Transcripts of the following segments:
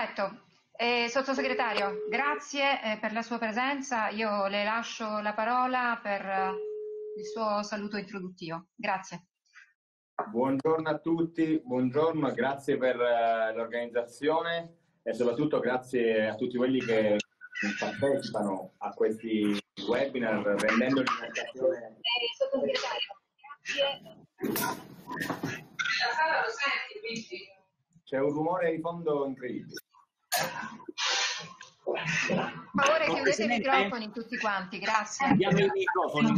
Perfetto. Sottosegretario, grazie per la sua presenza. Io le lascio la parola per il suo saluto introduttivo. Grazie. Buongiorno a tutti, buongiorno, grazie per l'organizzazione e soprattutto grazie a tutti quelli che partecipano a questi webinar rendendo un'occasione. Sottosegretario, grazie. La sala lo senti, quindi. C'è un rumore di fondo incredibile. Per favore chiudete i microfoni tutti quanti, grazie. Abbiamo i microfoni.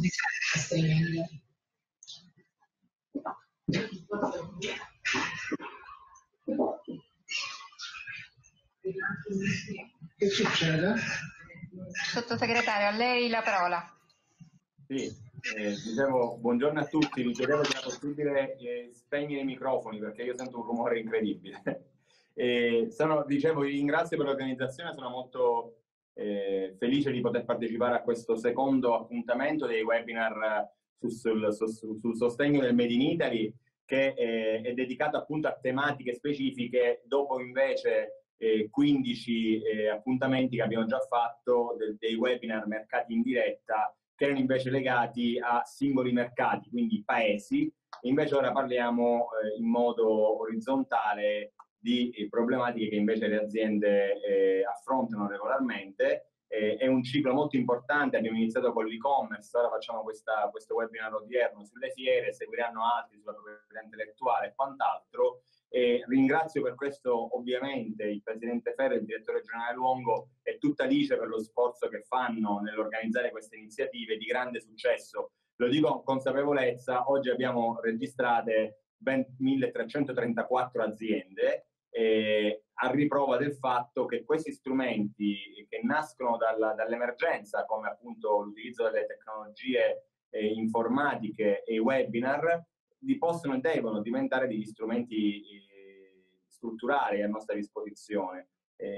Che succede? Sottosegretario, a lei la parola. Sì, dicevo buongiorno a tutti, vi chiedevo se era possibile spegnere i microfoni perché io sento un rumore incredibile. Dicevo, vi ringrazio per l'organizzazione, sono molto felice di poter partecipare a questo secondo appuntamento dei webinar sul sostegno del Made in Italy, che è dedicato appunto a tematiche specifiche, dopo invece 15 appuntamenti che abbiamo già fatto dei webinar mercati in diretta, che erano invece legati a singoli mercati, quindi paesi. Invece ora parliamo in modo orizzontale di problematiche che invece le aziende affrontano regolarmente. È un ciclo molto importante, abbiamo iniziato con l'e-commerce, ora facciamo questo webinar odierno sulle fiere, seguiranno altri sulla proprietà intellettuale e quant'altro. Ringrazio per questo ovviamente il Presidente Ferro e il Direttore Generale Luongo e tutta l'ICE per lo sforzo che fanno nell'organizzare queste iniziative di grande successo. Lo dico con consapevolezza, oggi abbiamo registrate ben 1334 aziende, a riprova del fatto che questi strumenti che nascono dall'emergenza, come appunto l'utilizzo delle tecnologie informatiche e i webinar, possono e devono diventare degli strumenti strutturali a nostra disposizione.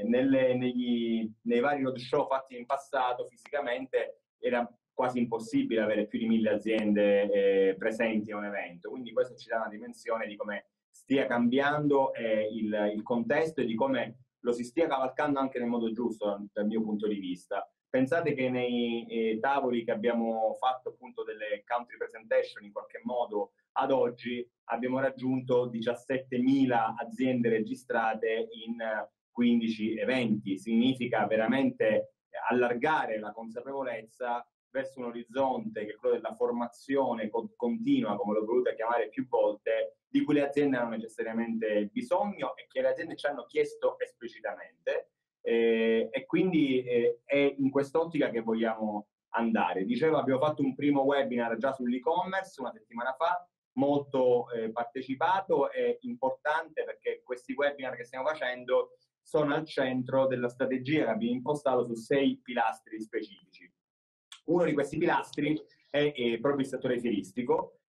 Nei vari roadshow fatti in passato fisicamente era quasi impossibile avere più di 1000 aziende presenti a un evento, quindi questo ci dà una dimensione di come stia cambiando il contesto e di come lo si stia cavalcando anche nel modo giusto dal mio punto di vista. Pensate che nei tavoli che abbiamo fatto appunto delle country presentation in qualche modo ad oggi abbiamo raggiunto 17.000 aziende registrate in 15 eventi. Significa veramente allargare la consapevolezza verso un orizzonte che è quello della formazione continua, come l'ho voluta chiamare più volte, di cui le aziende hanno necessariamente bisogno e che le aziende ci hanno chiesto esplicitamente. E quindi è in quest'ottica che vogliamo andare. Dicevo, abbiamo fatto un primo webinar già sull'e-commerce una settimana fa, molto partecipato e importante perché questi webinar che stiamo facendo sono al centro della strategia che abbiamo impostato su 6 pilastri specifici. Uno di questi pilastri è proprio il settore fieristico,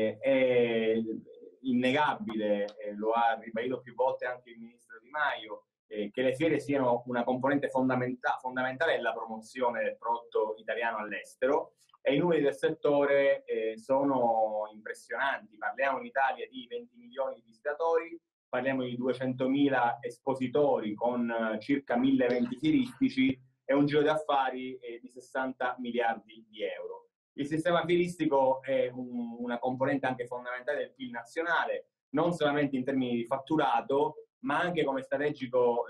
è innegabile, lo ha ribadito più volte anche il Ministro Di Maio, che le fiere siano una componente fondamentale della promozione del prodotto italiano all'estero, e i numeri del settore sono impressionanti. Parliamo in Italia di 20 milioni di visitatori, parliamo di 200.000 espositori con circa 1000 eventi fieristici e un giro di affari di 60 miliardi di euro. Il sistema fieristico è una componente anche fondamentale del PIL nazionale, non solamente in termini di fatturato, ma anche come strategico,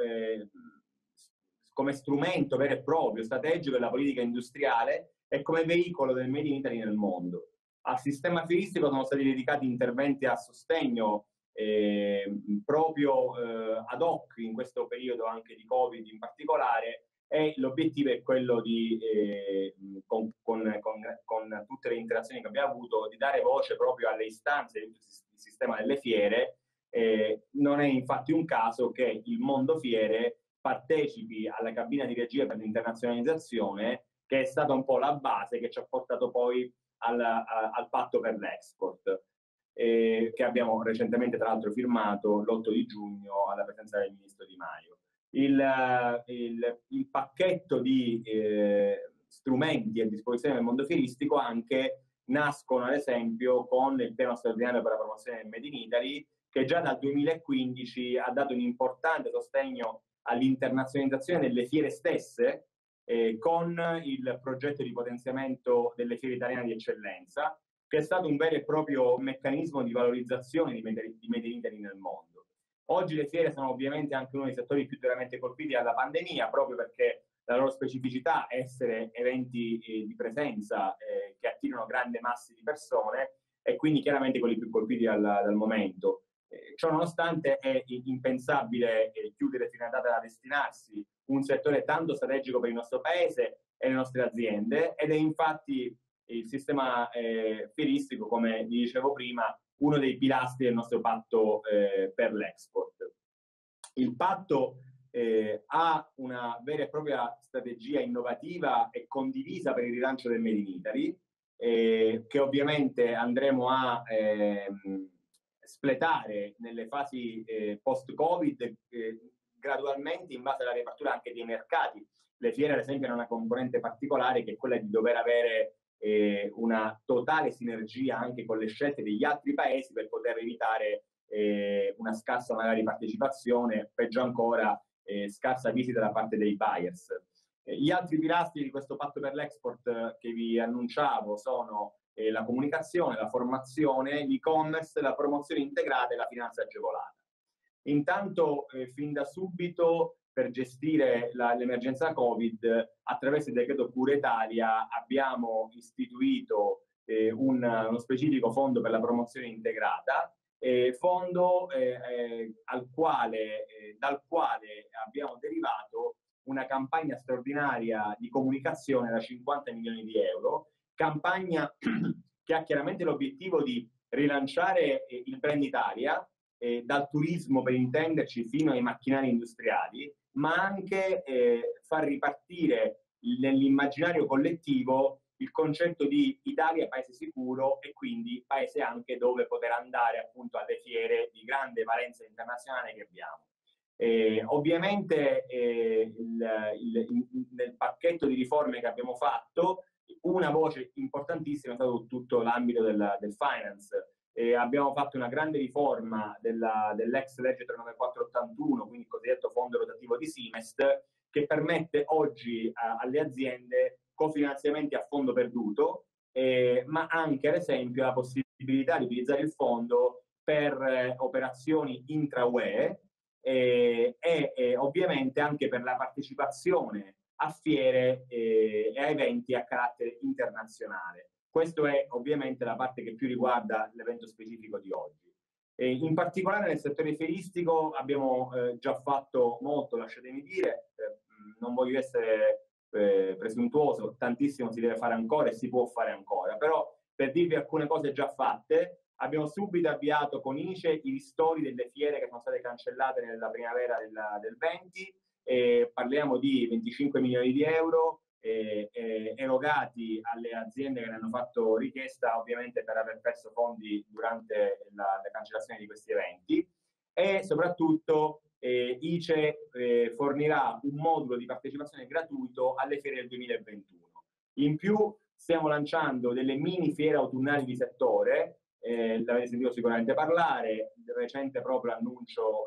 come strumento vero e proprio, strategico della politica industriale e come veicolo del Made in Italy nel mondo. Al sistema fieristico sono stati dedicati interventi a sostegno proprio ad hoc in questo periodo anche di Covid in particolare, e l'obiettivo è quello di, con tutte le interazioni che abbiamo avuto, di dare voce proprio alle istanze del sistema delle fiere. Non è infatti un caso che il mondo fiere partecipi alla cabina di regia per l'internazionalizzazione, che è stata un po' la base che ci ha portato poi al patto per l'export, che abbiamo recentemente tra l'altro firmato l'8 di giugno alla presenza del Ministro Di Maio. Il pacchetto di strumenti a disposizione del mondo fieristico anche nascono ad esempio con il piano straordinario per la promozione del Made in Italy, che già dal 2015 ha dato un importante sostegno all'internazionalizzazione delle fiere stesse, con il progetto di potenziamento delle fiere italiane di eccellenza, che è stato un vero e proprio meccanismo di valorizzazione di Made in Italy nel mondo. Oggi le fiere sono ovviamente anche uno dei settori più duramente colpiti dalla pandemia, proprio perché la loro specificità è essere eventi di presenza che attirano grandi masse di persone, e quindi chiaramente quelli più colpiti dal momento. Ciò nonostante è impensabile chiudere fino a data da destinarsi un settore tanto strategico per il nostro paese e le nostre aziende, ed è infatti il sistema fieristico, come vi dicevo prima, uno dei pilastri del nostro patto per l'export. Il patto ha una vera e propria strategia innovativa e condivisa per il rilancio del Made in Italy, che ovviamente andremo a spletare nelle fasi post-Covid gradualmente in base alla riapertura anche dei mercati. Le fiere, ad esempio, hanno una componente particolare, che è quella di dover avere una totale sinergia anche con le scelte degli altri paesi per poter evitare una scarsa magari partecipazione, peggio ancora scarsa visita da parte dei buyers. Gli altri pilastri di questo patto per l'export che vi annunciavo sono la comunicazione, la formazione, l'e-commerce, la promozione integrata e la finanza agevolata. Intanto, fin da subito, per gestire l'emergenza Covid, attraverso il decreto Cura Italia, abbiamo istituito uno specifico fondo per la promozione integrata, fondo dal quale abbiamo derivato una campagna straordinaria di comunicazione da 50 milioni di euro, campagna che ha chiaramente l'obiettivo di rilanciare il brand Italia, dal turismo per intenderci fino ai macchinari industriali, ma anche far ripartire nell'immaginario collettivo il concetto di Italia paese sicuro, e quindi paese anche dove poter andare appunto alle fiere di grande valenza internazionale che abbiamo. Ovviamente nel pacchetto di riforme che abbiamo fatto, una voce importantissima è stato tutto l'ambito del finance. Abbiamo fatto una grande riforma dell'ex legge 394/81, quindi il cosiddetto fondo rotativo di Simest, che permette oggi alle aziende cofinanziamenti a fondo perduto, ma anche ad esempio la possibilità di utilizzare il fondo per operazioni intra-UE, e ovviamente anche per la partecipazione a fiere e a eventi a carattere internazionale. Questa è ovviamente la parte che più riguarda l'evento specifico di oggi. In particolare nel settore fieristico abbiamo già fatto molto, lasciatemi dire, non voglio essere presuntuoso, tantissimo si deve fare ancora e si può fare ancora, però per dirvi alcune cose già fatte, abbiamo subito avviato con ICE i ristori delle fiere che sono state cancellate nella primavera del 20, parliamo di 25 milioni di euro erogati alle aziende che ne hanno fatto richiesta, ovviamente per aver perso fondi durante la cancellazione di questi eventi, e soprattutto ICE fornirà un modulo di partecipazione gratuito alle fiere del 2021. In più stiamo lanciando delle mini fiere autunnali di settore, l'avete sentito sicuramente parlare, del recente proprio annuncio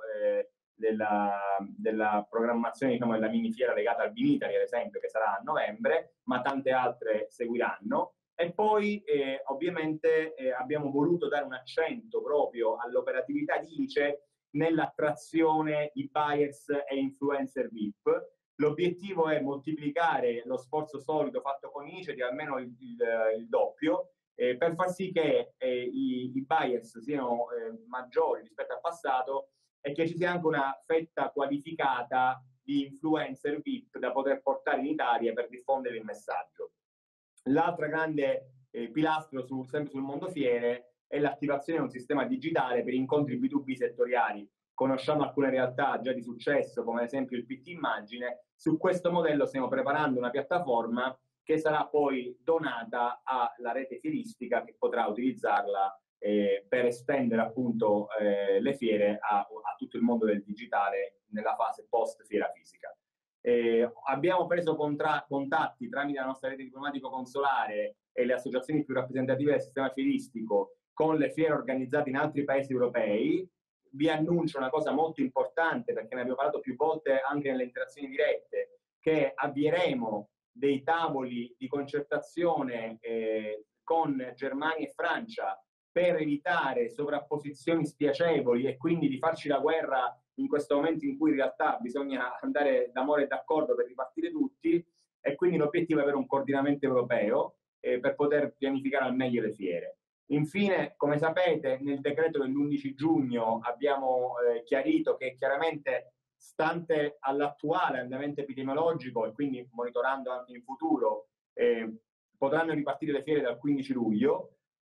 della programmazione, diciamo, della mini fiera legata al Vinitaly, ad esempio, che sarà a novembre, ma tante altre seguiranno. E poi ovviamente abbiamo voluto dare un accento proprio all'operatività di ICE nell'attrazione di buyers e influencer VIP. L'obiettivo è moltiplicare lo sforzo solito fatto con ICE di almeno il doppio, per far sì che i buyers siano maggiori rispetto al passato, e che ci sia anche una fetta qualificata di influencer VIP da poter portare in Italia per diffondere il messaggio. L'altra grande pilastro sempre sul mondo fiere è l'attivazione di un sistema digitale per incontri B2B settoriali. Conosciamo alcune realtà già di successo, come ad esempio il PT Immagine. Su questo modello stiamo preparando una piattaforma che sarà poi donata alla rete fieristica, che potrà utilizzarla per estendere appunto le fiere a tutto il mondo del digitale nella fase post fiera fisica. Abbiamo preso contatti tramite la nostra rete diplomatico-consolare e le associazioni più rappresentative del sistema fieristico con le fiere organizzate in altri paesi europei, vi annuncio una cosa molto importante, perché ne abbiamo parlato più volte anche nelle interazioni dirette, che avvieremo dei tavoli di concertazione con Germania e Francia per evitare sovrapposizioni spiacevoli e quindi di farci la guerra in questo momento in cui in realtà bisogna andare d'amore e d'accordo per ripartire tutti, e quindi l'obiettivo è avere un coordinamento europeo per poter pianificare al meglio le fiere. Infine, come sapete, nel decreto dell'11 giugno abbiamo chiarito che chiaramente, stante all'attuale andamento epidemiologico e quindi monitorando anche in futuro, potranno ripartire le fiere dal 15 luglio,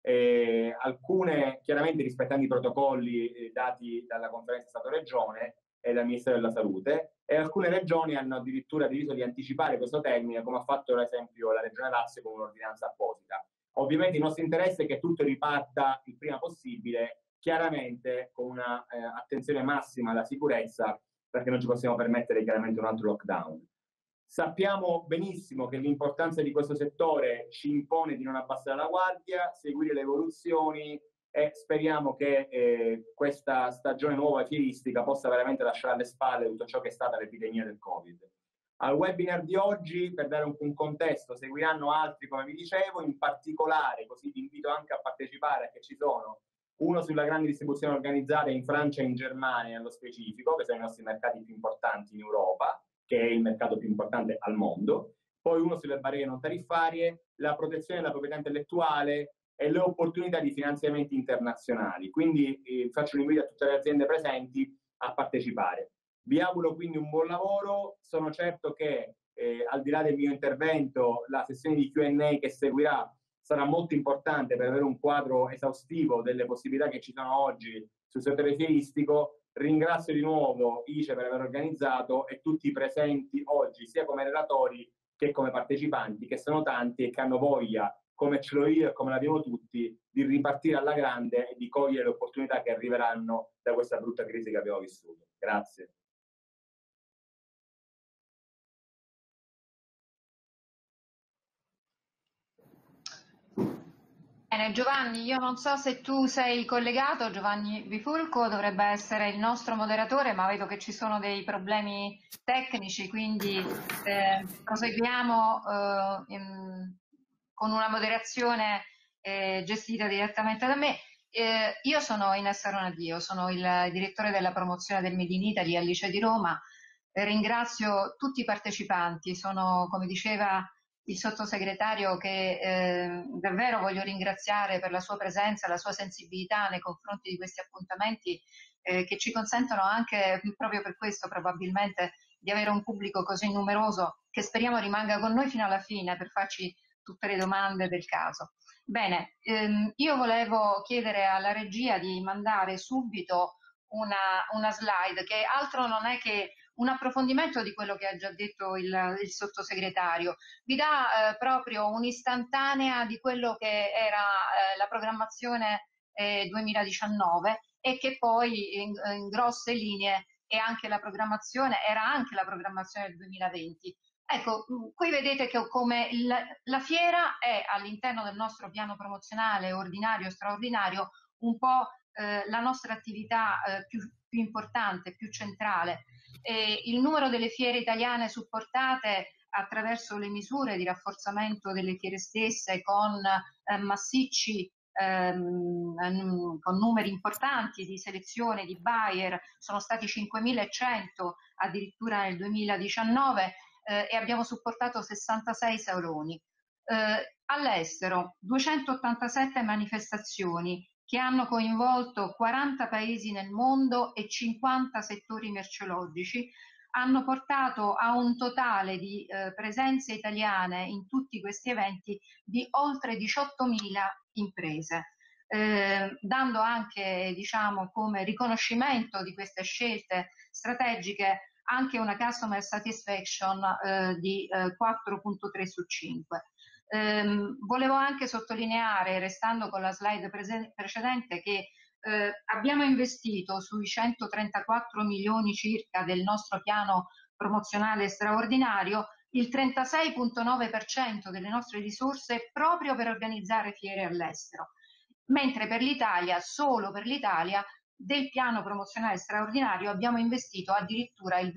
alcune chiaramente rispettando i protocolli dati dalla conferenza Stato-Regione e dal Ministero della Salute, e alcune regioni hanno addirittura deciso di anticipare questo termine, come ha fatto ad esempio la Regione Lazio con un'ordinanza apposita. Ovviamente il nostro interesse è che tutto riparta il prima possibile, chiaramente con una attenzione massima alla sicurezza, perché non ci possiamo permettere chiaramente un altro lockdown. Sappiamo benissimo che l'importanza di questo settore ci impone di non abbassare la guardia, seguire le evoluzioni, e speriamo che questa stagione nuova fieristica possa veramente lasciare alle spalle tutto ciò che è stata l'epidemia del Covid. Al webinar di oggi, per dare un contesto, seguiranno altri, come vi dicevo, in particolare, così vi invito anche a partecipare, che ci sono uno sulla grande distribuzione organizzata in Francia e in Germania nello specifico, che sono i nostri mercati più importanti in Europa, che è il mercato più importante al mondo, poi uno sulle barriere non tariffarie, la protezione della proprietà intellettuale e le opportunità di finanziamenti internazionali. Quindi faccio un invito a tutte le aziende presenti a partecipare. Vi auguro quindi un buon lavoro, sono certo che al di là del mio intervento la sessione di Q&A che seguirà sarà molto importante per avere un quadro esaustivo delle possibilità che ci sono oggi sul settore fieristico. Ringrazio di nuovo ICE per aver organizzato e tutti i presenti oggi, sia come relatori che come partecipanti, che sono tanti e che hanno voglia, come ce l'ho io e come l'abbiamo tutti, di ripartire alla grande e di cogliere le opportunità che arriveranno da questa brutta crisi che abbiamo vissuto. Grazie. Bene, Giovanni, io non so se tu sei collegato, Giovanni Bifulco dovrebbe essere il nostro moderatore, ma vedo che ci sono dei problemi tecnici, quindi proseguiamo con una moderazione gestita direttamente da me. Io sono Ines Aronadio, sono il direttore della promozione del Made in Italy al Liceo di Roma. Ringrazio tutti i partecipanti, sono, come diceva il sottosegretario, che davvero voglio ringraziare per la sua presenza, la sua sensibilità nei confronti di questi appuntamenti che ci consentono anche, proprio per questo probabilmente, di avere un pubblico così numeroso che speriamo rimanga con noi fino alla fine per farci tutte le domande del caso. Bene, io volevo chiedere alla regia di mandare subito una slide che altro non è che un approfondimento di quello che ha già detto il sottosegretario, vi dà proprio un'istantanea di quello che era la programmazione 2019 e che poi in grosse linee era anche la programmazione del 2020. Ecco, qui vedete che come la fiera è all'interno del nostro piano promozionale ordinario e straordinario un po' la nostra attività più importante, più centrale. Il numero delle fiere italiane supportate attraverso le misure di rafforzamento delle fiere stesse con massicci con numeri importanti di selezione di buyer, sono stati 5.100 addirittura nel 2019 e abbiamo supportato 66 saloni. All'estero 287 manifestazioni che hanno coinvolto 40 paesi nel mondo e 50 settori merceologici, hanno portato a un totale di presenze italiane in tutti questi eventi di oltre 18.000 imprese, dando anche, diciamo, come riconoscimento di queste scelte strategiche anche una customer satisfaction di 4.3 su 5. Volevo anche sottolineare, restando con la slide precedente, che abbiamo investito sui 134 milioni circa del nostro piano promozionale straordinario il 36,9% delle nostre risorse proprio per organizzare fiere all'estero, mentre per l'Italia, solo per l'Italia, del piano promozionale straordinario abbiamo investito addirittura il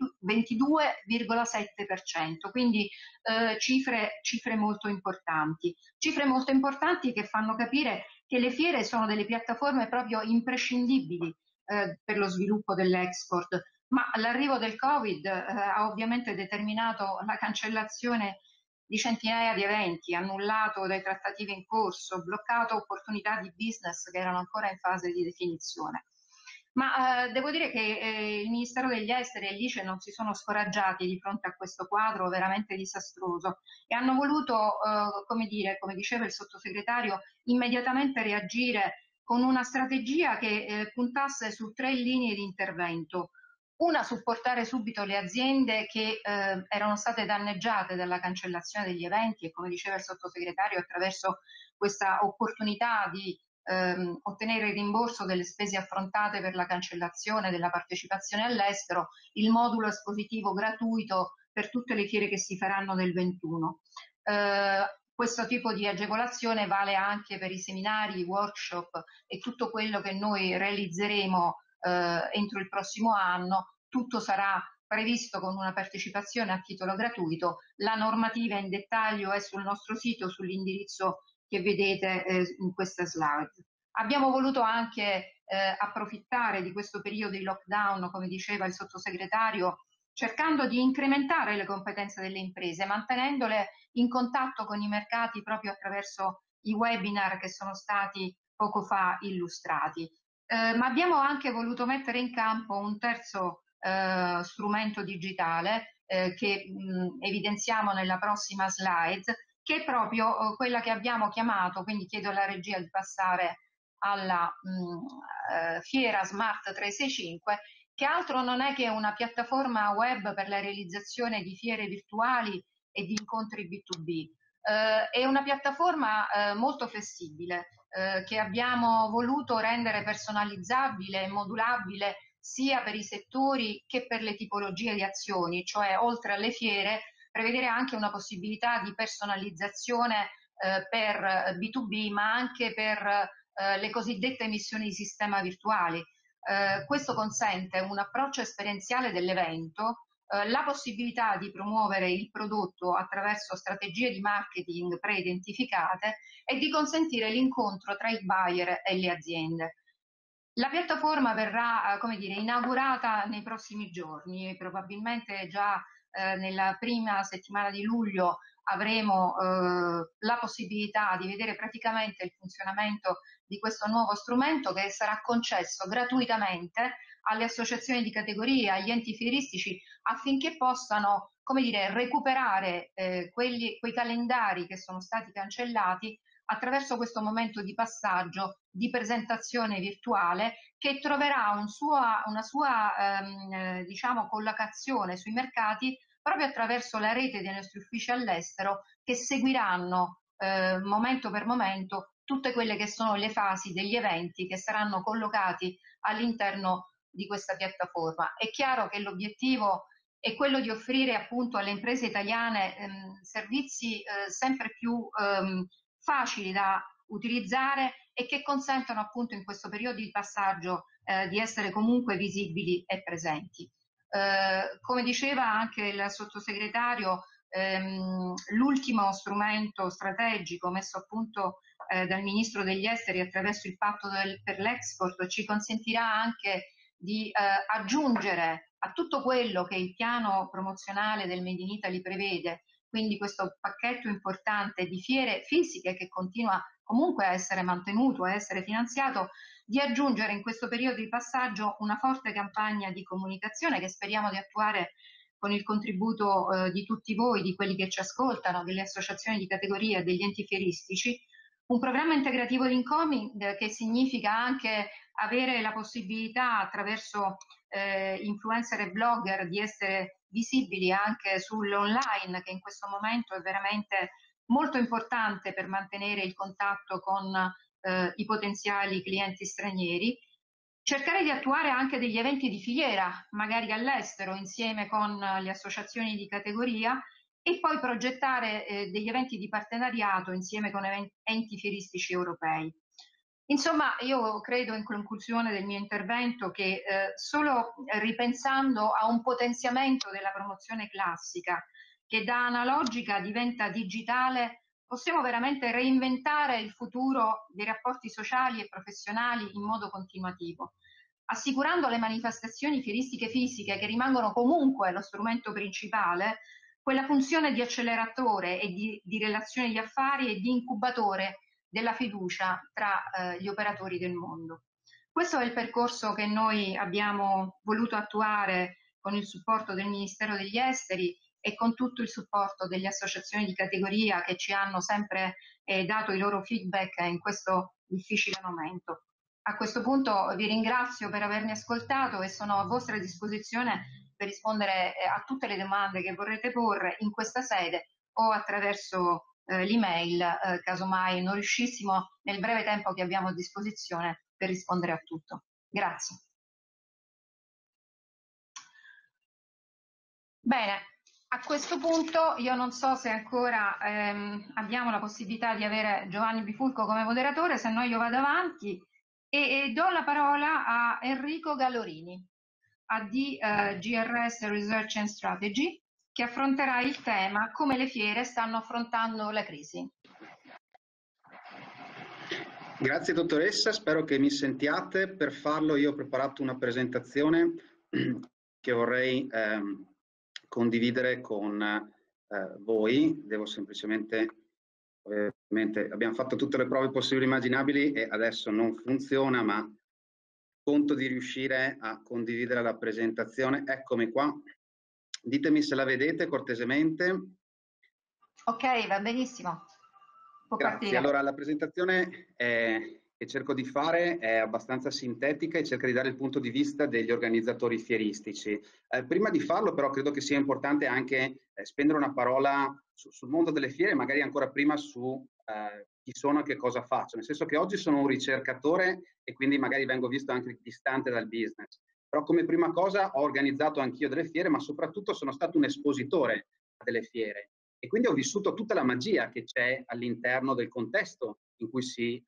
22,7%, quindi cifre molto importanti. Cifre molto importanti che fanno capire che le fiere sono delle piattaforme proprio imprescindibili per lo sviluppo dell'export, ma l'arrivo del Covid ha ovviamente determinato la cancellazione di centinaia di eventi, annullato dai trattative in corso, bloccato opportunità di business che erano ancora in fase di definizione. Ma devo dire che il Ministero degli Esteri e l'ICE non si sono scoraggiati di fronte a questo quadro veramente disastroso e hanno voluto, come dire, come diceva il sottosegretario, immediatamente reagire con una strategia che puntasse su 3 linee di intervento. Una, supportare subito le aziende che erano state danneggiate dalla cancellazione degli eventi e, come diceva il sottosegretario, attraverso questa opportunità di ottenere il rimborso delle spese affrontate per la cancellazione della partecipazione all'estero, il modulo espositivo gratuito per tutte le fiere che si faranno nel 21. Questo tipo di agevolazione vale anche per i seminari, i workshop e tutto quello che noi realizzeremo entro il prossimo anno. Tutto sarà previsto con una partecipazione a titolo gratuito. La normativa in dettaglio è sul nostro sito, sull'indirizzo che vedete in questa slide. Abbiamo voluto anche approfittare di questo periodo di lockdown, come diceva il sottosegretario, cercando di incrementare le competenze delle imprese, mantenendole in contatto con i mercati proprio attraverso i webinar che sono stati poco fa illustrati. Ma abbiamo anche voluto mettere in campo un terzo strumento digitale che evidenziamo nella prossima slide, che è proprio quella che abbiamo chiamato, quindi chiedo alla regia di passare alla Fiera Smart 365, che altro non è che una piattaforma web per la realizzazione di fiere virtuali e di incontri B2B. È una piattaforma molto flessibile che abbiamo voluto rendere personalizzabile e modulabile sia per i settori che per le tipologie di azioni, cioè oltre alle fiere prevedere anche una possibilità di personalizzazione per B2B, ma anche per le cosiddette missioni di sistema virtuali. Questo consente un approccio esperienziale dell'evento, la possibilità di promuovere il prodotto attraverso strategie di marketing preidentificate e di consentire l'incontro tra il buyer e le aziende. La piattaforma verrà, come dire, inaugurata nei prossimi giorni, probabilmente già nella prima settimana di luglio avremo la possibilità di vedere praticamente il funzionamento di questo nuovo strumento che sarà concesso gratuitamente alle associazioni di categoria, agli enti fieristici, affinché possano, come dire, recuperare quei calendari che sono stati cancellati attraverso questo momento di passaggio di presentazione virtuale che troverà una sua diciamo, collocazione sui mercati proprio attraverso la rete dei nostri uffici all'estero che seguiranno momento per momento tutte quelle che sono le fasi degli eventi che saranno collocati all'interno di questa piattaforma. È chiaro che l'obiettivo è quello di offrire appunto alle imprese italiane servizi sempre più facili da utilizzare e che consentono appunto in questo periodo di passaggio di essere comunque visibili e presenti. Come diceva anche il sottosegretario, l'ultimo strumento strategico messo a punto dal Ministro degli Esteri attraverso il patto per l'export ci consentirà anche di aggiungere a tutto quello che il piano promozionale del Made in Italy prevede, quindi questo pacchetto importante di fiere fisiche che continua comunque a essere mantenuto, a essere finanziato, di aggiungere in questo periodo di passaggio una forte campagna di comunicazione che speriamo di attuare con il contributo di tutti voi, di quelli che ci ascoltano, delle associazioni di categoria e degli enti fieristici, un programma integrativo di incoming che significa anche avere la possibilità attraverso influencer e blogger di essere visibili anche sull'online, che in questo momento è veramente molto importante per mantenere il contatto con i potenziali clienti stranieri. Cercare di attuare anche degli eventi di filiera, magari all'estero, insieme con le associazioni di categoria e poi progettare degli eventi di partenariato insieme con enti fieristici europei. Insomma, io credo in conclusione del mio intervento che solo ripensando a un potenziamento della promozione classica, che da analogica diventa digitale, possiamo veramente reinventare il futuro dei rapporti sociali e professionali in modo continuativo, assicurando alle manifestazioni fieristiche fisiche, che rimangono comunque lo strumento principale, quella funzione di acceleratore e di relazione di affari e di incubatore della fiducia tra gli operatori del mondo. Questo è il percorso che noi abbiamo voluto attuare con il supporto del Ministero degli Esteri e con tutto il supporto delle associazioni di categoria che ci hanno sempre dato i loro feedback in questo difficile momento. A questo punto vi ringrazio per avermi ascoltato e sono a vostra disposizione per rispondere a tutte le domande che vorrete porre in questa sede o attraverso l'email, casomai non riuscissimo nel breve tempo che abbiamo a disposizione per rispondere a tutto. Grazie. Bene, a questo punto io non so se ancora abbiamo la possibilità di avere Giovanni Bifulco come moderatore, se no io vado avanti e do la parola a Enrico Gallorini, AD GRS Research and Strategy, che affronterà il tema come le fiere stanno affrontando la crisi. Grazie dottoressa, spero che mi sentiate. Per farlo io ho preparato una presentazione che vorrei condividere con voi. Devo semplicemente, ovviamente abbiamo fatto tutte le prove possibili e immaginabili e adesso non funziona, ma conto di riuscire a condividere la presentazione. Eccomi qua. Ditemi se la vedete cortesemente. Ok, va benissimo. Può Grazie. partire. Allora, la presentazione che cerco di fare è abbastanza sintetica e cerca di dare il punto di vista degli organizzatori fieristici. Prima di farlo, però, credo che sia importante anche spendere una parola sul mondo delle fiere, magari ancora prima su chi sono e che cosa faccio. Nel senso che oggi sono un ricercatore e quindi magari vengo visto anche distante dal business. Però come prima cosa ho organizzato anch'io delle fiere, ma soprattutto sono stato un espositore delle fiere. E quindi ho vissuto tutta la magia che c'è all'interno del contesto in cui si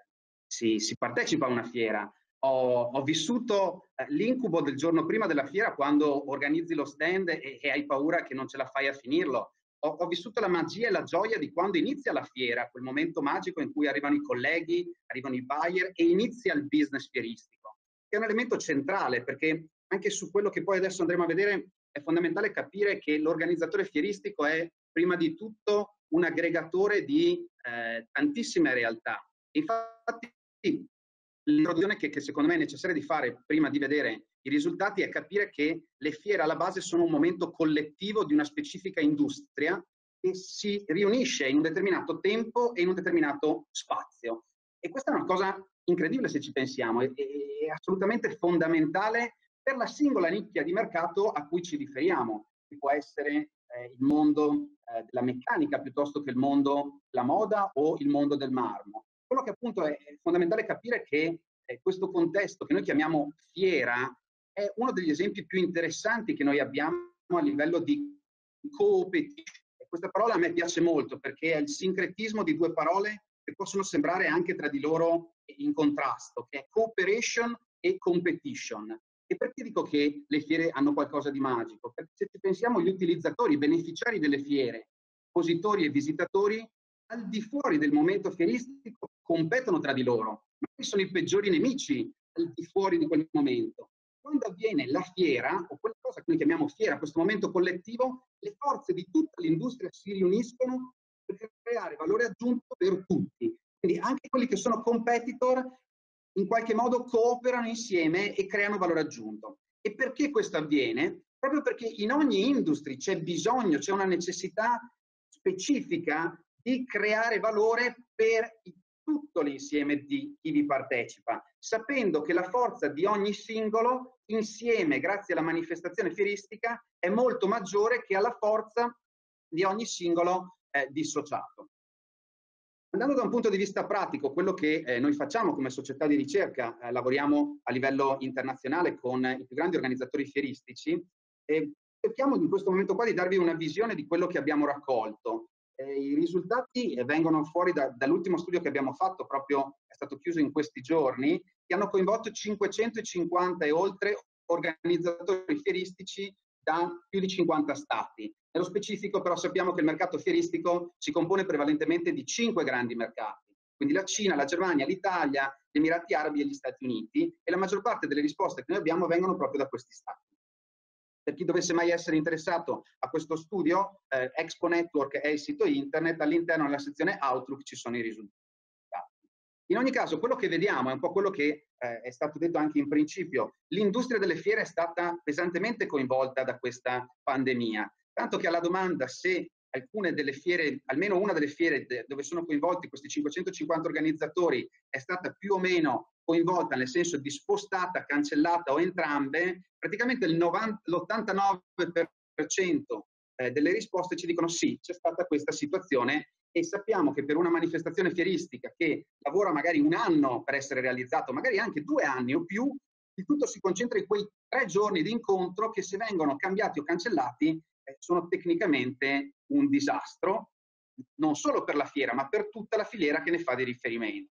partecipa a una fiera. Ho vissuto l'incubo del giorno prima della fiera, quando organizzi lo stand e hai paura che non ce la fai a finirlo. Ho vissuto la magia e la gioia di quando inizia la fiera, quel momento magico in cui arrivano i colleghi, arrivano i buyer e inizia il business fieristico, che è un elemento centrale, perché anche su quello che poi adesso andremo a vedere è fondamentale capire che l'organizzatore fieristico è prima di tutto un aggregatore di tantissime realtà. Infatti l'introduzione che secondo me è necessaria di fare prima di vedere i risultati è capire che le fiere alla base sono un momento collettivo di una specifica industria che si riunisce in un determinato tempo e in un determinato spazio. E questa è una cosa incredibile se ci pensiamo, è assolutamente fondamentale per la singola nicchia di mercato a cui ci riferiamo, che può essere il mondo della meccanica piuttosto che il mondo della moda o il mondo del marmo. Quello che appunto è fondamentale capire che questo contesto che noi chiamiamo fiera è uno degli esempi più interessanti che noi abbiamo a livello di competition. E questa parola a me piace molto perché è il sincretismo di due parole che possono sembrare anche tra di loro in contrasto, che è cooperation e competition. E perché dico che le fiere hanno qualcosa di magico? Perché se ci pensiamo, gli utilizzatori, i beneficiari delle fiere, espositori e visitatori, al di fuori del momento fieristico competono tra di loro, ma sono i peggiori nemici al di fuori di quel momento. Quando avviene la fiera, o quella cosa che noi chiamiamo fiera, questo momento collettivo, le forze di tutta l'industria si riuniscono per creare valore aggiunto per tutti. Quindi anche quelli che sono competitor in qualche modo cooperano insieme e creano valore aggiunto. E perché questo avviene? Proprio perché in ogni industria c'è bisogno, c'è una necessità specifica di creare valore per tutto l'insieme di chi vi partecipa, sapendo che la forza di ogni singolo insieme, grazie alla manifestazione fieristica, è molto maggiore che alla forza di ogni singolo dissociato. Andando da un punto di vista pratico, quello che noi facciamo come società di ricerca, lavoriamo a livello internazionale con i più grandi organizzatori fieristici e cerchiamo in questo momento qua di darvi una visione di quello che abbiamo raccolto. I risultati vengono fuori dall'ultimo studio che abbiamo fatto proprio è stato chiuso in questi giorni, che hanno coinvolto 550 e oltre organizzatori fieristici da più di 50 stati. Nello specifico però sappiamo che il mercato fieristico si compone prevalentemente di 5 grandi mercati, quindi la Cina, la Germania, l'Italia, gli Emirati Arabi e gli Stati Uniti, e la maggior parte delle risposte che noi abbiamo vengono proprio da questi stati. Per chi dovesse mai essere interessato a questo studio, Expo Network è il sito internet, all'interno della sezione Outlook ci sono i risultati. In ogni caso, quello che vediamo è un po' quello che è stato detto anche in principio. L'industria delle fiere è stata pesantemente coinvolta da questa pandemia, tanto che alla domanda se alcune delle fiere, almeno una delle fiere dove sono coinvolti questi 550 organizzatori è stata più o meno coinvolta, nel senso di spostata, cancellata o entrambe, praticamente l'89% delle risposte ci dicono sì, c'è stata questa situazione, e sappiamo che per una manifestazione fieristica che lavora magari un anno per essere realizzato, magari anche 2 anni o più, il tutto si concentra in quei 3 giorni di incontro che, se vengono cambiati o cancellati, sono tecnicamente un disastro, non solo per la fiera, ma per tutta la filiera che ne fa di riferimento.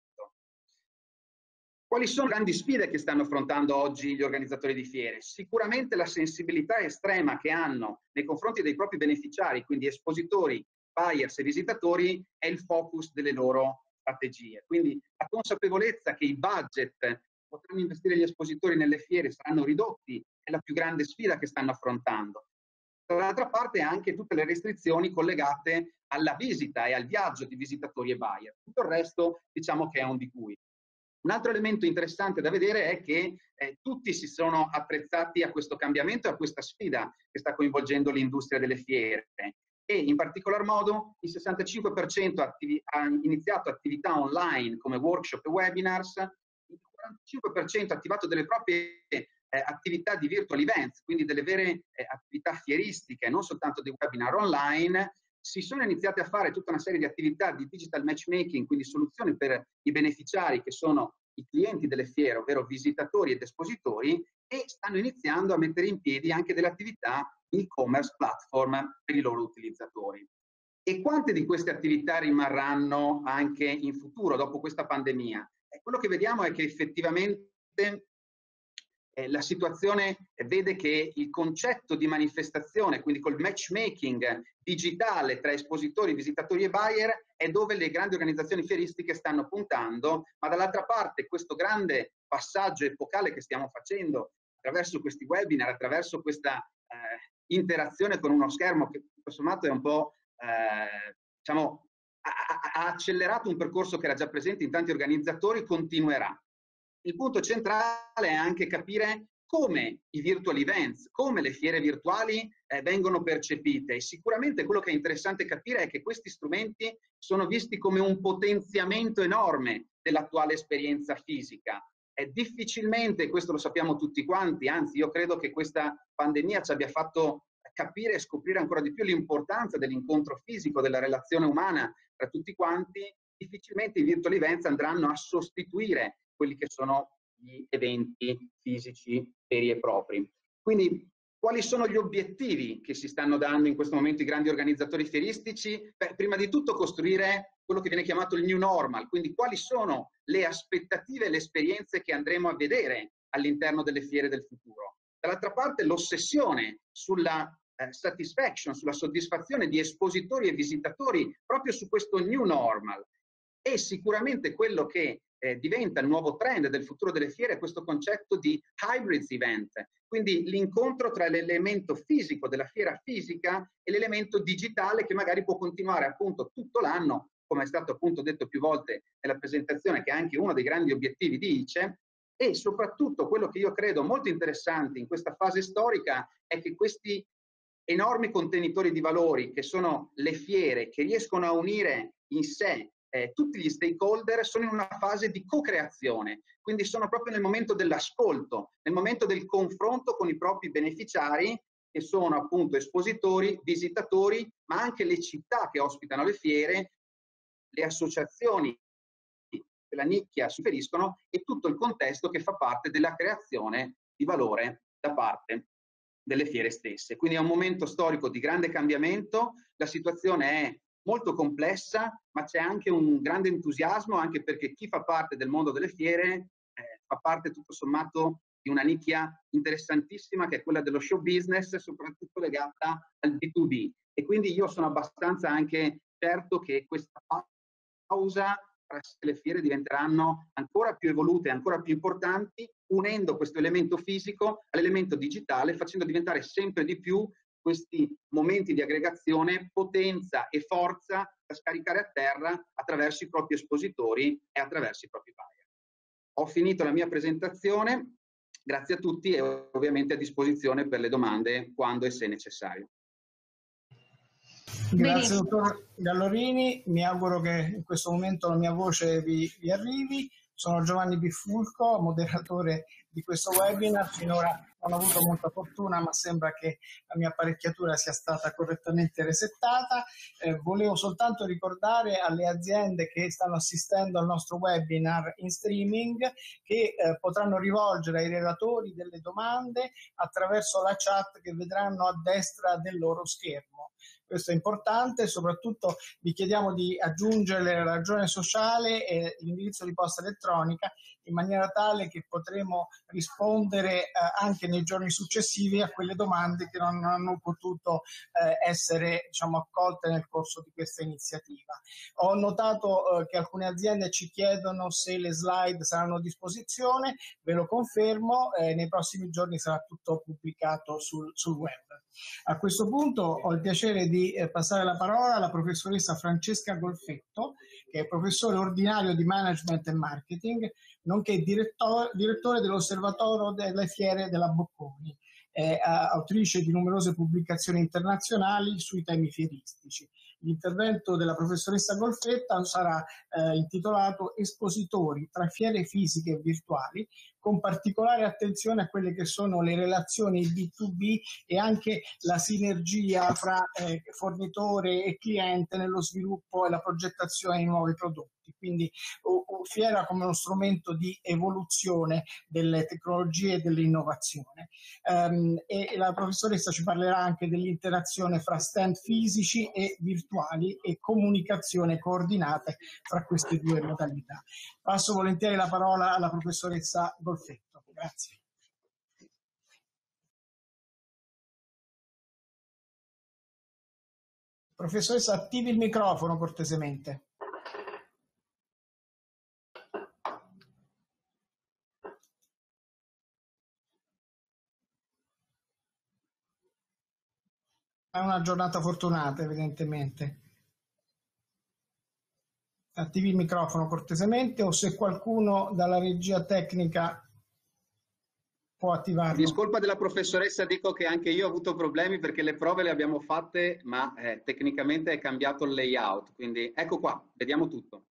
Quali sono le grandi sfide che stanno affrontando oggi gli organizzatori di fiere? Sicuramente la sensibilità estrema che hanno nei confronti dei propri beneficiari, quindi espositori, buyers e visitatori, è il focus delle loro strategie. Quindi la consapevolezza che i budget che potranno investire gli espositori nelle fiere saranno ridotti è la più grande sfida che stanno affrontando. Dall'altra parte anche tutte le restrizioni collegate alla visita e al viaggio di visitatori e buyer. Tutto il resto diciamo che è un di cui. Un altro elemento interessante da vedere è che tutti si sono attrezzati a questo cambiamento e a questa sfida che sta coinvolgendo l'industria delle fiere, e in particolar modo il 65% ha iniziato attività online come workshop e webinars, il 45% ha attivato delle proprie attività di virtual events, quindi delle vere attività fieristiche, non soltanto dei webinar online. Si sono iniziate a fare tutta una serie di attività di digital matchmaking, quindi soluzioni per i beneficiari che sono i clienti delle fiere, ovvero visitatori ed espositori, e stanno iniziando a mettere in piedi anche delle attività di e-commerce platform per i loro utilizzatori. E quante di queste attività rimarranno anche in futuro, dopo questa pandemia? Quello che vediamo è che effettivamente la situazione vede che il concetto di manifestazione, quindi col matchmaking digitale tra espositori, visitatori e buyer, è dove le grandi organizzazioni fieristiche stanno puntando, ma dall'altra parte questo grande passaggio epocale che stiamo facendo attraverso questi webinar, attraverso questa interazione con uno schermo che tutto sommato è un po', diciamo, ha accelerato un percorso che era già presente in tanti organizzatori, continuerà. Il punto centrale è anche capire come i virtual events, come le fiere virtuali vengono percepite, e sicuramente quello che è interessante capire è che questi strumenti sono visti come un potenziamento enorme dell'attuale esperienza fisica. Difficilmente, questo lo sappiamo tutti quanti, anzi io credo che questa pandemia ci abbia fatto capire e scoprire ancora di più l'importanza dell'incontro fisico, della relazione umana tra tutti quanti. Difficilmente i virtual events andranno a sostituire quelli che sono gli eventi fisici veri e propri. Quindi quali sono gli obiettivi che si stanno dando in questo momento i grandi organizzatori fieristici? Beh, prima di tutto costruire quello che viene chiamato il new normal, quindi quali sono le aspettative e le esperienze che andremo a vedere all'interno delle fiere del futuro. Dall'altra parte l'ossessione sulla satisfaction, sulla soddisfazione di espositori e visitatori proprio su questo new normal. E sicuramente quello che diventa il nuovo trend del futuro delle fiere è questo concetto di hybrid event, quindi l'incontro tra l'elemento fisico della fiera fisica e l'elemento digitale che magari può continuare appunto tutto l'anno, come è stato appunto detto più volte nella presentazione, che è anche uno dei grandi obiettivi di ICE. E soprattutto quello che io credo molto interessante in questa fase storica è che questi enormi contenitori di valori che sono le fiere, che riescono a unire in sé tutti gli stakeholder, sono in una fase di co-creazione, quindi sono proprio nel momento dell'ascolto, nel momento del confronto con i propri beneficiari, che sono appunto espositori, visitatori, ma anche le città che ospitano le fiere, le associazioni della nicchia suggeriscono, e tutto il contesto che fa parte della creazione di valore da parte delle fiere stesse. Quindi è un momento storico di grande cambiamento, la situazione è molto complessa, ma c'è anche un grande entusiasmo, anche perché chi fa parte del mondo delle fiere fa parte tutto sommato di una nicchia interessantissima che è quella dello show business, soprattutto legata al B2B. E quindi io sono abbastanza anche certo che questa pausa, le fiere diventeranno ancora più evolute, ancora più importanti, unendo questo elemento fisico all'elemento digitale, facendo diventare sempre di più questi momenti di aggregazione potenza e forza da scaricare a terra attraverso i propri espositori e attraverso i propri buyer. Ho finito la mia presentazione, grazie a tutti e ovviamente a disposizione per le domande quando e se necessario. Grazie dottor Gallorini, mi auguro che in questo momento la mia voce vi arrivi. Sono Giovanni Bifulco, moderatore di questo webinar. Finora non ho avuto molta fortuna, ma sembra che la mia apparecchiatura sia stata correttamente resettata. Volevo soltanto ricordare alle aziende che stanno assistendo al nostro webinar in streaming che potranno rivolgere ai relatori delle domande attraverso la chat che vedranno a destra del loro schermo. Questo è importante, soprattutto vi chiediamo di aggiungere la ragione sociale e l'indirizzo di posta elettronica in maniera tale che potremo rispondere anche nei giorni successivi a quelle domande che non hanno potuto essere, diciamo, accolte nel corso di questa iniziativa. Ho notato che alcune aziende ci chiedono se le slide saranno a disposizione, ve lo confermo, nei prossimi giorni sarà tutto pubblicato sul web. A questo punto ho il piacere di passare la parola alla professoressa Francesca Golfetto, che è professore ordinario di Management e Marketing, nonché direttore dell'Osservatorio delle Fiere della Bocconi. È autrice di numerose pubblicazioni internazionali sui temi fieristici. L'intervento della professoressa Golfetta sarà intitolato Espositori tra fiere fisiche e virtuali, con particolare attenzione a quelle che sono le relazioni B2B e anche la sinergia fra fornitore e cliente nello sviluppo e la progettazione di nuovi prodotti. Quindi fiera come uno strumento di evoluzione delle tecnologie e dell'innovazione. E la professoressa ci parlerà anche dell'interazione fra stand fisici e virtuali e comunicazione coordinate fra queste due modalità. Passo volentieri la parola alla professoressa Golfetto. Grazie. Professoressa, attivi il microfono cortesemente. È una giornata fortunata, evidentemente. Attivi il microfono cortesemente, o se qualcuno dalla regia tecnica può attivarlo. Discolpa della professoressa, dico che anche io ho avuto problemi perché le prove le abbiamo fatte, ma tecnicamente è cambiato il layout. Quindi ecco qua, vediamo tutto.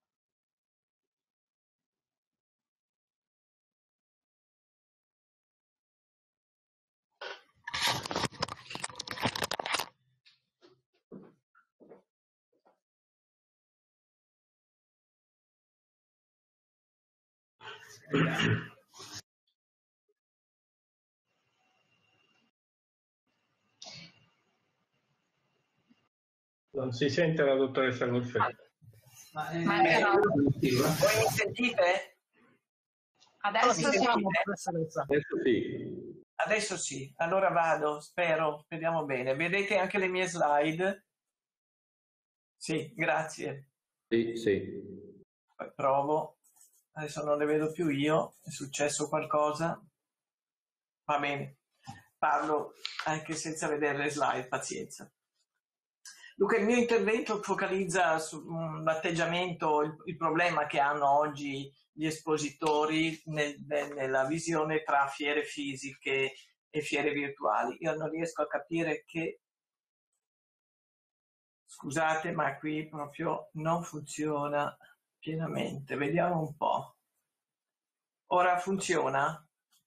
Non si sente la dottoressa Golfetto. Voi mi sentite? Adesso sì. Adesso sì. Adesso sì, allora vado, speriamo bene. Vedete anche le mie slide? Sì, grazie. Sì, sì. Poi provo. Adesso non le vedo più io, è successo qualcosa. Va bene, parlo anche senza vedere le slide, pazienza. Dunque il mio intervento focalizza sull'atteggiamento, il problema che hanno oggi gli espositori nella visione tra fiere fisiche e fiere virtuali. Io non riesco a capire che... Scusate, ma qui proprio non funziona pienamente. Vediamo un po'. Ora funziona?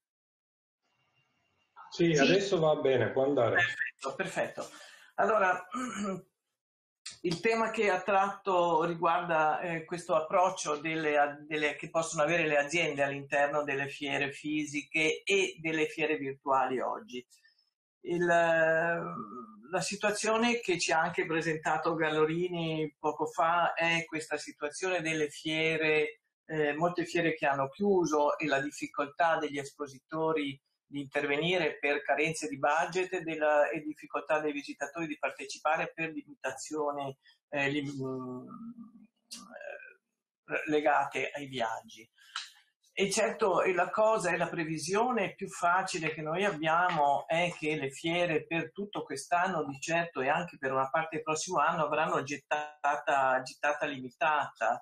Sì, sì, adesso va bene, può andare. Perfetto, perfetto. Allora, il tema che ha tratto riguarda questo approccio che possono avere le aziende all'interno delle fiere fisiche e delle fiere virtuali oggi. La situazione che ci ha anche presentato Gallorini poco fa è questa situazione delle fiere, molte fiere che hanno chiuso, e la difficoltà degli espositori di intervenire per carenze di budget e difficoltà dei visitatori di partecipare per limitazioni legate ai viaggi. E certo, la previsione più facile che noi abbiamo è che le fiere per tutto quest'anno di certo, e anche per una parte del prossimo anno, avranno gittata limitata.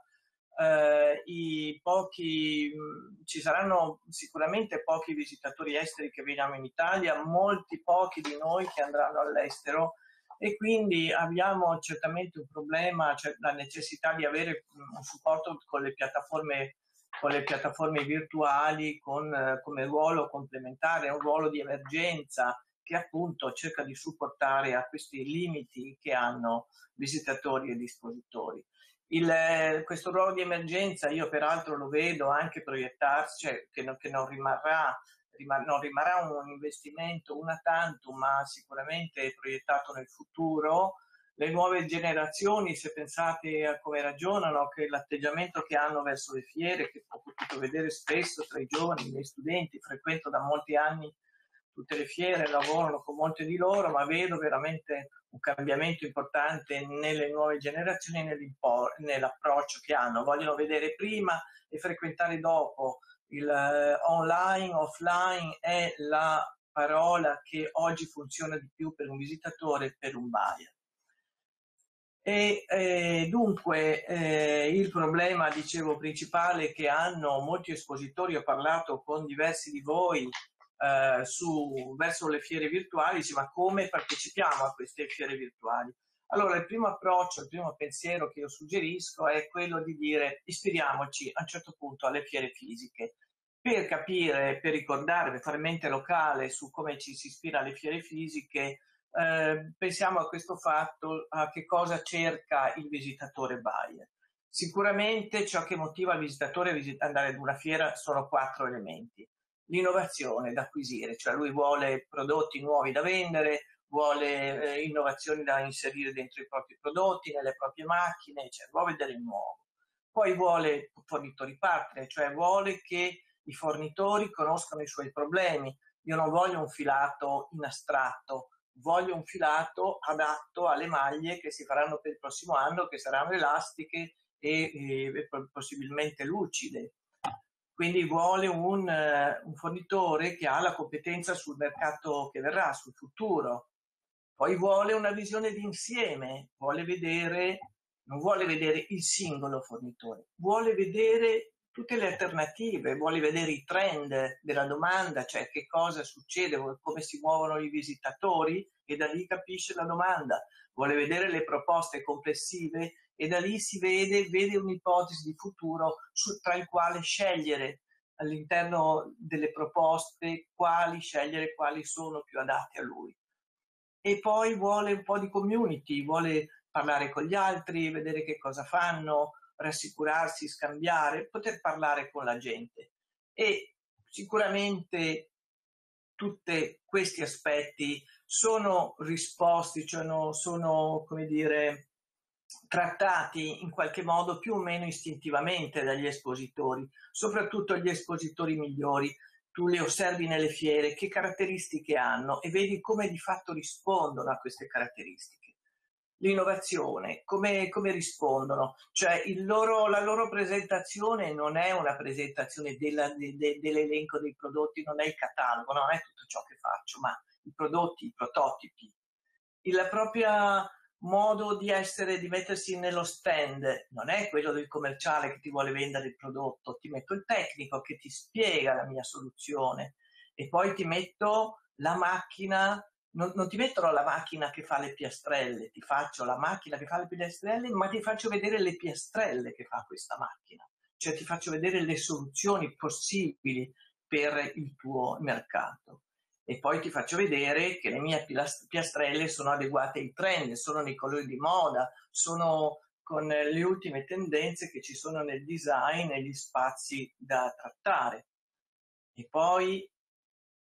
Ci saranno sicuramente pochi visitatori esteri che veniamo in Italia, molti pochi di noi che andranno all'estero, e quindi abbiamo certamente un problema, cioè la necessità di avere un supporto con le piattaforme virtuali come ruolo complementare, un ruolo di emergenza che appunto cerca di supportare a questi limiti che hanno visitatori e espositori. Questo ruolo di emergenza io peraltro lo vedo anche proiettarsi, cioè che non rimarrà un investimento una tantum, ma sicuramente proiettato nel futuro. Le nuove generazioni, se pensate a come ragionano, che l'atteggiamento che hanno verso le fiere, che ho potuto vedere spesso tra i giovani, i miei studenti, frequento da molti anni tutte le fiere, lavorano con molte di loro, ma vedo veramente un cambiamento importante nelle nuove generazioni, nell'approccio che hanno. Vogliono vedere prima e frequentare dopo. Il online, offline è la parola che oggi funziona di più per un visitatore e per un buyer. Dunque il problema, dicevo, principale che hanno molti espositori, ho parlato con diversi di voi verso le fiere virtuali, dice, ma come partecipiamo a queste fiere virtuali? Allora il primo approccio, il primo pensiero che io suggerisco è quello di dire: ispiriamoci a un certo punto alle fiere fisiche, per capire, per ricordare, per fare mente locale su come ci si ispira alle fiere fisiche. Pensiamo a questo fatto, a che cosa cerca il visitatore buyer. Sicuramente ciò che motiva il visitatore a andare ad una fiera sono 4 elementi. L'innovazione da acquisire, cioè lui vuole prodotti nuovi da vendere, vuole innovazioni da inserire dentro i propri prodotti, nelle proprie macchine, cioè vuole vedere il nuovo. Poi vuole fornitori partner, cioè vuole che i fornitori conoscano i suoi problemi. Io non voglio un filato in astratto, voglio un filato adatto alle maglie che si faranno per il prossimo anno, che saranno elastiche e possibilmente lucide. Quindi vuole un fornitore che ha la competenza sul mercato che verrà, sul futuro. Poi vuole una visione d'insieme, non vuole vedere il singolo fornitore, vuole vedere tutte le alternative, vuole vedere i trend della domanda, cioè che cosa succede, come si muovono i visitatori, e da lì capisce la domanda. Vuole vedere le proposte complessive e da lì si vede un'ipotesi di futuro tra il quale scegliere all'interno delle proposte, quali sono più adatte a lui. E poi vuole un po' di community, vuole parlare con gli altri, vedere che cosa fanno, rassicurarsi, scambiare, poter parlare con la gente. E sicuramente tutti questi aspetti sono risposti, cioè sono, come dire, trattati in qualche modo più o meno istintivamente dagli espositori, soprattutto gli espositori migliori. Tu li osservi nelle fiere, che caratteristiche hanno, e vedi come di fatto rispondono a queste caratteristiche. L'innovazione, come rispondono? Cioè la loro presentazione non è una presentazione dell'elenco dei prodotti, non è il catalogo, non è tutto ciò che faccio, ma i prodotti, i prototipi. Il proprio modo di mettersi nello stand non è quello del commerciale che ti vuole vendere il prodotto, ti metto il tecnico che ti spiega la mia soluzione, e poi ti metto la macchina. Non ti metterò la macchina che fa le piastrelle, ti faccio la macchina che fa le piastrelle, ma ti faccio vedere le piastrelle che fa questa macchina. Cioè ti faccio vedere le soluzioni possibili per il tuo mercato. E poi ti faccio vedere che le mie piastrelle sono adeguate ai trend, sono nei colori di moda, sono con le ultime tendenze che ci sono nel design e gli spazi da trattare. E poi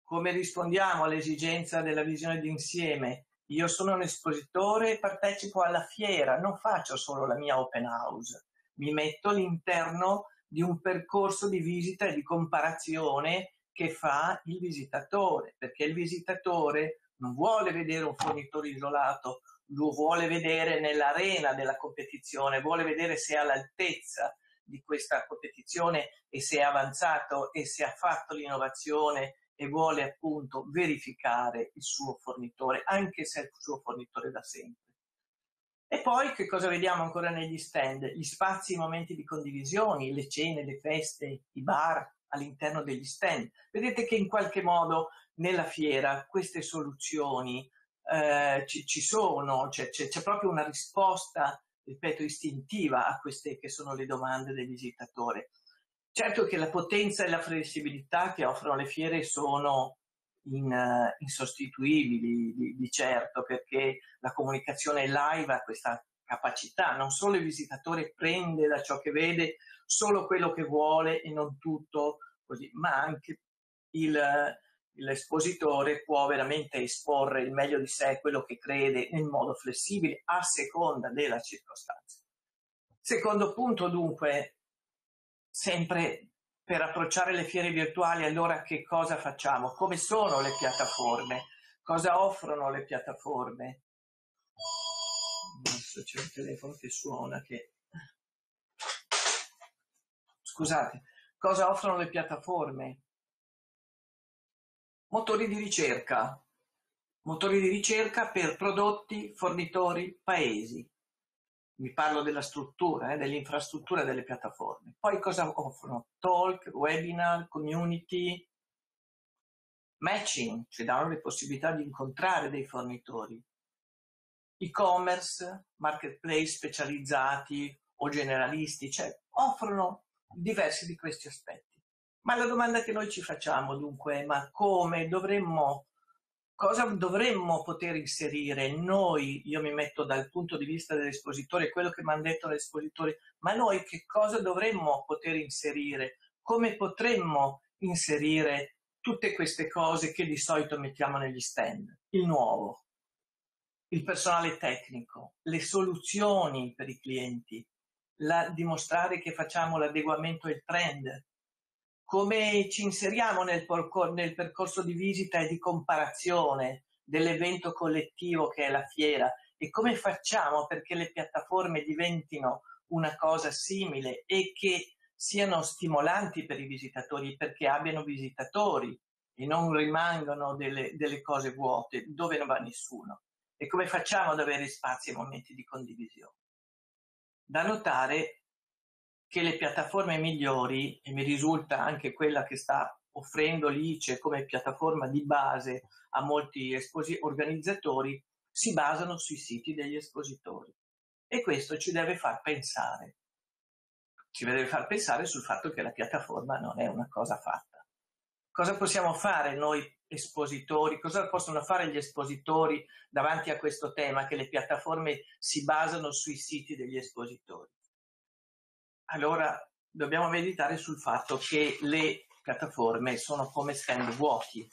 come rispondiamo all'esigenza della visione d'insieme? Io sono un espositore e partecipo alla fiera, non faccio solo la mia open house, mi metto all'interno di un percorso di visita e di comparazione che fa il visitatore, perché il visitatore non vuole vedere un fornitore isolato, lo vuole vedere nell'arena della competizione, vuole vedere se è all'altezza di questa competizione e se è avanzato e se ha fatto l'innovazione e vuole appunto verificare il suo fornitore, anche se è il suo fornitore da sempre. E poi che cosa vediamo ancora negli stand? Gli spazi, i momenti di condivisione, le cene, le feste, i bar all'interno degli stand. Vedete che in qualche modo nella fiera queste soluzioni ci sono, c'è proprio una risposta, ripeto, istintiva a queste che sono le domande del visitatore. Certo che la potenza e la flessibilità che offrono le fiere sono insostituibili, di certo, perché la comunicazione live ha questa capacità. Non solo il visitatore prende da ciò che vede solo quello che vuole e non tutto così, ma anche l'espositore può veramente esporre il meglio di sé, quello che crede, in modo flessibile a seconda della circostanza. Secondo punto, dunque, sempre per approcciare le fiere virtuali, allora che cosa facciamo? Come sono le piattaforme? Cosa offrono le piattaforme? Adesso c'è un telefono che suona che... Scusate, cosa offrono le piattaforme? Motori di ricerca per prodotti, fornitori, paesi. Vi parlo della struttura, dell'infrastruttura delle piattaforme. Poi cosa offrono? Talk, webinar, community, matching, ci danno le possibilità di incontrare dei fornitori. E-commerce, marketplace specializzati o generalisti, cioè offrono diversi di questi aspetti. Ma la domanda che noi ci facciamo dunque è: ma cosa dovremmo poter inserire noi? Io mi metto dal punto di vista dell'espositore, quello che mi hanno detto l'espositore, ma noi che cosa dovremmo poter inserire? Come potremmo inserire tutte queste cose che di solito mettiamo negli stand? Il nuovo, il personale tecnico, le soluzioni per i clienti, dimostrare che facciamo l'adeguamento al trend. Come ci inseriamo nel percorso di visita e di comparazione dell'evento collettivo che è la fiera, e come facciamo perché le piattaforme diventino una cosa simile e che siano stimolanti per i visitatori, perché abbiano visitatori e non rimangano delle cose vuote dove non va nessuno. E come facciamo ad avere spazi e momenti di condivisione? Da notare che le piattaforme migliori, e mi risulta anche quella che sta offrendo l'ICE come piattaforma di base a molti organizzatori, si basano sui siti degli espositori. E questo ci deve far pensare. Ci deve far pensare sul fatto che la piattaforma non è una cosa fatta. Cosa possiamo fare noi espositori? Cosa possono fare gli espositori davanti a questo tema, che le piattaforme si basano sui siti degli espositori? Allora dobbiamo meditare sul fatto che le piattaforme sono come stand vuoti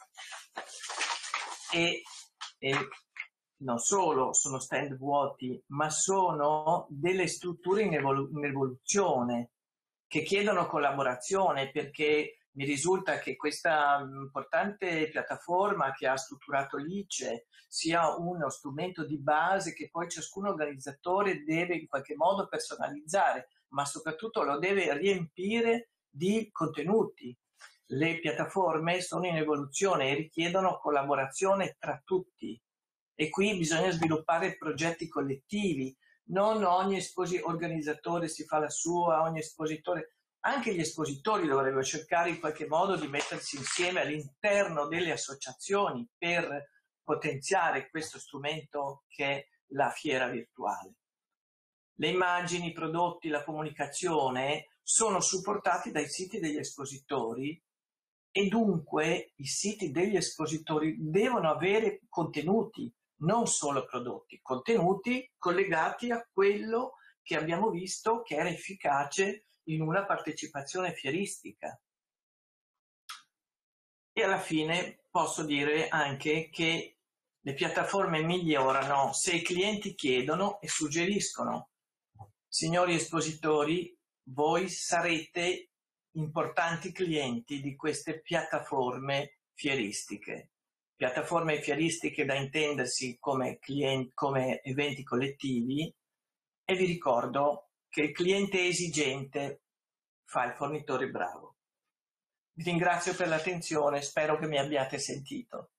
e non solo sono stand vuoti, ma sono delle strutture in evoluzione che chiedono collaborazione, perché mi risulta che questa importante piattaforma che ha strutturato l'ICE sia uno strumento di base che poi ciascun organizzatore deve in qualche modo personalizzare, ma soprattutto lo deve riempire di contenuti. Le piattaforme sono in evoluzione e richiedono collaborazione tra tutti, e qui bisogna sviluppare progetti collettivi. Non ogni organizzatore si fa la sua, ogni espositore, anche gli espositori dovrebbero cercare in qualche modo di mettersi insieme all'interno delle associazioni per potenziare questo strumento che è la fiera virtuale. Le immagini, i prodotti, la comunicazione sono supportati dai siti degli espositori, e dunque i siti degli espositori devono avere contenuti, non solo prodotti, contenuti collegati a quello che abbiamo visto che era efficace in una partecipazione fieristica. E alla fine posso dire anche che le piattaforme migliorano se i clienti chiedono e suggeriscono. Signori espositori, voi sarete importanti clienti di queste piattaforme fieristiche. Piattaforme fieristiche da intendersi come eventi collettivi, e vi ricordo che il cliente esigente fa il fornitore bravo. Vi ringrazio per l'attenzione, spero che mi abbiate sentito.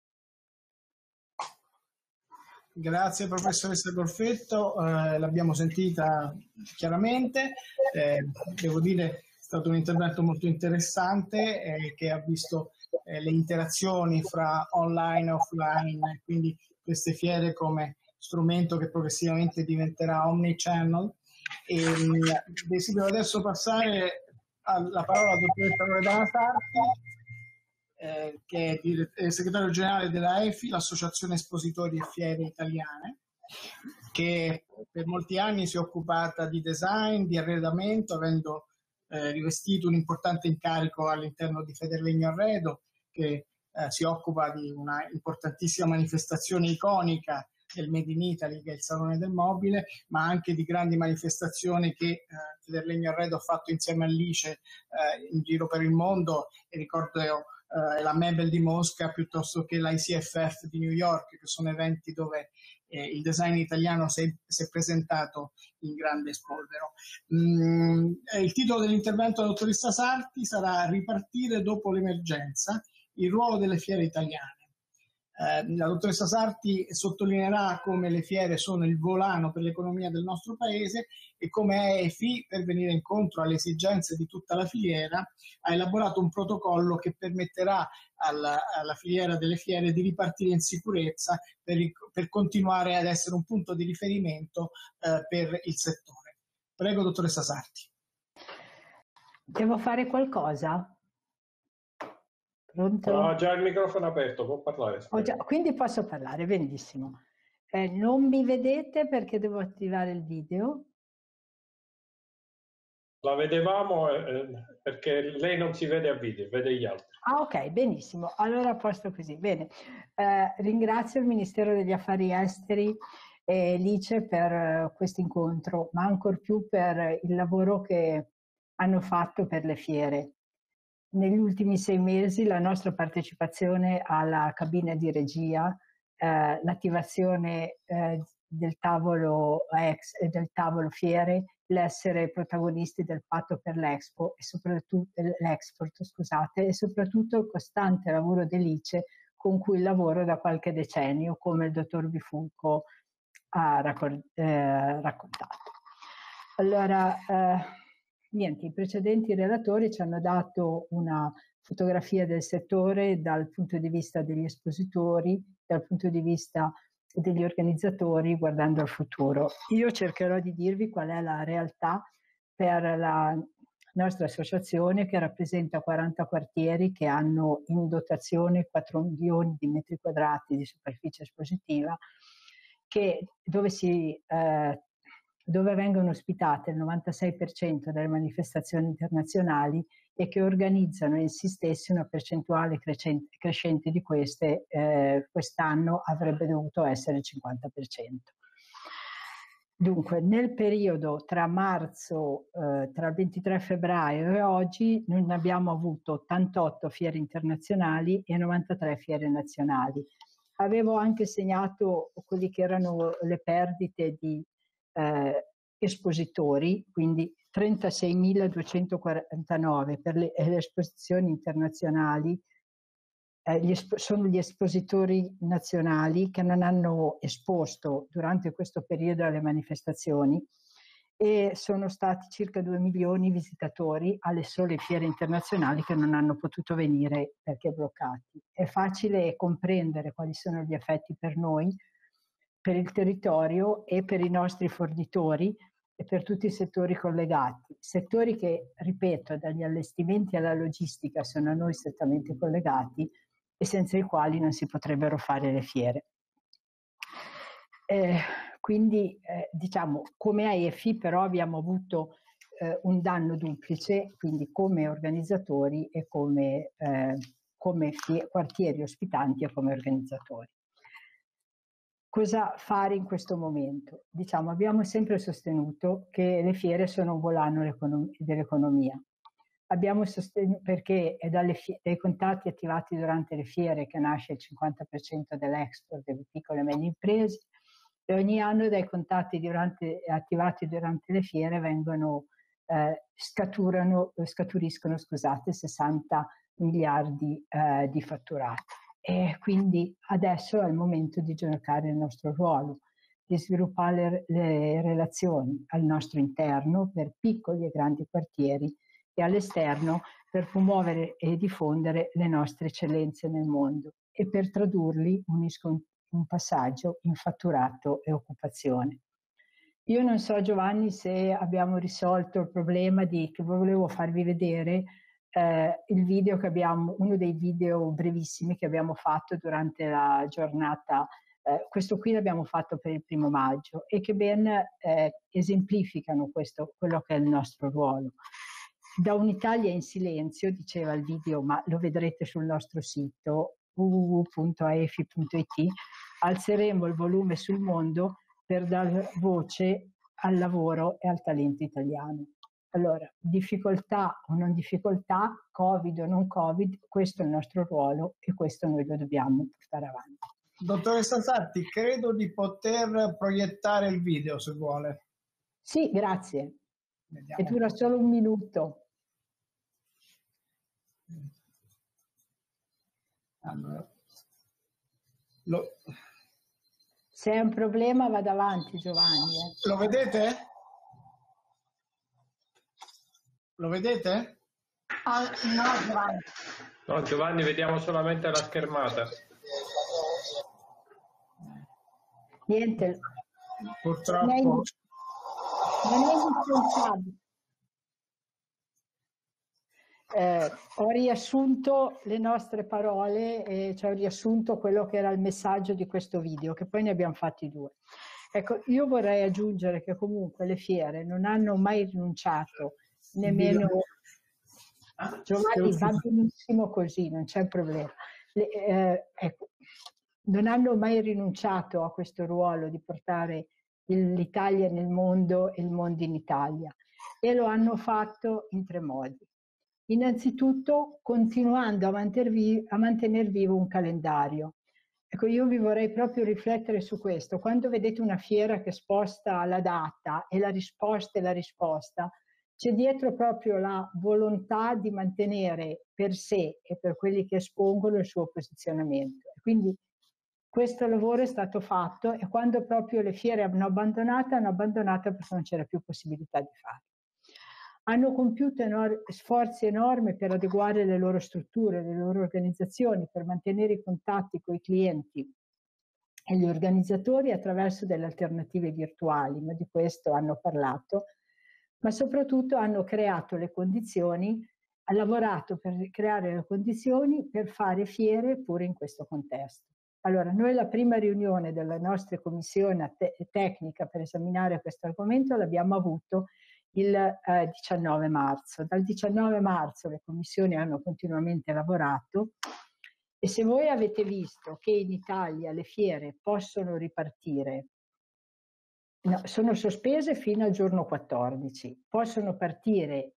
Grazie professoressa Corfetto, l'abbiamo sentita chiaramente, devo dire è stato un intervento molto interessante che ha visto le interazioni fra online e offline, quindi queste fiere come strumento che progressivamente diventerà omnichannel. Desidero adesso passare la parola alla dottoressa Loredana Sarti, che è segretario generale della EFI, l'Associazione Espositori e Fiere Italiane, che per molti anni si è occupata di design, di arredamento, avendo rivestito un importante incarico all'interno di Federlegno Arredo, che si occupa di una importantissima manifestazione iconica del Made in Italy, che è il Salone del Mobile, ma anche di grandi manifestazioni che Federlegno Arredo ha fatto insieme a Lice in giro per il mondo, e ricordo la Mebel di Mosca piuttosto che l'ICFF di New York, che sono eventi dove il design italiano si è presentato in grande spolvero. Il titolo dell'intervento della dottoressa Sarti sarà "Ripartire dopo l'emergenza, il ruolo delle fiere italiane". La dottoressa Sarti sottolineerà come le fiere sono il volano per l'economia del nostro paese e come EFI, per venire incontro alle esigenze di tutta la filiera, ha elaborato un protocollo che permetterà alla filiera delle fiere di ripartire in sicurezza per continuare ad essere un punto di riferimento per il settore. Prego, dottoressa Sarti. Devo fare qualcosa? Pronto? No, già il microfono aperto, può parlare. Quindi posso parlare, benissimo. Non mi vedete perché devo attivare il video? La vedevamo perché lei non si vede a video, vede gli altri. Ah, ok, benissimo. Allora a posto così. Bene. Ringrazio il Ministero degli Affari Esteri e Lice per questo incontro, ma ancor più per il lavoro che hanno fatto per le fiere. Negli ultimi 6 mesi la nostra partecipazione alla cabina di regia, l'attivazione del tavolo fiere, l'essere protagonisti del patto per l'Expo e soprattutto l'export, e soprattutto il costante lavoro dell'Ice con cui lavoro da qualche decennio, come il dottor Bifulco ha raccontato. Allora, niente, i precedenti relatori ci hanno dato una fotografia del settore dal punto di vista degli espositori, dal punto di vista degli organizzatori, guardando al futuro. Io cercherò di dirvi qual è la realtà per la nostra associazione, che rappresenta 40 quartieri che hanno in dotazione 4 milioni di metri quadrati di superficie espositiva, dove vengono ospitate il 96% delle manifestazioni internazionali e che organizzano in si stessi una percentuale crescente di queste. Quest'anno avrebbe dovuto essere il 50%. Dunque, nel periodo tra il 23 febbraio e oggi, noi abbiamo avuto 88 fiere internazionali e 93 fiere nazionali. Avevo anche segnato quelli che erano le perdite di espositori, quindi 36.249 per le esposizioni internazionali. Sono gli espositori nazionali che non hanno esposto durante questo periodo alle manifestazioni, e sono stati circa 2 milioni di visitatori alle sole fiere internazionali che non hanno potuto venire perché bloccati. È facile comprendere quali sono gli effetti per noi, per il territorio e per i nostri fornitori e per tutti i settori collegati. Settori che, ripeto, dagli allestimenti alla logistica sono a noi strettamente collegati e senza i quali non si potrebbero fare le fiere. Quindi, diciamo, come AEFI però abbiamo avuto un danno duplice, quindi come organizzatori e come come quartieri ospitanti e come organizzatori. Cosa fare in questo momento? Diciamo, abbiamo sempre sostenuto che le fiere sono un volano dell'economia. Abbiamo sostenuto, perché è dai contatti attivati durante le fiere che nasce il 50% dell'export delle piccole e medie imprese, e ogni anno dai contatti attivati durante le fiere scaturiscono 60 miliardi di fatturato. E quindi adesso è il momento di giocare il nostro ruolo, di sviluppare le relazioni al nostro interno per piccoli e grandi quartieri e all'esterno per promuovere e diffondere le nostre eccellenze nel mondo e per tradurli un passaggio in fatturato e occupazione. Io non so, Giovanni, se abbiamo risolto il problema che volevo farvi vedere il video che abbiamo, uno dei video brevissimi che abbiamo fatto durante la giornata, questo qui l'abbiamo fatto per il 1° maggio e che ben esemplificano quello che è il nostro ruolo. Da un'Italia in silenzio, diceva il video, ma lo vedrete sul nostro sito www.aefi.it, alzeremo il volume sul mondo per dar voce al lavoro e al talento italiano. Allora, difficoltà o non difficoltà, Covid o non Covid, questo è il nostro ruolo e questo noi lo dobbiamo portare avanti. Dottoressa Sarti, credo di poter proiettare il video se vuole. Sì, grazie. Vediamo. E dura solo 1 minuto. Allora, se è un problema vada avanti, Giovanni. Lo vedete? Lo vedete? No, Giovanni. No, Giovanni, vediamo solamente la schermata. Niente. Purtroppo. Non è indispensabile. Ho riassunto le nostre parole, cioè ho riassunto quello che era il messaggio di questo video, che poi ne abbiamo fatti 2. Ecco, io vorrei aggiungere che comunque le fiere non hanno mai rinunciato, nemmeno... Giovanni, va benissimo così, non c'è problema. Ecco, non hanno mai rinunciato a questo ruolo di portare l'Italia nel mondo e il mondo in Italia, e lo hanno fatto in 3 modi. Innanzitutto continuando a mantener vivo un calendario. Ecco, io vi vorrei proprio riflettere su questo. Quando vedete una fiera che sposta la data e la risposta è la risposta, c'è dietro proprio la volontà di mantenere per sé e per quelli che espongono il suo posizionamento. Quindi questo lavoro è stato fatto, e quando proprio le fiere hanno abbandonato perché non c'era più possibilità di farlo. Hanno compiuto sforzi enormi per adeguare le loro strutture, le loro organizzazioni, per mantenere i contatti con i clienti e gli organizzatori attraverso delle alternative virtuali, ma di questo hanno parlato, ma soprattutto hanno creato le condizioni, ha lavorato per creare le condizioni per fare fiere pure in questo contesto. Allora, noi la prima riunione della nostra commissione tecnica per esaminare questo argomento l'abbiamo avuto il 19 marzo. Dal 19 marzo le commissioni hanno continuamente lavorato, e se voi avete visto che in Italia le fiere possono ripartire, no, sono sospese fino al giorno 14, possono partire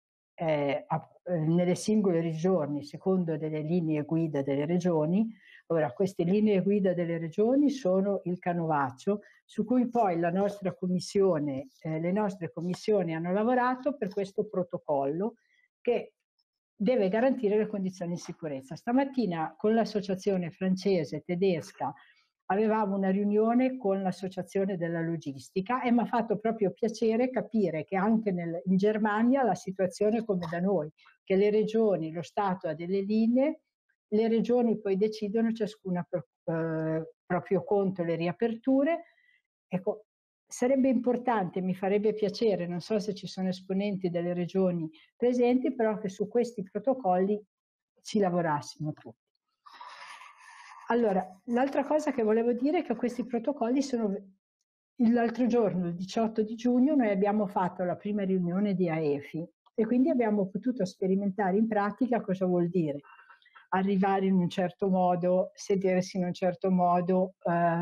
nelle singole regioni secondo delle linee guida delle regioni. Ora, queste linee guida delle regioni sono il canovaccio su cui poi la nostra commissione, le nostre commissioni hanno lavorato per questo protocollo che deve garantire le condizioni di sicurezza. Stamattina con l'associazione francese tedesca avevamo una riunione con l'associazione della logistica e mi ha fatto proprio piacere capire che anche in Germania la situazione è come da noi, che le regioni, lo Stato ha delle linee, le regioni poi decidono ciascuna per proprio conto le riaperture. Ecco, sarebbe importante, mi farebbe piacere, non so se ci sono esponenti delle regioni presenti, però che su questi protocolli ci lavorassimo tutti. Allora, l'altra cosa che volevo dire è che questi protocolli sono... L'altro giorno, il 18 di giugno, noi abbiamo fatto la prima riunione di AEFI e quindi abbiamo potuto sperimentare in pratica cosa vuol dire arrivare in un certo modo, sedersi in un certo modo,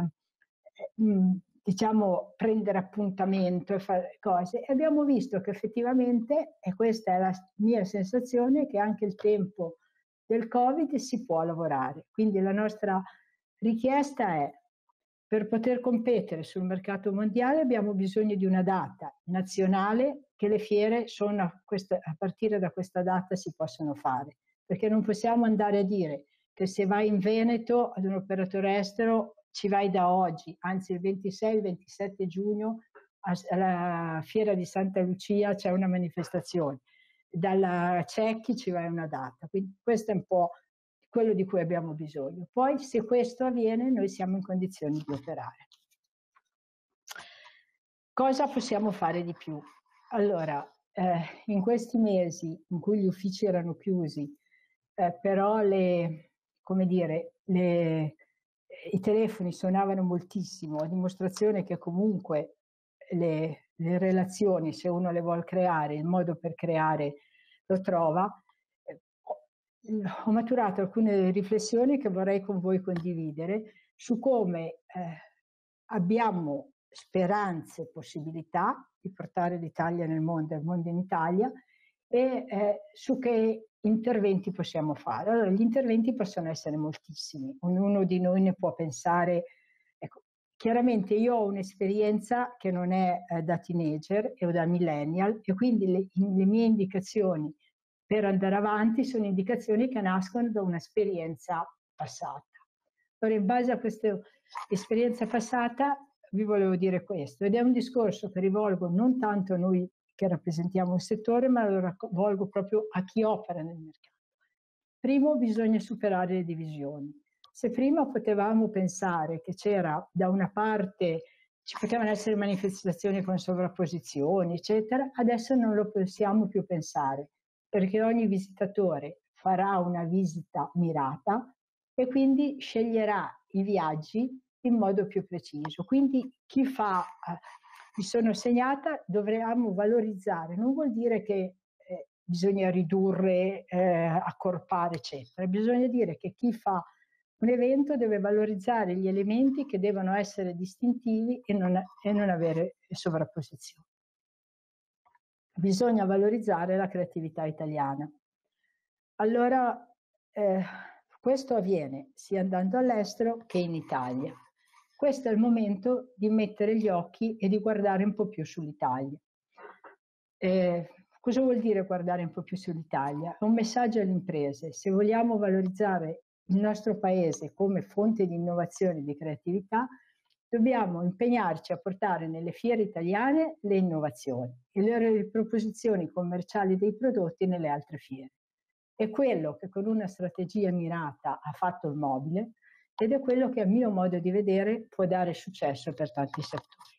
diciamo prendere appuntamento e fare cose. E abbiamo visto che effettivamente, e questa è la mia sensazione, che anche il tempo del Covid si può lavorare. Quindi la nostra richiesta è: per poter competere sul mercato mondiale abbiamo bisogno di una data nazionale, che le fiere sono a partire da questa data si possono fare, perché non possiamo andare a dire che se vai in Veneto ad un operatore estero ci vai da oggi, anzi il 26, il 27 giugno alla fiera di Santa Lucia c'è una manifestazione, dalla Cecchi ci vai una data, quindi questo è un po' quello di cui abbiamo bisogno. Poi se questo avviene noi siamo in condizioni di operare. Cosa possiamo fare di più? Allora, in questi mesi in cui gli uffici erano chiusi, però come dire, i telefoni suonavano moltissimo, a dimostrazione che comunque le relazioni, se uno le vuole creare, il modo per creare lo trova. Ho maturato alcune riflessioni che vorrei con voi condividere su come abbiamo speranze e possibilità di portare l'Italia nel mondo e il mondo in Italia, e su che interventi possiamo fare. Allora, gli interventi possono essere moltissimi, ognuno di noi ne può pensare. Ecco, chiaramente io ho un'esperienza che non è da teenager o da millennial, e quindi le mie indicazioni per andare avanti sono indicazioni che nascono da un'esperienza passata. Allora, in base a questa esperienza passata vi volevo dire questo, ed è un discorso che rivolgo non tanto a noi che rappresentiamo il settore, ma lo rivolgo proprio a chi opera nel mercato. Primo, bisogna superare le divisioni. Se prima potevamo pensare che c'era da una parte, ci potevano essere manifestazioni con sovrapposizioni, eccetera, adesso non lo possiamo più pensare, perché ogni visitatore farà una visita mirata e quindi sceglierà i viaggi in modo più preciso. Quindi chi fa, mi sono segnata, dovremmo valorizzare, non vuol dire che bisogna ridurre, accorpare, eccetera. Bisogna dire che chi fa un evento deve valorizzare gli elementi che devono essere distintivi e non avere sovrapposizioni. Bisogna valorizzare la creatività italiana. Allora, questo avviene sia andando all'estero che in Italia. Questo è il momento di mettere gli occhi e di guardare un po' più sull'Italia. Cosa vuol dire guardare un po' più sull'Italia? È un messaggio alle imprese. Se vogliamo valorizzare il nostro paese come fonte di innovazione e di creatività, dobbiamo impegnarci a portare nelle fiere italiane le innovazioni e le proposizioni commerciali dei prodotti nelle altre fiere. È quello che con una strategia mirata ha fatto il mobile, ed è quello che a mio modo di vedere può dare successo per tanti settori.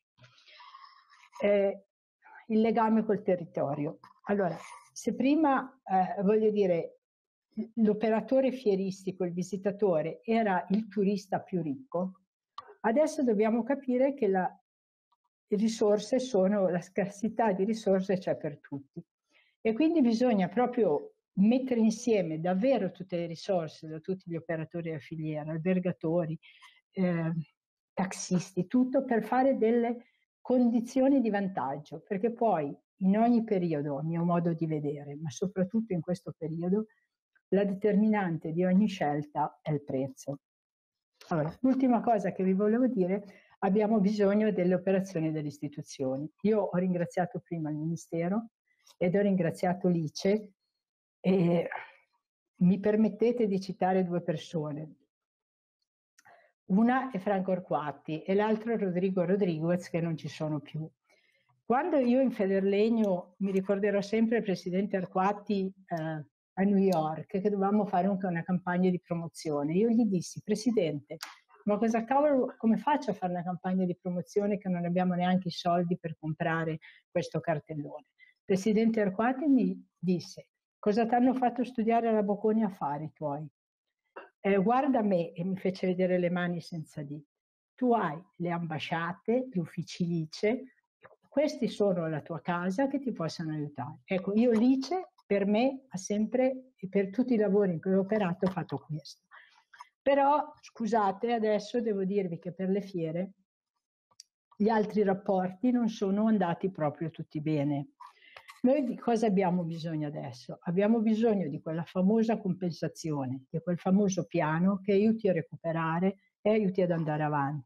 Il legame col territorio. Allora, se prima, voglio dire, l'operatore fieristico, il visitatore, era il turista più ricco, adesso dobbiamo capire che le risorse sono, la scarsità di risorse c'è per tutti. E quindi bisogna proprio mettere insieme davvero tutte le risorse da tutti gli operatori della filiera, albergatori, taxisti, tutto per fare delle condizioni di vantaggio, perché poi in ogni periodo, a mio modo di vedere, ma soprattutto in questo periodo, la determinante di ogni scelta è il prezzo. Allora, l'ultima cosa che vi volevo dire, abbiamo bisogno delle operazioni delle istituzioni. Io ho ringraziato prima il Ministero ed ho ringraziato l'ICE, e mi permettete di citare due persone. Una è Franco Arquati e l'altro è Rodrigo Rodriguez, che non ci sono più. Quando io in Federlegno, mi ricorderò sempre il presidente Arquati a New York, che dovevamo fare una campagna di promozione. Io gli dissi: Presidente, ma cosa cavolo, come faccio a fare una campagna di promozione che non abbiamo neanche i soldi per comprare questo cartellone? Il presidente Arquati mi disse: cosa ti hanno fatto studiare alla Bocconi a fare i tuoi? Guarda me, e mi fece vedere le mani senza dita. Tu hai le ambasciate, gli uffici LICE, questi sono la tua casa che ti possono aiutare. Ecco, io LICE per me ha sempre, e per tutti i lavori in cui ho operato, fatto questo. Però, scusate, adesso devo dirvi che per le fiere gli altri rapporti non sono andati proprio tutti bene. Noi di cosa abbiamo bisogno adesso? Abbiamo bisogno di quella famosa compensazione, di quel famoso piano che aiuti a recuperare e aiuti ad andare avanti.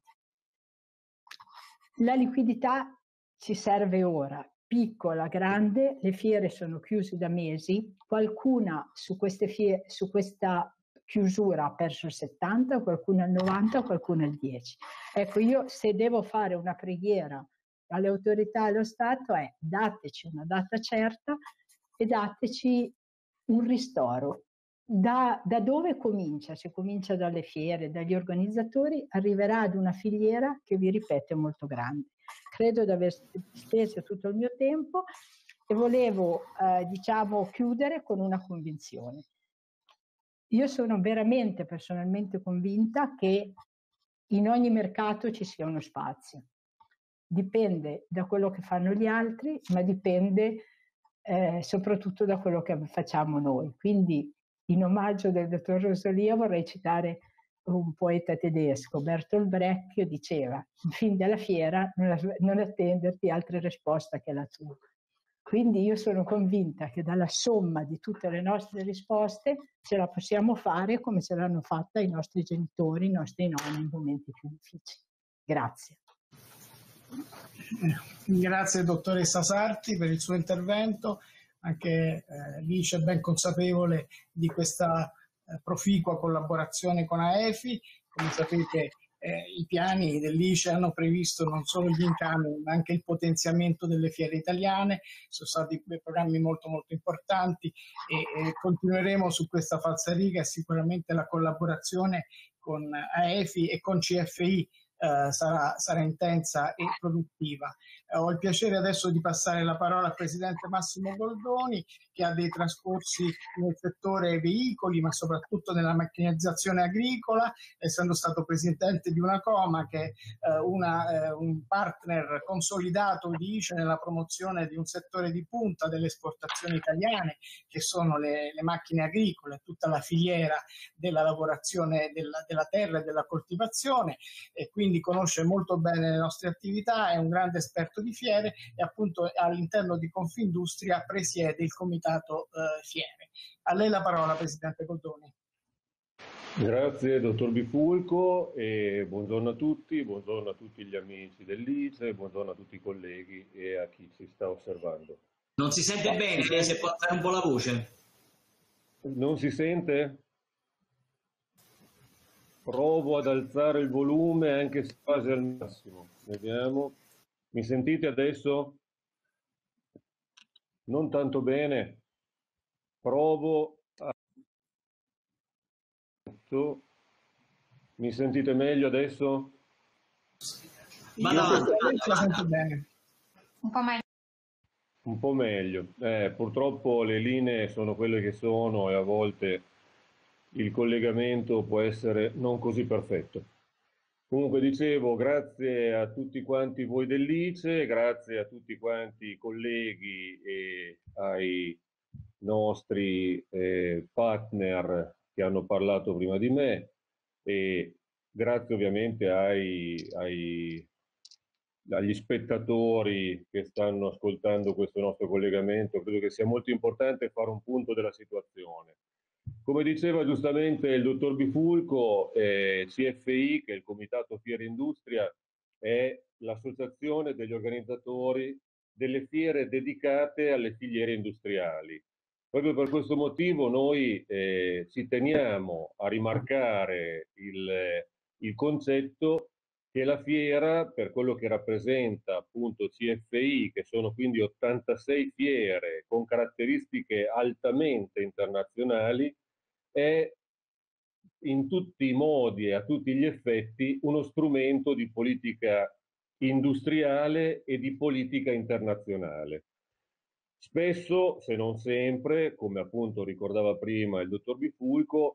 La liquidità ci serve ora, piccola, grande, le fiere sono chiuse da mesi, qualcuna su questa chiusura ha perso il 70, qualcuno il 90, qualcuno il 10. Ecco, io se devo fare una preghiera alle autorità e allo Stato è: dateci una data certa e dateci un ristoro. Da dove comincia? Se comincia dalle fiere, dagli organizzatori, arriverà ad una filiera che, vi ripeto, è molto grande. Credo di aver speso tutto il mio tempo e volevo diciamo chiudere con una convinzione. Io sono veramente personalmente convinta che in ogni mercato ci sia uno spazio. Dipende da quello che fanno gli altri, ma dipende soprattutto da quello che facciamo noi. Quindi, in omaggio del dottor Rosolia, vorrei citare un poeta tedesco, Bertolt Brecht, che diceva: in fin della fiera non attenderti altre risposte che la tua. Quindi io sono convinta che dalla somma di tutte le nostre risposte ce la possiamo fare come ce l'hanno fatta i nostri genitori, i nostri nonni in momenti più difficili. Grazie. Grazie dottoressa Sarti per il suo intervento. Anche Lice è ben consapevole di questa proficua collaborazione con AEFI. Come sapete, i piani dell'ICE hanno previsto non solo gli incami ma anche il potenziamento delle fiere italiane. Sono stati dei programmi molto importanti e continueremo su questa falsariga. Sicuramente la collaborazione con AEFI e con CFI sarà intensa e produttiva. Ho il piacere adesso di passare la parola al Presidente Massimo Goldoni, che ha dei trascorsi nel settore veicoli, ma soprattutto nella macchinizzazione agricola, essendo stato Presidente di una Coma, che è un partner consolidato di ICE nella promozione di un settore di punta delle esportazioni italiane, che sono le macchine agricole, tutta la filiera della lavorazione della terra e della coltivazione, e quindi conosce molto bene le nostre attività, è un grande esperto di fiere e appunto all'interno di Confindustria presiede il comitato fiere. A lei la parola, Presidente Goldoni. Grazie dottor Bifulco e buongiorno a tutti gli amici dell'ICE, buongiorno a tutti i colleghi e a chi ci sta osservando. Non si sente bene, se può alzare un po' la voce. Non si sente? Provo ad alzare il volume anche se quasi al massimo. Vediamo. Mi sentite adesso? Non tanto bene. Provo a... Mi sentite meglio adesso? Un po' meglio. Un po' meglio. Purtroppo le linee sono quelle che sono e a volte il collegamento può essere non così perfetto. Comunque dicevo, grazie a tutti quanti voi dell'ICE, grazie a tutti quanti i colleghi e ai nostri partner che hanno parlato prima di me e grazie ovviamente agli spettatori che stanno ascoltando questo nostro collegamento. Credo che sia molto importante fare un punto della situazione. Come diceva giustamente il dottor Bifulco, CFI, che è il Comitato Fiere Industria, è l'associazione degli organizzatori delle fiere dedicate alle filiere industriali. Proprio per questo motivo noi ci teniamo a rimarcare il concetto che la fiera, per quello che rappresenta appunto CFI, che sono quindi 86 fiere con caratteristiche altamente internazionali, è in tutti i modi e a tutti gli effetti uno strumento di politica industriale e di politica internazionale. Spesso, se non sempre, come appunto ricordava prima il dottor Bifulco,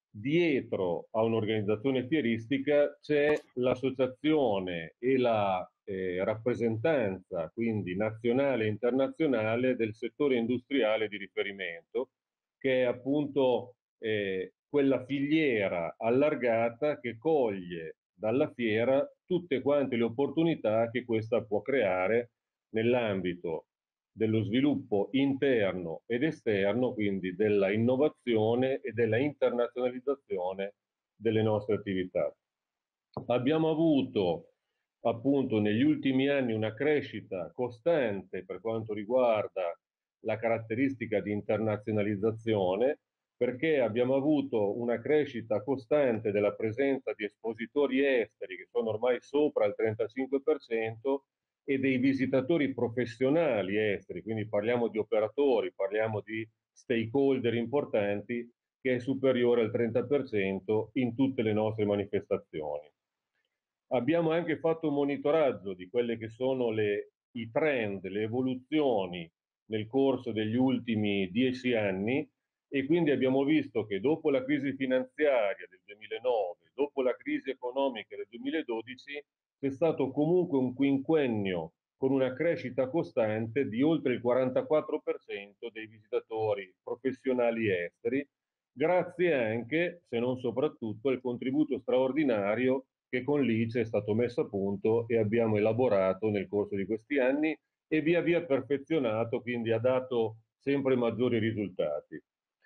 dietro a un'organizzazione fieristica c'è l'associazione e la rappresentanza, quindi nazionale e internazionale, del settore industriale di riferimento, che è appunto quella filiera allargata che coglie dalla fiera tutte quante le opportunità che questa può creare nell'ambito dello sviluppo interno ed esterno, quindi della innovazione e della internazionalizzazione delle nostre attività. Abbiamo avuto appunto negli ultimi anni una crescita costante per quanto riguarda la caratteristica di internazionalizzazione, perché abbiamo avuto una crescita costante della presenza di espositori esteri che sono ormai sopra il 35% e dei visitatori professionali esteri, quindi parliamo di operatori, parliamo di stakeholder importanti, che è superiore al 30% in tutte le nostre manifestazioni. Abbiamo anche fatto un monitoraggio di quelle che sono i trend, le evoluzioni nel corso degli ultimi 10 anni, e quindi abbiamo visto che dopo la crisi finanziaria del 2009, dopo la crisi economica del 2012, c'è stato comunque un quinquennio con una crescita costante di oltre il 44% dei visitatori professionali esteri, grazie anche, se non soprattutto, al contributo straordinario che con l'ICE è stato messo a punto e abbiamo elaborato nel corso di questi anni e via via perfezionato, quindi ha dato sempre maggiori risultati.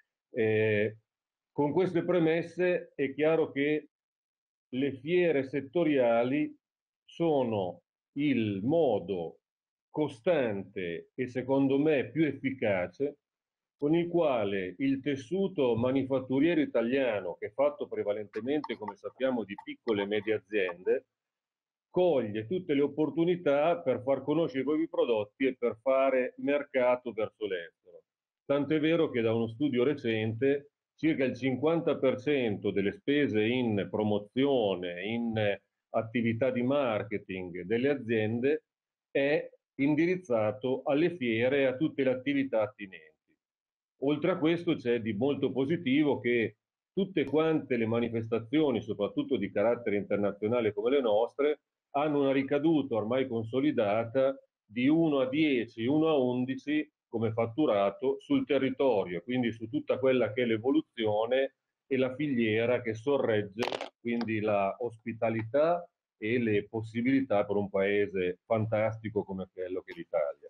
Con queste premesse è chiaro che le fiere settoriali sono il modo costante e secondo me più efficace con il quale il tessuto manifatturiero italiano, che è fatto prevalentemente, come sappiamo, di piccole e medie aziende, coglie tutte le opportunità per far conoscere i propri prodotti e per fare mercato verso l'estero. Tant'è vero che da uno studio recente circa il 50% delle spese in promozione, in attività di marketing delle aziende è indirizzato alle fiere e a tutte le attività attinenti. Oltre a questo c'è di molto positivo che tutte quante le manifestazioni, soprattutto di carattere internazionale come le nostre, hanno una ricaduta ormai consolidata di 1 a 10, 1 a 11 come fatturato sul territorio, quindi su tutta quella che è l'evoluzione e la filiera che sorregge quindi la ospitalità e le possibilità per un paese fantastico come quello che è l'Italia.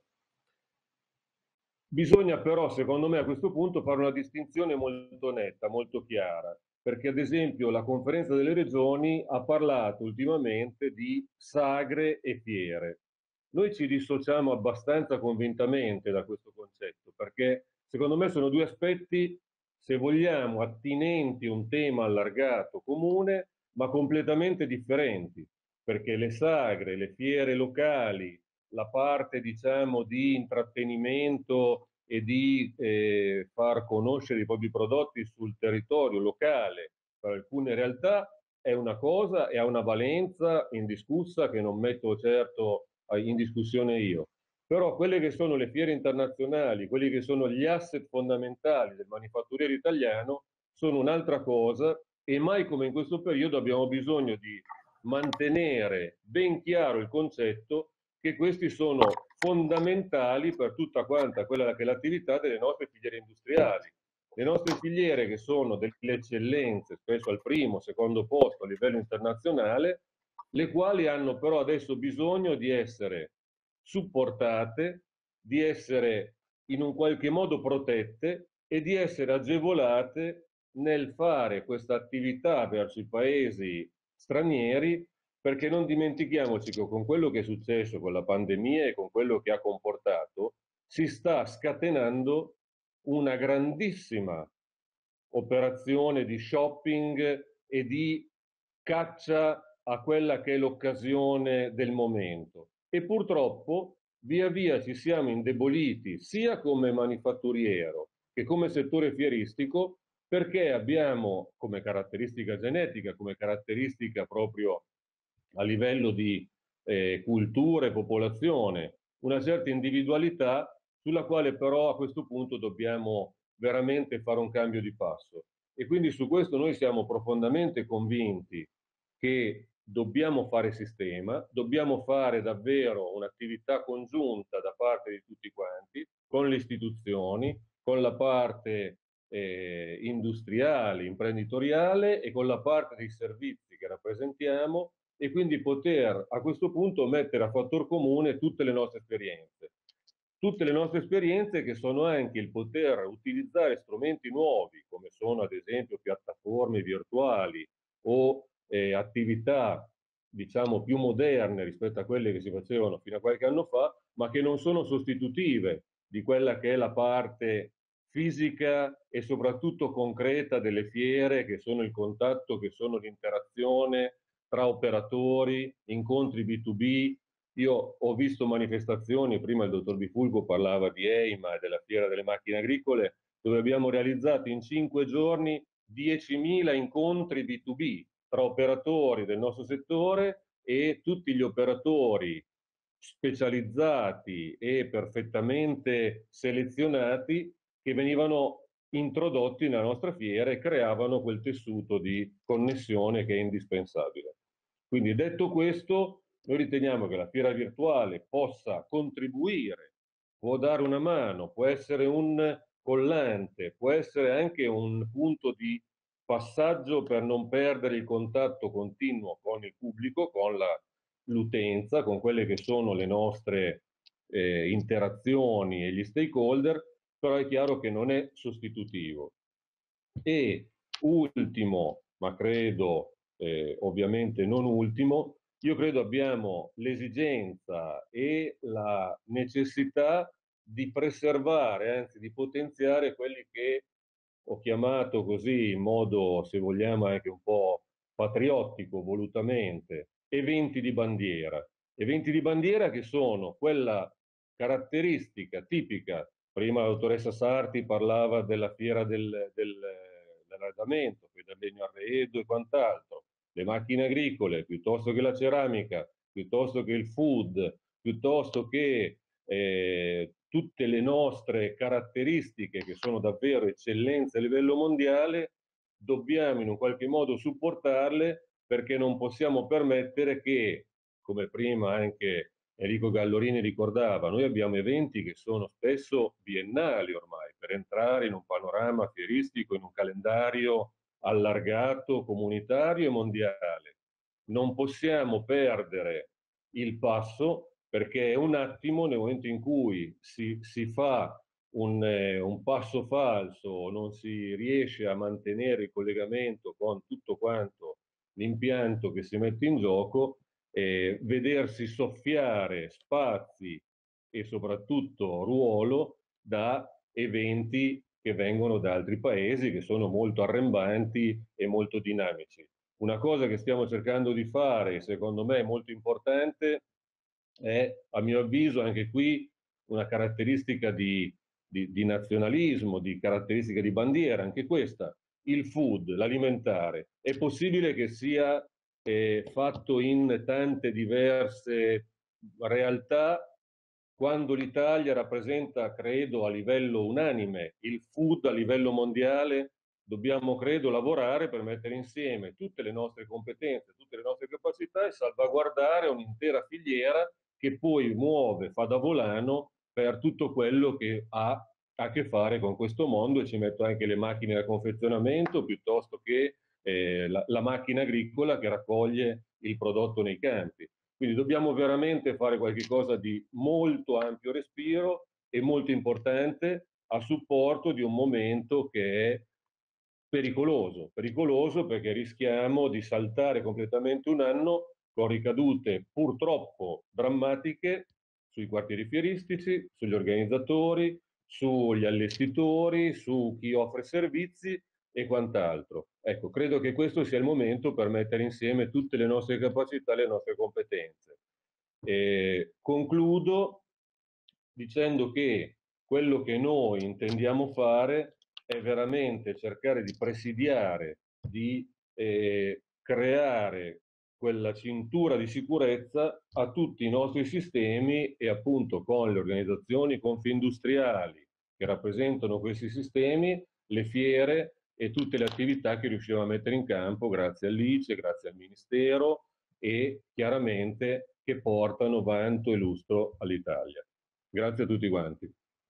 Bisogna però, secondo me, a questo punto fare una distinzione molto netta, molto chiara, perché ad esempio la Conferenza delle Regioni ha parlato ultimamente di sagre e fiere. Noi ci dissociamo abbastanza convintamente da questo concetto, perché secondo me sono due aspetti, se vogliamo, attinenti a un tema allargato, comune, ma completamente differenti, perché le sagre, le fiere locali, la parte diciamo di intrattenimento e di far conoscere i propri prodotti sul territorio locale per alcune realtà è una cosa e ha una valenza indiscussa che non metto certo in discussione io. Però quelle che sono le fiere internazionali, quelli che sono gli asset fondamentali del manifatturiero italiano sono un'altra cosa e mai come in questo periodo abbiamo bisogno di mantenere ben chiaro il concetto che questi sono fondamentali per tutta quanta quella che è l'attività delle nostre filiere industriali. Le nostre filiere che sono delle eccellenze, spesso al primo, secondo posto a livello internazionale, le quali hanno però adesso bisogno di essere supportate, di essere in un qualche modo protette e di essere agevolate nel fare questa attività verso i paesi stranieri, perché non dimentichiamoci che con quello che è successo con la pandemia e con quello che ha comportato, si sta scatenando una grandissima operazione di shopping e di caccia a quella che è l'occasione del momento. E purtroppo via via ci siamo indeboliti sia come manifatturiero che come settore fieristico, perché abbiamo come caratteristica genetica, come caratteristica proprio a livello di cultura e popolazione, una certa individualità sulla quale però a questo punto dobbiamo veramente fare un cambio di passo. E quindi su questo noi siamo profondamente convinti che dobbiamo fare sistema, dobbiamo fare davvero un'attività congiunta da parte di tutti quanti, con le istituzioni, con la parte industriale, imprenditoriale e con la parte dei servizi che rappresentiamo, e quindi poter a questo punto mettere a fattor comune tutte le nostre esperienze. Tutte le nostre esperienze che sono anche il poter utilizzare strumenti nuovi, come sono ad esempio piattaforme virtuali o attività diciamo più moderne rispetto a quelle che si facevano fino a qualche anno fa, ma che non sono sostitutive di quella che è la parte fisica e soprattutto concreta delle fiere, che sono il contatto, che sono l'interazione tra operatori, incontri B2B. Io ho visto manifestazioni, prima il dottor Bifulco parlava di EIMA e della Fiera delle Macchine Agricole, dove abbiamo realizzato in 5 giorni 10.000 incontri B2B tra operatori del nostro settore e tutti gli operatori specializzati e perfettamente selezionati che venivano introdotti nella nostra fiera e creavano quel tessuto di connessione che è indispensabile. Quindi detto questo, noi riteniamo che la fiera virtuale possa contribuire, può dare una mano, può essere un collante, può essere anche un punto di passaggio per non perdere il contatto continuo con il pubblico, con l'utenza, con quelle che sono le nostre interazioni e gli stakeholder, però è chiaro che non è sostitutivo. E ultimo, ma credo ovviamente non ultimo, io credo abbiamo l'esigenza e la necessità di preservare, anzi di potenziare quelli che ho chiamato così in modo, se vogliamo, anche un po' patriottico, volutamente, eventi di bandiera. Eventi di bandiera che sono quella caratteristica tipica. Prima la dottoressa Sarti parlava della fiera dell'arredamento, poi del legno arredo e quant'altro, le macchine agricole, piuttosto che la ceramica, piuttosto che il food, piuttosto che tutte le nostre caratteristiche che sono davvero eccellenze a livello mondiale, dobbiamo in un qualche modo supportarle, perché non possiamo permettere che, come prima anche Enrico Gallorini ricordava, noi abbiamo eventi che sono spesso biennali ormai, per entrare in un panorama fieristico, in un calendario allargato, comunitario e mondiale. Non possiamo perdere il passo, perché è un attimo nel momento in cui si fa un passo falso, non si riesce a mantenere il collegamento con tutto quanto l'impianto che si mette in gioco, vedersi soffiare spazi e soprattutto ruolo da eventi che vengono da altri paesi, che sono molto arrembanti e molto dinamici. Una cosa che stiamo cercando di fare, secondo me molto importante, è a mio avviso anche qui una caratteristica di nazionalismo, di caratteristica di bandiera, anche questa, il food, l'alimentare. È possibile che sia fatto in tante diverse realtà, quando l'Italia rappresenta, credo, a livello unanime il food a livello mondiale. Dobbiamo, credo, lavorare per mettere insieme tutte le nostre competenze, tutte le nostre capacità e salvaguardare un'intera filiera che poi muove, fa da volano per tutto quello che ha a che fare con questo mondo, e ci metto anche le macchine da confezionamento piuttosto che la macchina agricola che raccoglie il prodotto nei campi. Quindi dobbiamo veramente fare qualcosa di molto ampio respiro e molto importante a supporto di un momento che è pericoloso perché rischiamo di saltare completamente un anno con ricadute purtroppo drammatiche sui quartieri fieristici, sugli organizzatori, sugli allestitori, su chi offre servizi e quant'altro. Ecco, credo che questo sia il momento per mettere insieme tutte le nostre capacità e le nostre competenze. Concludo dicendo che quello che noi intendiamo fare è veramente cercare di presidiare, di creare quella cintura di sicurezza a tutti i nostri sistemi, e appunto con le organizzazioni confindustriali che rappresentano questi sistemi, le fiere, e tutte le attività che riusciamo a mettere in campo grazie all'ICE, grazie al Ministero e chiaramente che portano vanto e lustro all'Italia. Grazie a tutti quanti.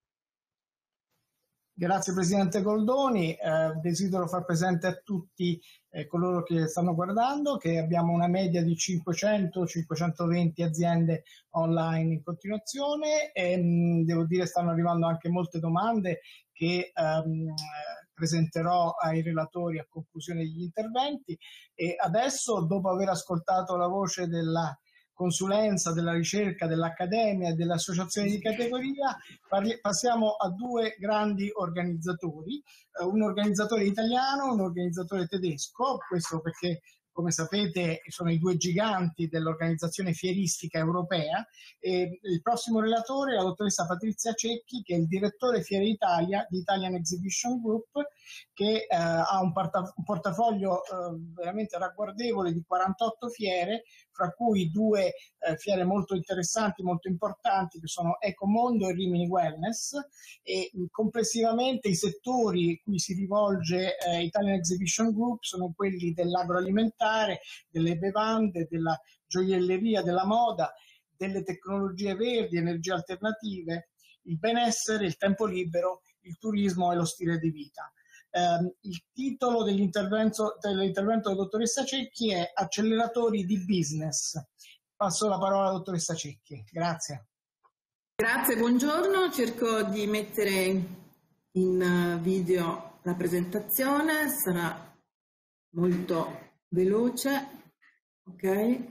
Grazie Presidente Goldoni, desidero far presente a tutti coloro che stanno guardando che abbiamo una media di 500-520 aziende online in continuazione e devo dire stanno arrivando anche molte domande che presenterò ai relatori a conclusione degli interventi e adesso, dopo aver ascoltato la voce della consulenza, della ricerca, dell'accademia e delle associazioni di categoria, passiamo a due grandi organizzatori, un organizzatore italiano e un organizzatore tedesco, questo perché come sapete sono i due giganti dell'organizzazione fieristica europea e il prossimo relatore è la dottoressa Patrizia Cecchi che è il direttore Fiere Italia di Italian Exhibition Group che ha un portafoglio veramente ragguardevole di 48 fiere, fra cui due fiere molto interessanti, molto importanti che sono Ecomondo e Rimini Wellness e complessivamente i settori cui si rivolge Italian Exhibition Group sono quelli dell'agroalimentare, delle bevande, della gioielleria, della moda, delle tecnologie verdi, energie alternative, il benessere, il tempo libero, il turismo e lo stile di vita. Il titolo dell'intervento della dottoressa Cecchi è Acceleratori di Business. Passo la parola alla dottoressa Cecchi. Grazie. Grazie, buongiorno. Cerco di mettere in video la presentazione, sarà molto veloce. Ok.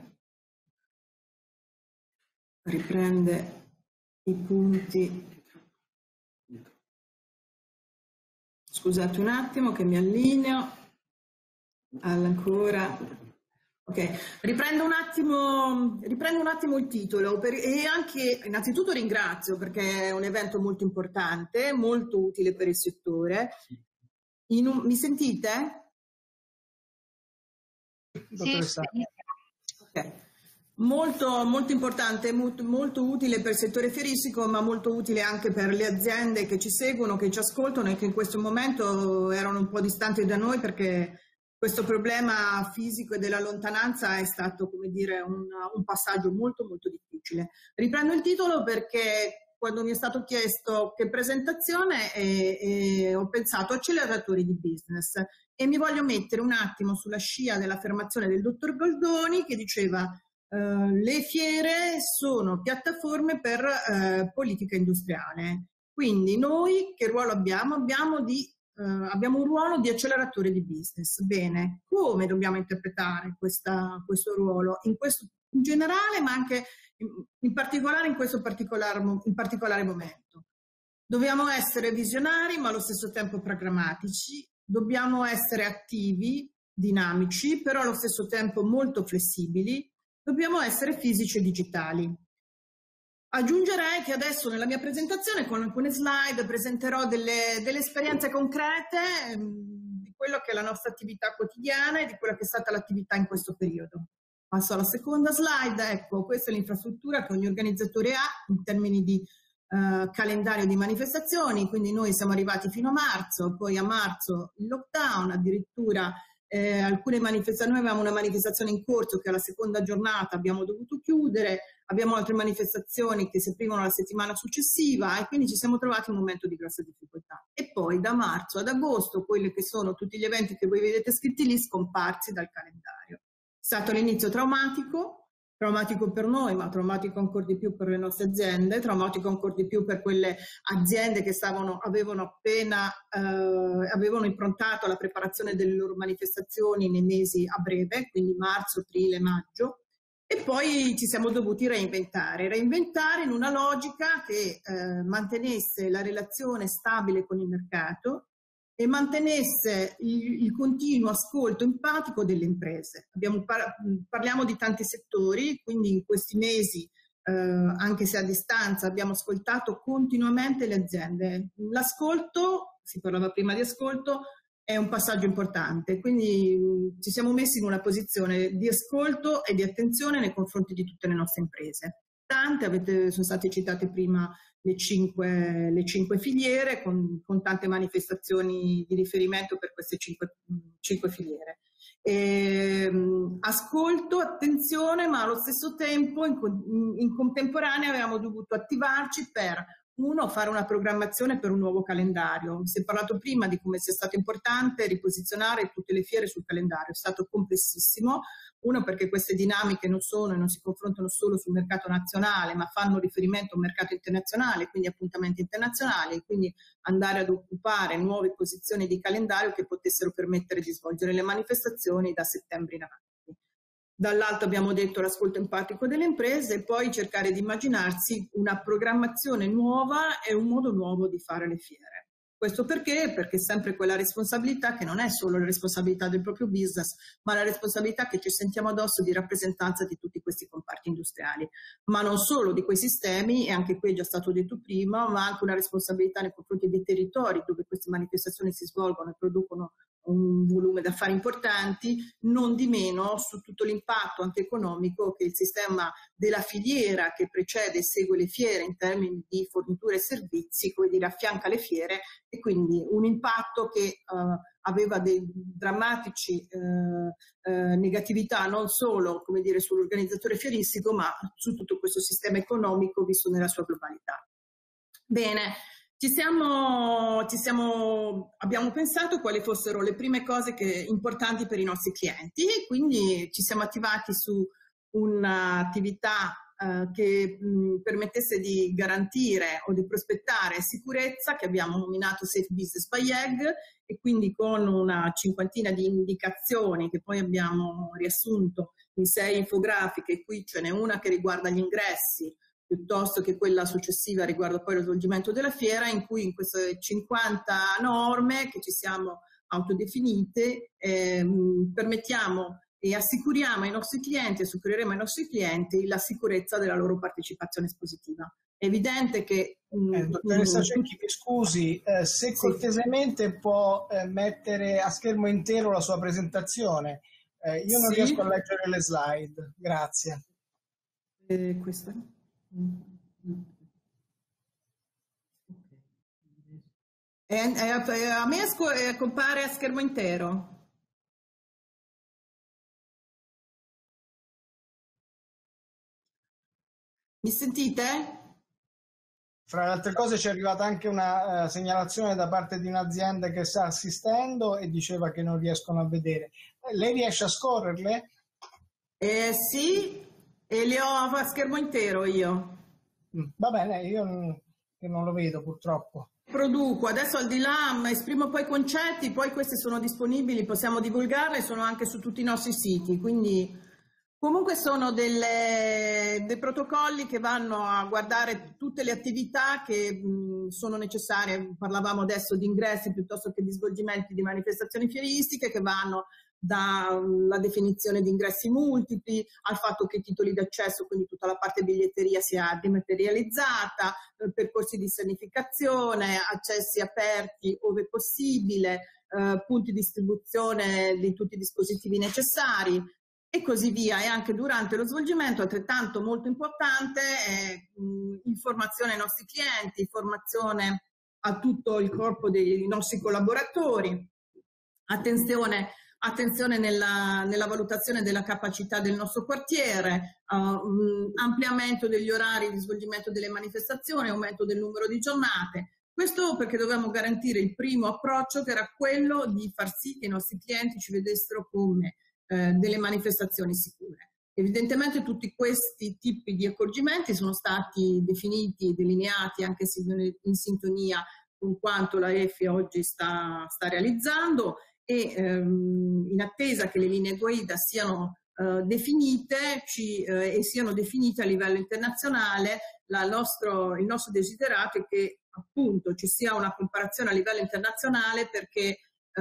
Riprende i punti. Scusate un attimo che mi allineo. Ancora. Ok, riprendo un attimo il titolo e anche innanzitutto ringrazio perché è un evento molto importante, molto utile per il settore. Mi sentite? Sì. Ok. Molto importante, molto utile per il settore fieristico, ma molto utile anche per le aziende che ci seguono, che ci ascoltano e che in questo momento erano un po' distanti da noi perché questo problema fisico e della lontananza è stato, come dire, un passaggio molto difficile. Riprendo il titolo perché quando mi è stato chiesto che presentazione ho pensato acceleratori di business e mi voglio mettere un attimo sulla scia dell'affermazione del dottor Goldoni che diceva le fiere sono piattaforme per politica industriale. Quindi noi che ruolo abbiamo? Abbiamo un ruolo di acceleratore di business. Bene, come dobbiamo interpretare questo ruolo? In generale, ma anche in particolare in questo particolare momento. Dobbiamo essere visionari, ma allo stesso tempo pragmatici. Dobbiamo essere attivi, dinamici, però allo stesso tempo molto flessibili. Dobbiamo essere fisici e digitali. Aggiungerei che adesso nella mia presentazione con alcune slide presenterò delle esperienze concrete di quello che è la nostra attività quotidiana e di quella che è stata l'attività in questo periodo. Passo alla seconda slide. Ecco, questa è l'infrastruttura che ogni organizzatore ha in termini di calendario di manifestazioni, quindi noi siamo arrivati fino a marzo, poi a marzo il lockdown, addirittura alcune manifestazioni, noi avevamo una manifestazione in corso che alla seconda giornata abbiamo dovuto chiudere, abbiamo altre manifestazioni che si aprivano la settimana successiva e quindi ci siamo trovati in un momento di grossa difficoltà. E poi da marzo ad agosto quelli che sono tutti gli eventi che voi vedete scritti lì scomparsi dal calendario. È stato l'inizio traumatico per noi, ma traumatico ancora di più per le nostre aziende, traumatico ancora di più per quelle aziende che avevano improntato la preparazione delle loro manifestazioni nei mesi a breve, quindi marzo, aprile, maggio, e poi ci siamo dovuti reinventare in una logica che mantenesse la relazione stabile con il mercato e mantenesse il continuo ascolto empatico delle imprese. Parliamo di tanti settori, quindi in questi mesi, anche se a distanza, abbiamo ascoltato continuamente le aziende. L'ascolto, si parlava prima di ascolto, è un passaggio importante, quindi ci siamo messi in una posizione di ascolto e di attenzione nei confronti di tutte le nostre imprese. tante, sono state citate prima le cinque filiere con tante manifestazioni di riferimento per queste cinque filiere. Ascolto, attenzione, ma allo stesso tempo in contemporanea avevamo dovuto attivarci per fare una programmazione per un nuovo calendario. Si è parlato prima di come sia stato importante riposizionare tutte le fiere sul calendario, è stato complessissimo. Perché queste dinamiche non si confrontano solo sul mercato nazionale, ma fanno riferimento a un mercato internazionale, quindi appuntamenti internazionali, e quindi andare ad occupare nuove posizioni di calendario che potessero permettere di svolgere le manifestazioni da settembre in avanti. Dall'altro abbiamo detto l'ascolto empatico delle imprese e poi cercare di immaginarsi una programmazione nuova e un modo nuovo di fare le fiere. Questo perché? Perché è sempre quella responsabilità che non è solo la responsabilità del proprio business, ma la responsabilità che ci sentiamo addosso di rappresentanza di tutti questi comparti industriali, ma non solo di quei sistemi, e anche qui è già stato detto prima, ma anche una responsabilità nei confronti dei territori dove queste manifestazioni si svolgono e producono un volume d'affari importanti, non di meno su tutto l'impatto anche economico che il sistema della filiera che precede e segue le fiere in termini di forniture e servizi, come dire, affianca le fiere, e quindi un impatto che aveva dei drammatici negatività non solo, come dire, sull'organizzatore fieristico, ma su tutto questo sistema economico visto nella sua globalità. Bene. Abbiamo pensato quali fossero le prime cose importanti per i nostri clienti, quindi ci siamo attivati su un'attività che permettesse di garantire o di prospettare sicurezza, che abbiamo nominato Safe Business by EGG, e quindi con una cinquantina di indicazioni che poi abbiamo riassunto in 6 infografiche. Qui ce n'è una che riguarda gli ingressi, piuttosto che quella successiva riguarda poi lo svolgimento della fiera, in cui in queste 50 norme che ci siamo autodefinite permettiamo e assicuriamo ai nostri clienti, assicureremo ai nostri clienti la sicurezza della loro partecipazione espositiva. È evidente che... Dottoressa Cecchi, mi scusi, se cortesemente può mettere a schermo intero la sua presentazione. Io non riesco a leggere le slide, grazie. Questa? A me compare a schermo intero. Mi sentite? Fra le altre cose ci è arrivata anche una segnalazione da parte di un'azienda che sta assistendo e diceva che non riescono a vedere. Lei riesce a scorrerle? Sì, e le ho a schermo intero io. Va bene, io non lo vedo purtroppo. Produco, adesso al di là esprimo poi concetti, poi questi sono disponibili, possiamo divulgarli, sono anche su tutti i nostri siti, quindi comunque sono dei protocolli che vanno a guardare tutte le attività che sono necessarie. Parlavamo adesso di ingressi piuttosto che di svolgimenti di manifestazioni fieristiche, che vanno dalla definizione di ingressi multipli al fatto che i titoli d'accesso, quindi tutta la parte biglietteria, sia dematerializzata, percorsi di sanificazione, accessi aperti ove possibile, punti di distribuzione di tutti i dispositivi necessari e così via. E anche durante lo svolgimento, altrettanto molto importante, informazione ai nostri clienti, informazione a tutto il corpo dei nostri collaboratori, attenzione nella valutazione della capacità del nostro quartiere, ampliamento degli orari di svolgimento delle manifestazioni, aumento del numero di giornate. Questo perché dovevamo garantire il primo approccio, che era quello di far sì che i nostri clienti ci vedessero come delle manifestazioni sicure. Evidentemente tutti questi tipi di accorgimenti sono stati definiti e delineati anche in sintonia con quanto la EFI oggi sta realizzando, e in attesa che le linee guida siano definite e siano definite a livello internazionale, il nostro desiderato è che appunto ci sia una comparazione a livello internazionale, perché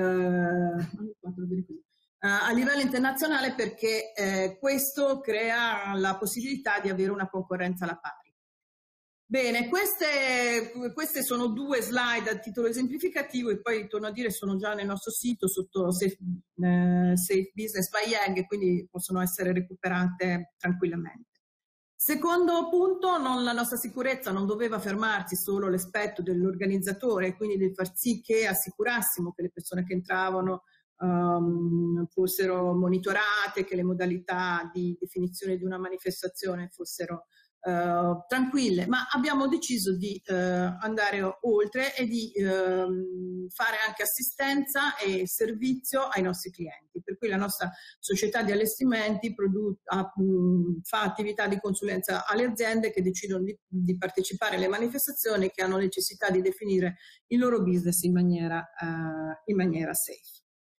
questo crea la possibilità di avere una concorrenza alla pari. Bene, queste sono 2 slide a titolo esemplificativo, e poi torno a dire sono già nel nostro sito sotto Safe Business by EGG, quindi possono essere recuperate tranquillamente. Secondo punto, la nostra sicurezza non doveva fermarsi solo all'aspetto dell'organizzatore, quindi di far sì che assicurassimo che le persone che entravano fossero monitorate, che le modalità di definizione di una manifestazione fossero tranquille, ma abbiamo deciso di andare oltre e di fare anche assistenza e servizio ai nostri clienti, per cui la nostra società di allestimenti fa attività di consulenza alle aziende che decidono di partecipare alle manifestazioni, che hanno necessità di definire il loro business in maniera safe.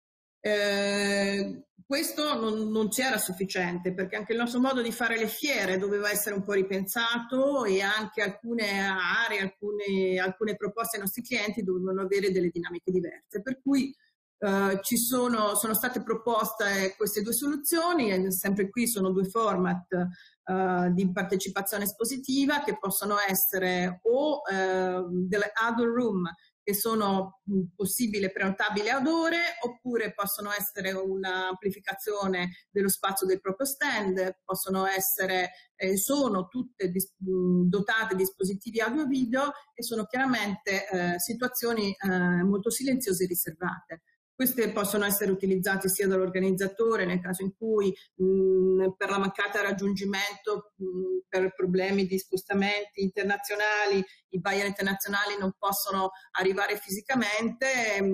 Questo non c'era sufficiente, perché anche il nostro modo di fare le fiere doveva essere un po' ripensato, e anche alcune aree, alcune proposte ai nostri clienti dovevano avere delle dinamiche diverse, per cui sono state proposte queste due soluzioni. Sempre qui sono due format di partecipazione espositiva, che possono essere o delle huddle room, che sono possibili e prenotabili ad ore, oppure possono essere un'amplificazione dello spazio del proprio stand, possono essere, sono tutte dotate di dispositivi audio-video, e sono chiaramente situazioni molto silenziose e riservate. Queste possono essere utilizzate sia dall'organizzatore nel caso in cui per la mancata raggiungimento, per problemi di spostamenti internazionali, i buyer internazionali non possono arrivare fisicamente.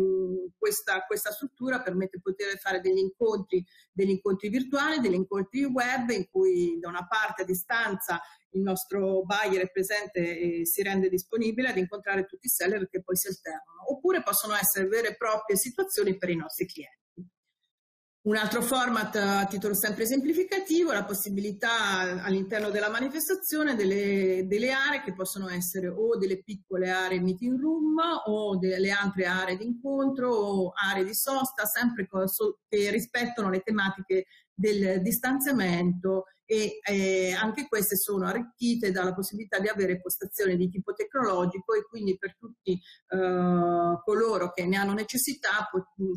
Questa struttura permette di poter fare degli incontri virtuali, degli incontri web, in cui da una parte a distanza il nostro buyer è presente e si rende disponibile ad incontrare tutti i seller che poi si alternano, oppure possono essere vere e proprie situazioni per i nostri clienti. Un altro format, a titolo sempre esemplificativo, la possibilità all'interno della manifestazione delle aree che possono essere o delle piccole aree meeting room, o delle altre aree di incontro, o aree di sosta, sempre che rispettano le tematiche del distanziamento, e anche queste sono arricchite dalla possibilità di avere postazioni di tipo tecnologico, e quindi per tutti coloro che ne hanno necessità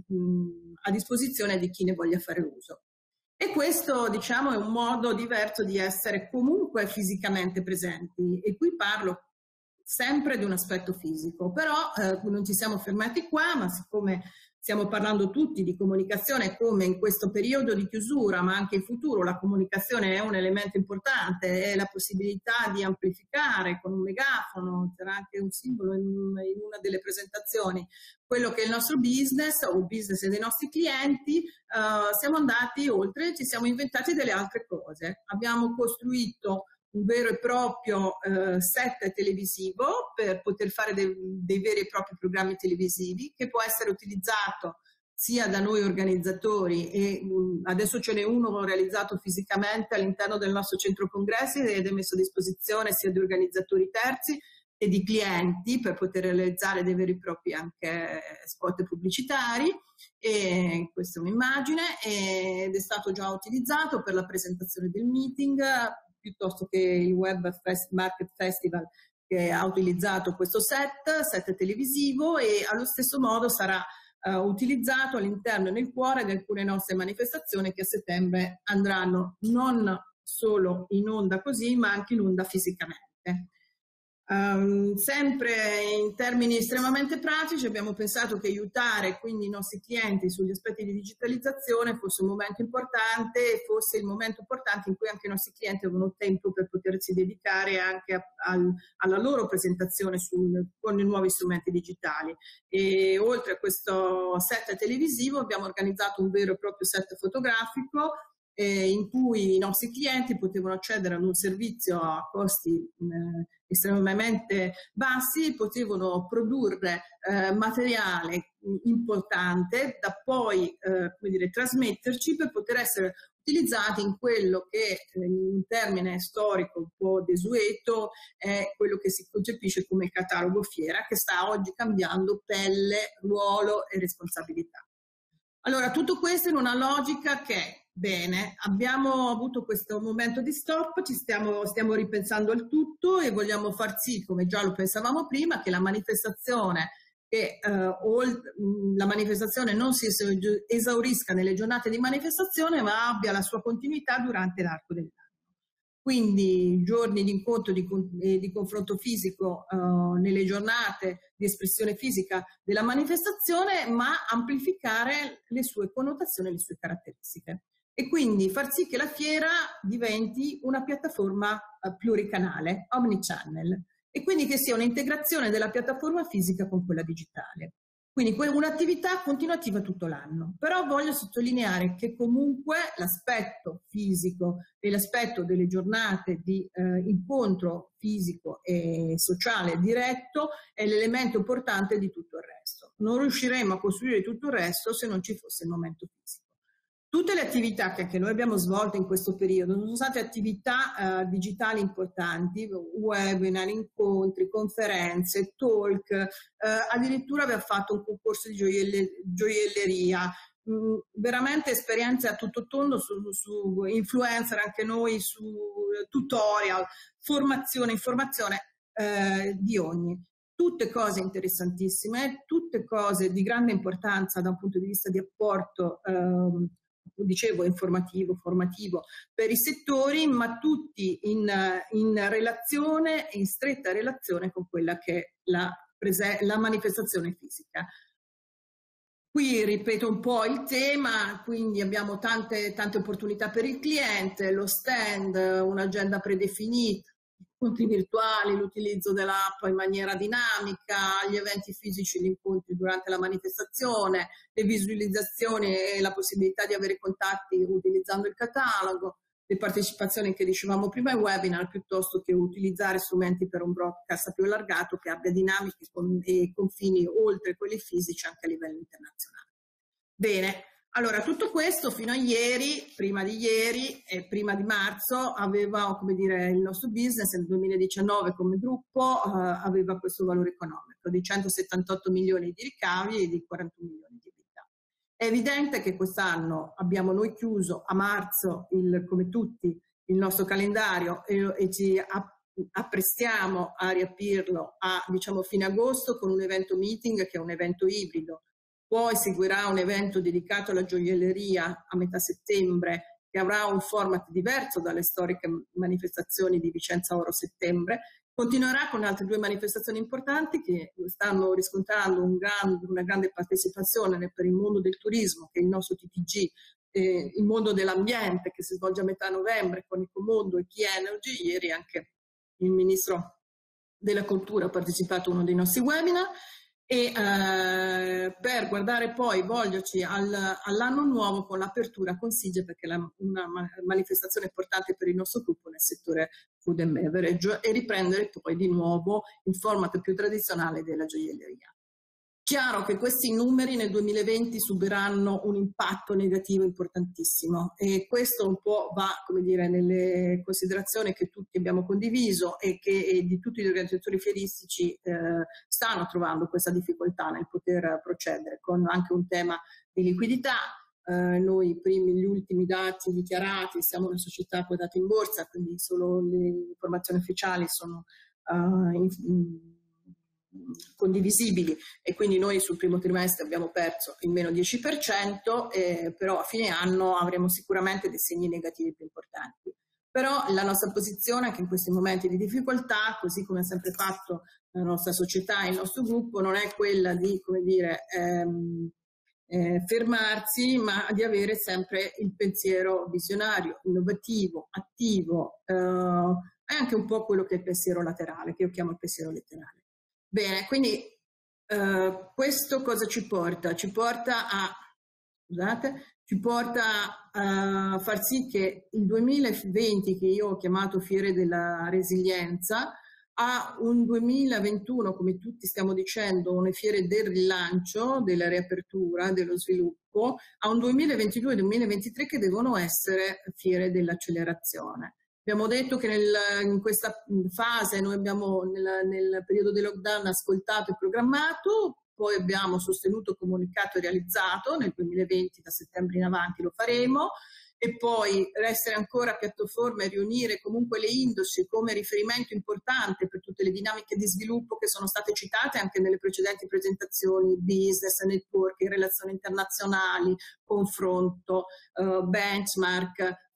a disposizione di chi ne voglia fare uso. E questo, diciamo, è un modo diverso di essere comunque fisicamente presenti, e qui parlo sempre di un aspetto fisico, però non ci siamo fermati qua, ma siccome stiamo parlando tutti di comunicazione, come in questo periodo di chiusura, ma anche in futuro la comunicazione è un elemento importante, è la possibilità di amplificare con un megafono, c'era anche un simbolo in una delle presentazioni, quello che è il nostro business o il business dei nostri clienti. Siamo andati oltre, ci siamo inventati delle altre cose. Abbiamo costruito un vero e proprio set televisivo per poter fare dei veri e propri programmi televisivi, che può essere utilizzato sia da noi organizzatori, e adesso ce n'è uno realizzato fisicamente all'interno del nostro centro congressi ed è messo a disposizione sia di organizzatori terzi e di clienti per poter realizzare dei veri e propri anche spot pubblicitari. E questa è un'immagine, ed è stato già utilizzato per la presentazione del meeting, piuttosto che il Web Market Festival, che ha utilizzato questo set televisivo, e allo stesso modo sarà utilizzato all'interno e nel cuore di alcune nostre manifestazioni che a settembre andranno non solo in onda così, ma anche in onda fisicamente. Sempre in termini estremamente pratici, abbiamo pensato che aiutare quindi i nostri clienti sugli aspetti di digitalizzazione fosse un momento importante, e fosse il momento importante in cui anche i nostri clienti avevano tempo per potersi dedicare anche alla loro presentazione con i nuovi strumenti digitali. E oltre a questo set televisivo abbiamo organizzato un vero e proprio set fotografico, in cui i nostri clienti potevano accedere ad un servizio a costi estremamente bassi, potevano produrre materiale importante da poi come dire, trasmetterci per poter essere utilizzati in quello che in un termine storico un po' desueto è quello che si concepisce come il catalogo fiera, che sta oggi cambiando pelle, ruolo e responsabilità. Allora, tutto questo in una logica che, bene, abbiamo avuto questo momento di stop, stiamo ripensando al tutto e vogliamo far sì, come già lo pensavamo prima, che la manifestazione non si esaurisca nelle giornate di manifestazione, ma abbia la sua continuità durante l'arco dell'anno. quindi giorni di incontro e di confronto fisico nelle giornate di espressione fisica della manifestazione, ma amplificare le sue connotazioni e le sue caratteristiche. E quindi far sì che la fiera diventi una piattaforma pluricanale, omnichannel, e quindi che sia un'integrazione della piattaforma fisica con quella digitale. Quindi un'attività continuativa tutto l'anno. Però voglio sottolineare che comunque l'aspetto fisico e l'aspetto delle giornate di incontro fisico e sociale diretto è l'elemento importante di tutto il resto. Non riusciremo a costruire tutto il resto se non ci fosse il momento fisico. Tutte le attività che anche noi abbiamo svolto in questo periodo sono state attività digitali importanti, webinar, incontri, conferenze, talk, addirittura abbiamo fatto un concorso di gioielleria, veramente esperienze a tutto tondo su influencer, anche noi su tutorial, formazione, informazione di ogni. Tutte cose interessantissime, tutte cose di grande importanza da un punto di vista di apporto dicevo informativo, formativo per i settori, ma tutti in relazione, in stretta relazione con quella che è la manifestazione fisica. Qui ripeto un po' il tema, quindi abbiamo tante opportunità per il cliente, lo stand, un'agenda predefinita, incontri virtuali, l'utilizzo dell'app in maniera dinamica, gli eventi fisici, gli incontri durante la manifestazione, le visualizzazioni e la possibilità di avere contatti utilizzando il catalogo, le partecipazioni che dicevamo prima ai webinar, piuttosto che utilizzare strumenti per un broadcast più allargato che abbia dinamiche e confini oltre quelli fisici anche a livello internazionale. Bene. Allora, tutto questo fino a ieri, prima di ieri e prima di marzo, aveva, come dire, il nostro business nel 2019 come gruppo aveva questo valore economico di 178 milioni di ricavi e di 41 milioni di EBITDA. È evidente che quest'anno abbiamo noi chiuso a marzo, come tutti, il nostro calendario e ci apprestiamo a riaprirlo a, diciamo, fine agosto con un evento meeting che è un evento ibrido. Poi seguirà un evento dedicato alla gioielleria a metà settembre, che avrà un format diverso dalle storiche manifestazioni di Vicenza Oro settembre. Continuerà con altre due manifestazioni importanti che stanno riscontrando una grande partecipazione per il mondo del turismo, che è il nostro TTG, il mondo dell'ambiente che si svolge a metà novembre con Ecomondo e Key Energy. Ieri anche il Ministro della Cultura ha partecipato a uno dei nostri webinar. E per guardare poi, volgerci all'anno nuovo con l'apertura con SIGE, perché è una manifestazione importante per il nostro gruppo nel settore food and beverage, e riprendere poi di nuovo il format più tradizionale della gioielleria. Chiaro che questi numeri nel 2020 subiranno un impatto negativo importantissimo e questo un po' va, come dire, nelle considerazioni che tutti abbiamo condiviso e che di tutti gli organizzatori fieristici stanno trovando questa difficoltà nel poter procedere, con anche un tema di liquidità. Noi gli ultimi dati dichiarati, siamo una società quotata in borsa, quindi solo le informazioni ufficiali sono condivisibili e quindi noi sul primo trimestre abbiamo perso il meno 10%, però a fine anno avremo sicuramente dei segni negativi più importanti. Però la nostra posizione anche in questi momenti di difficoltà, così come ha sempre fatto la nostra società e il nostro gruppo, non è quella di, come dire, fermarsi, ma di avere sempre il pensiero visionario, innovativo, attivo, e anche un po' quello che è il pensiero laterale, che io chiamo il pensiero letterale. Bene, quindi questo cosa ci porta? Ci porta a far sì che il 2020, che io ho chiamato Fiere della Resilienza, a un 2021, come tutti stiamo dicendo, una fiere del rilancio, della riapertura, dello sviluppo, a un 2022 e 2023 che devono essere fiere dell'accelerazione. Abbiamo detto che in questa fase noi abbiamo nel periodo del lockdown ascoltato e programmato, poi abbiamo sostenuto, comunicato e realizzato, nel 2020 da settembre in avanti lo faremo, e poi essere ancora piattaforma e riunire comunque le industrie come riferimento importante per tutte le dinamiche di sviluppo che sono state citate anche nelle precedenti presentazioni, business, networking, relazioni internazionali, confronto, benchmark,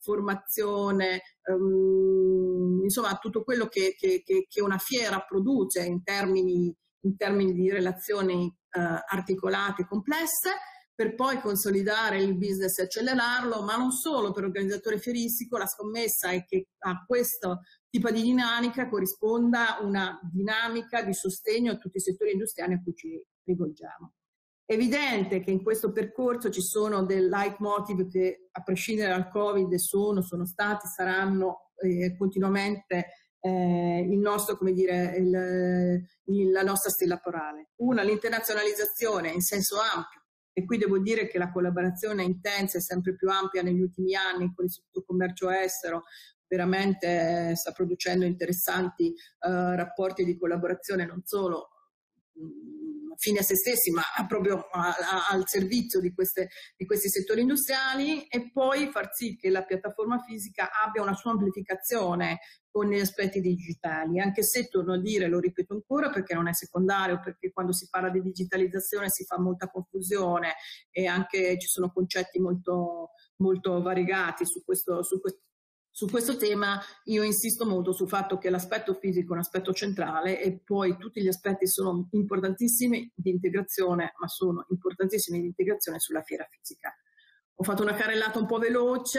formazione, insomma tutto quello che una fiera produce in termini di relazioni articolate e complesse, per poi consolidare il business e accelerarlo, ma non solo. Per l'organizzatore fieristico la scommessa è che a questo tipo di dinamica corrisponda una dinamica di sostegno a tutti i settori industriali a cui ci rivolgiamo. È evidente che in questo percorso ci sono dei leitmotiv che, a prescindere dal Covid, sono stati, saranno continuamente il nostro, come dire, la nostra stella polare. Una, l'internazionalizzazione in senso ampio, e qui devo dire che la collaborazione intensa e sempre più ampia negli ultimi anni con l'Istituto Commercio Estero veramente sta producendo interessanti rapporti di collaborazione, non solo fine a se stessi, ma proprio al servizio di questi settori industriali, e poi far sì che la piattaforma fisica abbia una sua amplificazione con gli aspetti digitali, anche se, torno a dire, lo ripeto ancora perché non è secondario, perché quando si parla di digitalizzazione si fa molta confusione e anche ci sono concetti molto, molto variegati su questo tema. Io insisto molto sul fatto che l'aspetto fisico è un aspetto centrale e poi tutti gli aspetti sono importantissimi di integrazione, ma sono importantissimi di integrazione sulla fiera fisica. Ho fatto una carrellata un po' veloce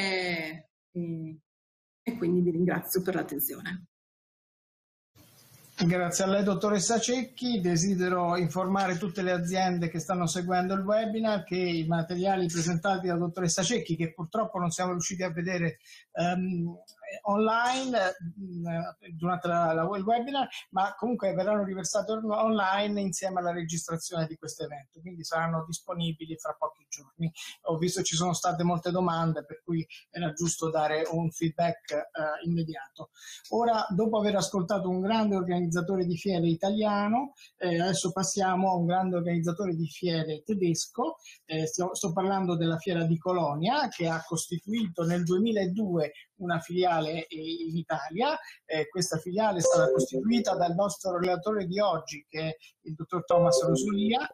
e quindi vi ringrazio per l'attenzione. Grazie a lei, dottoressa Cecchi. Desidero informare tutte le aziende che stanno seguendo il webinar che i materiali presentati dalla dottoressa Cecchi, che purtroppo non siamo riusciti a vedere online durante il webinar, ma comunque verranno riversati online insieme alla registrazione di questo evento, quindi saranno disponibili fra pochi giorni. Ho visto che ci sono state molte domande, per cui era giusto dare un feedback immediato. Ora, dopo aver ascoltato un grande organizzatore di fiere italiano, adesso passiamo a un grande organizzatore di fiere tedesco. Sto parlando della Fiera di Colonia, che ha costituito nel 2002 una filiale in Italia. Questa filiale è stata costituita dal nostro relatore di oggi, che è il dottor Thomas Rosolia.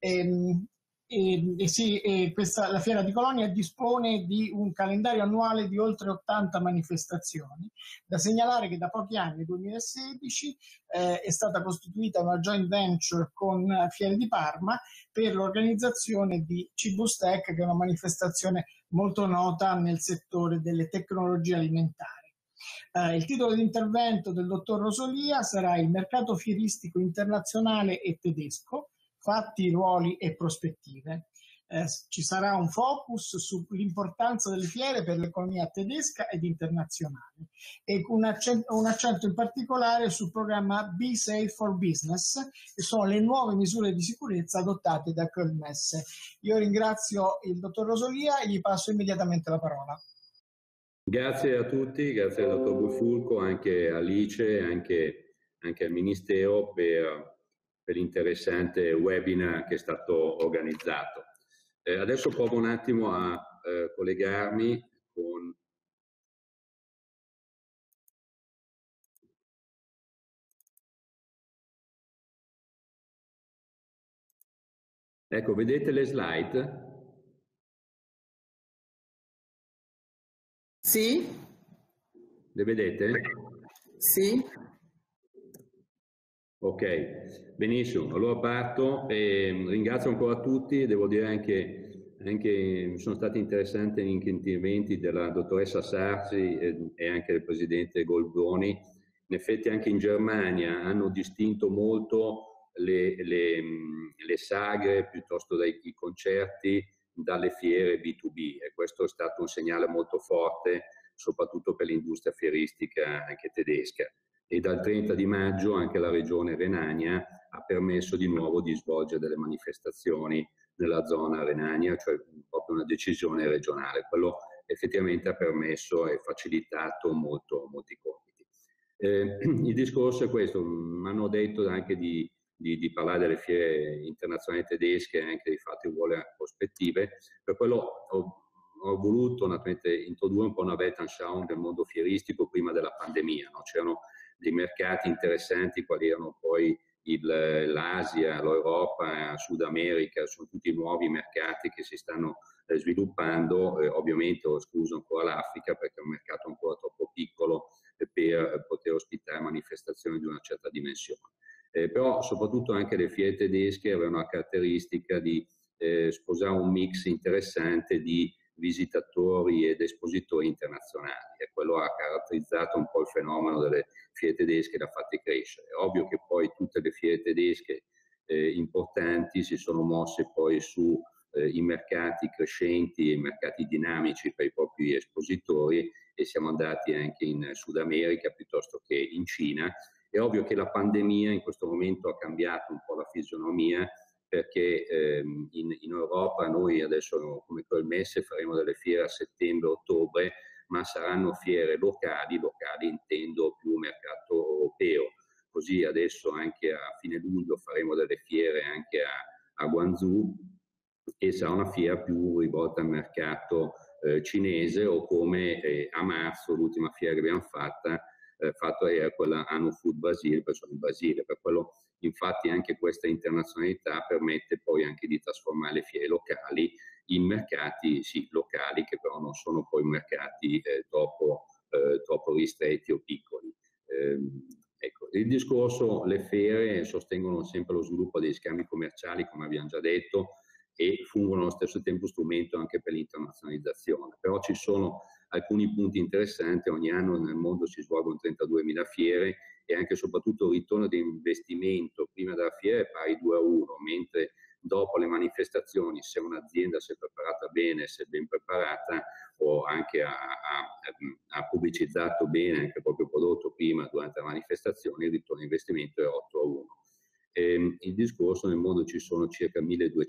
La Fiera di Colonia dispone di un calendario annuale di oltre 80 manifestazioni. Da segnalare che da pochi anni, nel 2016, è stata costituita una joint venture con Fiere di Parma per l'organizzazione di Cibustec, che è una manifestazione molto nota nel settore delle tecnologie alimentari. Il titolo di intervento del dottor Rosolia sarà il mercato fieristico internazionale e tedesco, fatti, ruoli e prospettive. Ci sarà un focus sull'importanza delle fiere per l'economia tedesca ed internazionale e un accento in particolare sul programma Be Safe for Business, che sono le nuove misure di sicurezza adottate da Kölnmesse. Io ringrazio il dottor Rosolia e gli passo immediatamente la parola. Grazie a tutti, grazie al dottor Bifulco, anche a Alice, anche al Ministero per l'interessante webinar che è stato organizzato. Adesso provo un attimo a collegarmi con... Ecco, vedete le slide? Sì. Le vedete? Sì. Ok, benissimo. Allora parto e ringrazio ancora tutti. Devo dire anche sono stati interessanti anche interventi della dottoressa Sarsi e anche del presidente Goldoni. In effetti anche in Germania hanno distinto molto le sagre piuttosto dai concerti dalle fiere B2B, e questo è stato un segnale molto forte soprattutto per l'industria fieristica anche tedesca. E dal 30 di maggio anche la regione Renania ha permesso di nuovo di svolgere delle manifestazioni nella zona Renania, cioè proprio una decisione regionale. Quello effettivamente ha permesso e facilitato molti compiti. Il discorso è questo: mi hanno detto anche di parlare delle fiere internazionali tedesche e anche di fatti ruole prospettive. Per quello ho voluto naturalmente introdurre un po' una Weltanschauung del mondo fieristico prima della pandemia, no? C'erano dei mercati interessanti quali erano poi l'Asia, l'Europa, Sud America, sono tutti nuovi mercati che si stanno sviluppando, ovviamente ho escluso ancora l'Africa perché è un mercato ancora troppo piccolo per poter ospitare manifestazioni di una certa dimensione. Però soprattutto anche le fiere tedesche avevano la caratteristica di sposare un mix interessante di visitatori ed espositori internazionali, e quello ha caratterizzato un po' il fenomeno delle fiere tedesche e l'ha fatte crescere. È ovvio che poi tutte le fiere tedesche importanti si sono mosse poi su i mercati crescenti e i mercati dinamici per i propri espositori, e siamo andati anche in Sud America piuttosto che in Cina. È ovvio che la pandemia in questo momento ha cambiato un po' la fisionomia, perché in Europa noi adesso come Colmesse faremo delle fiere a settembre-ottobre, ma saranno fiere locali intendo più mercato europeo. Così adesso anche a fine luglio faremo delle fiere anche a Guangzhou, e sarà una fiera più rivolta al mercato cinese, o come a marzo l'ultima fiera che abbiamo fatto era quella Anno Food Brasil, in Brasile. Per quello infatti anche questa internazionalità permette poi anche di trasformare le fiere locali in mercati sì, locali, che però non sono poi mercati troppo ristretti o piccoli. Ecco, il discorso, le fiere sostengono sempre lo sviluppo degli scambi commerciali, come abbiamo già detto, e fungono allo stesso tempo strumento anche per l'internazionalizzazione. Però ci sono alcuni punti interessanti. Ogni anno nel mondo si svolgono 32.000 fiere, e anche e soprattutto il ritorno di investimento prima della fiera è pari 2-1, mentre dopo le manifestazioni, se un'azienda si è preparata bene, se è ben preparata, o anche ha pubblicizzato bene anche il proprio prodotto prima, durante la manifestazione, il ritorno di investimento è 8-1. Il discorso: nel mondo ci sono circa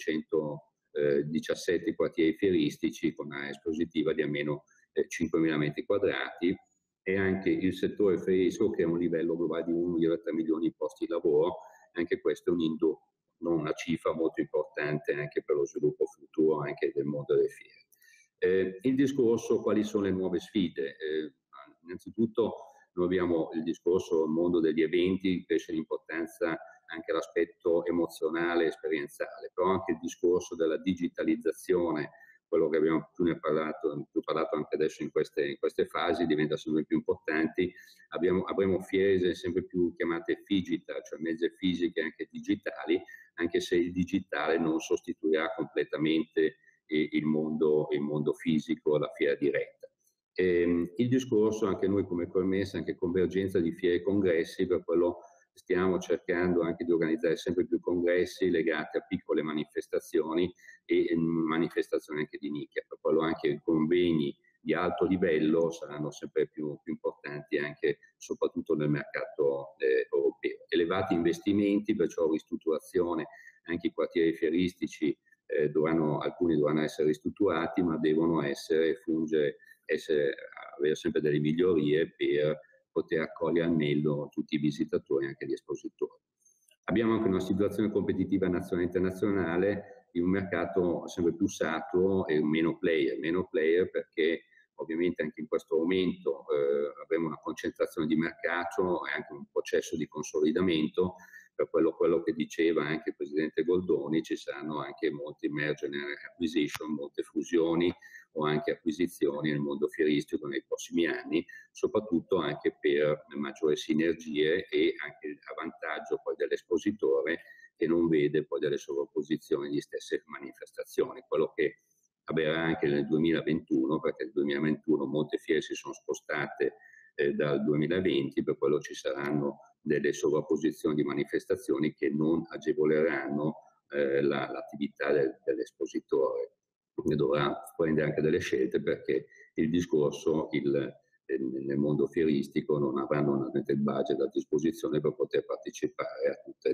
1217 quartieri fieristici con un'area espositiva di almeno 5.000 metri quadrati, e anche il settore fieristico, che è a un livello globale di 1,3 milioni di posti di lavoro. Anche questo è un indotto, una cifra molto importante anche per lo sviluppo futuro anche del mondo delle fiere. Il discorso: quali sono le nuove sfide? Innanzitutto noi abbiamo il discorso del mondo degli eventi, cresce l'importanza anche l'aspetto emozionale e esperienziale, però anche il discorso della digitalizzazione, quello che abbiamo più parlato anche adesso in queste fasi, diventa sempre più importanti. Avremo fiere sempre più chiamate digital, cioè mezze fisiche anche digitali, anche se il digitale non sostituirà completamente il mondo fisico, la fiera diretta. Il discorso, anche noi come Colmesse, anche convergenza di fiere e congressi, per quello stiamo cercando anche di organizzare sempre più congressi legati a piccole manifestazioni e manifestazioni anche di nicchia. Per quello anche i convegni di alto livello saranno sempre più importanti anche soprattutto nel mercato europeo. Elevati investimenti, perciò ristrutturazione, anche i quartieri fieristici alcuni dovranno essere ristrutturati, ma devono avere sempre delle migliorie per poter accogliere al meglio tutti i visitatori e anche gli espositori. Abbiamo anche una situazione competitiva nazionale e internazionale in un mercato sempre più saturo e meno player, perché ovviamente anche in questo momento avremo una concentrazione di mercato e anche un processo di consolidamento. Per quello che diceva anche il Presidente Goldoni, ci saranno anche molti merger and acquisition, molte fusioni o anche acquisizioni nel mondo fieristico nei prossimi anni, soprattutto anche per maggiori sinergie e anche a vantaggio poi dell'espositore, che non vede poi delle sovrapposizioni di stesse manifestazioni. Quello che avverrà anche nel 2021, perché nel 2021 molte fiere si sono spostate dal 2020, per quello ci saranno delle sovrapposizioni di manifestazioni che non agevoleranno l'attività dell'espositore. Dovrà prendere anche delle scelte, perché il discorso nel mondo fieristico non avranno il budget a disposizione per poter partecipare a tutte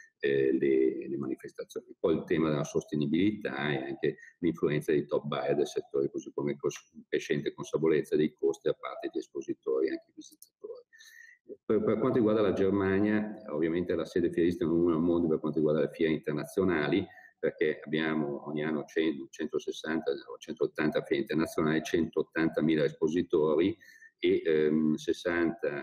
le manifestazioni. Poi il tema della sostenibilità e anche l'influenza dei top buyer del settore, così come crescente consapevolezza dei costi da parte di espositori e anche visitatori. Per quanto riguarda la Germania, ovviamente la sede fieristica numero 1 al mondo per quanto riguarda le fiere internazionali, perché abbiamo ogni anno 160 o 180 fiere internazionali, 180.000 espositori e 60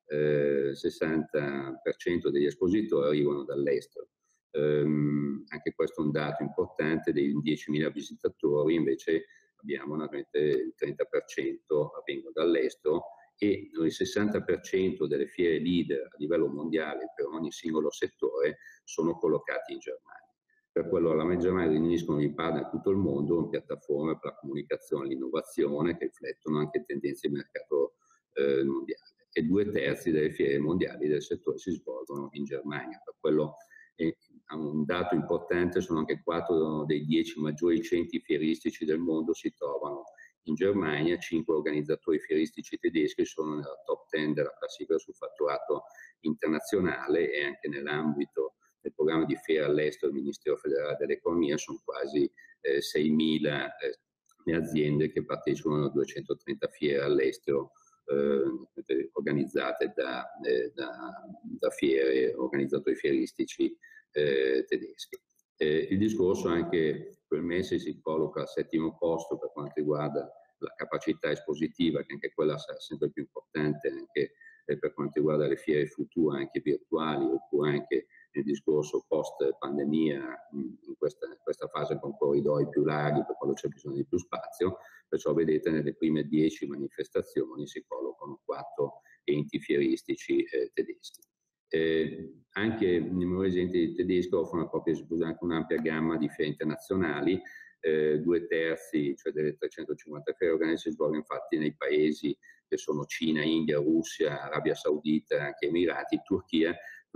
60% degli espositori arrivano dall'estero. Anche questo è un dato importante. Dei 10.000 visitatori invece abbiamo il 30% avvengono dall'estero, e il 60% delle fiere leader a livello mondiale per ogni singolo settore sono collocati in Germania. Per quello la Germania riuniscono i partner da tutto il mondo in piattaforme per la comunicazione e l'innovazione che riflettono anche tendenze di mercato mondiale, e 2/3 delle fiere mondiali del settore si svolgono in Germania. Per quello un dato importante sono anche 4 dei 10 maggiori centri fieristici del mondo si trovano in Germania, 5 organizzatori fieristici tedeschi sono nella top 10 della classifica sul fatturato internazionale, e anche nell'ambito del programma di fiere all'estero del Ministero federale dell'economia sono quasi 6.000 le aziende che partecipano a 230 fiere all'estero organizzate da fiere, organizzatori fieristici tedeschi. Il discorso anche quel mese si colloca al 7° posto per quanto riguarda la capacità espositiva, che anche quella sarà sempre più importante anche per quanto riguarda le fiere future, anche virtuali, oppure anche nel discorso post pandemia, in questa fase con corridoi più larghi per quando c'è bisogno di più spazio. Perciò vedete nelle prime 10 manifestazioni si collocano 4 enti fieristici tedeschi. Anche i numerosi enti tedeschi offrono proprio anche un'ampia gamma di fiere internazionali. 2/3, cioè delle 350 fiere organizzate, si svolgono infatti nei paesi che sono Cina, India, Russia, Arabia Saudita, anche Emirati, Turchia,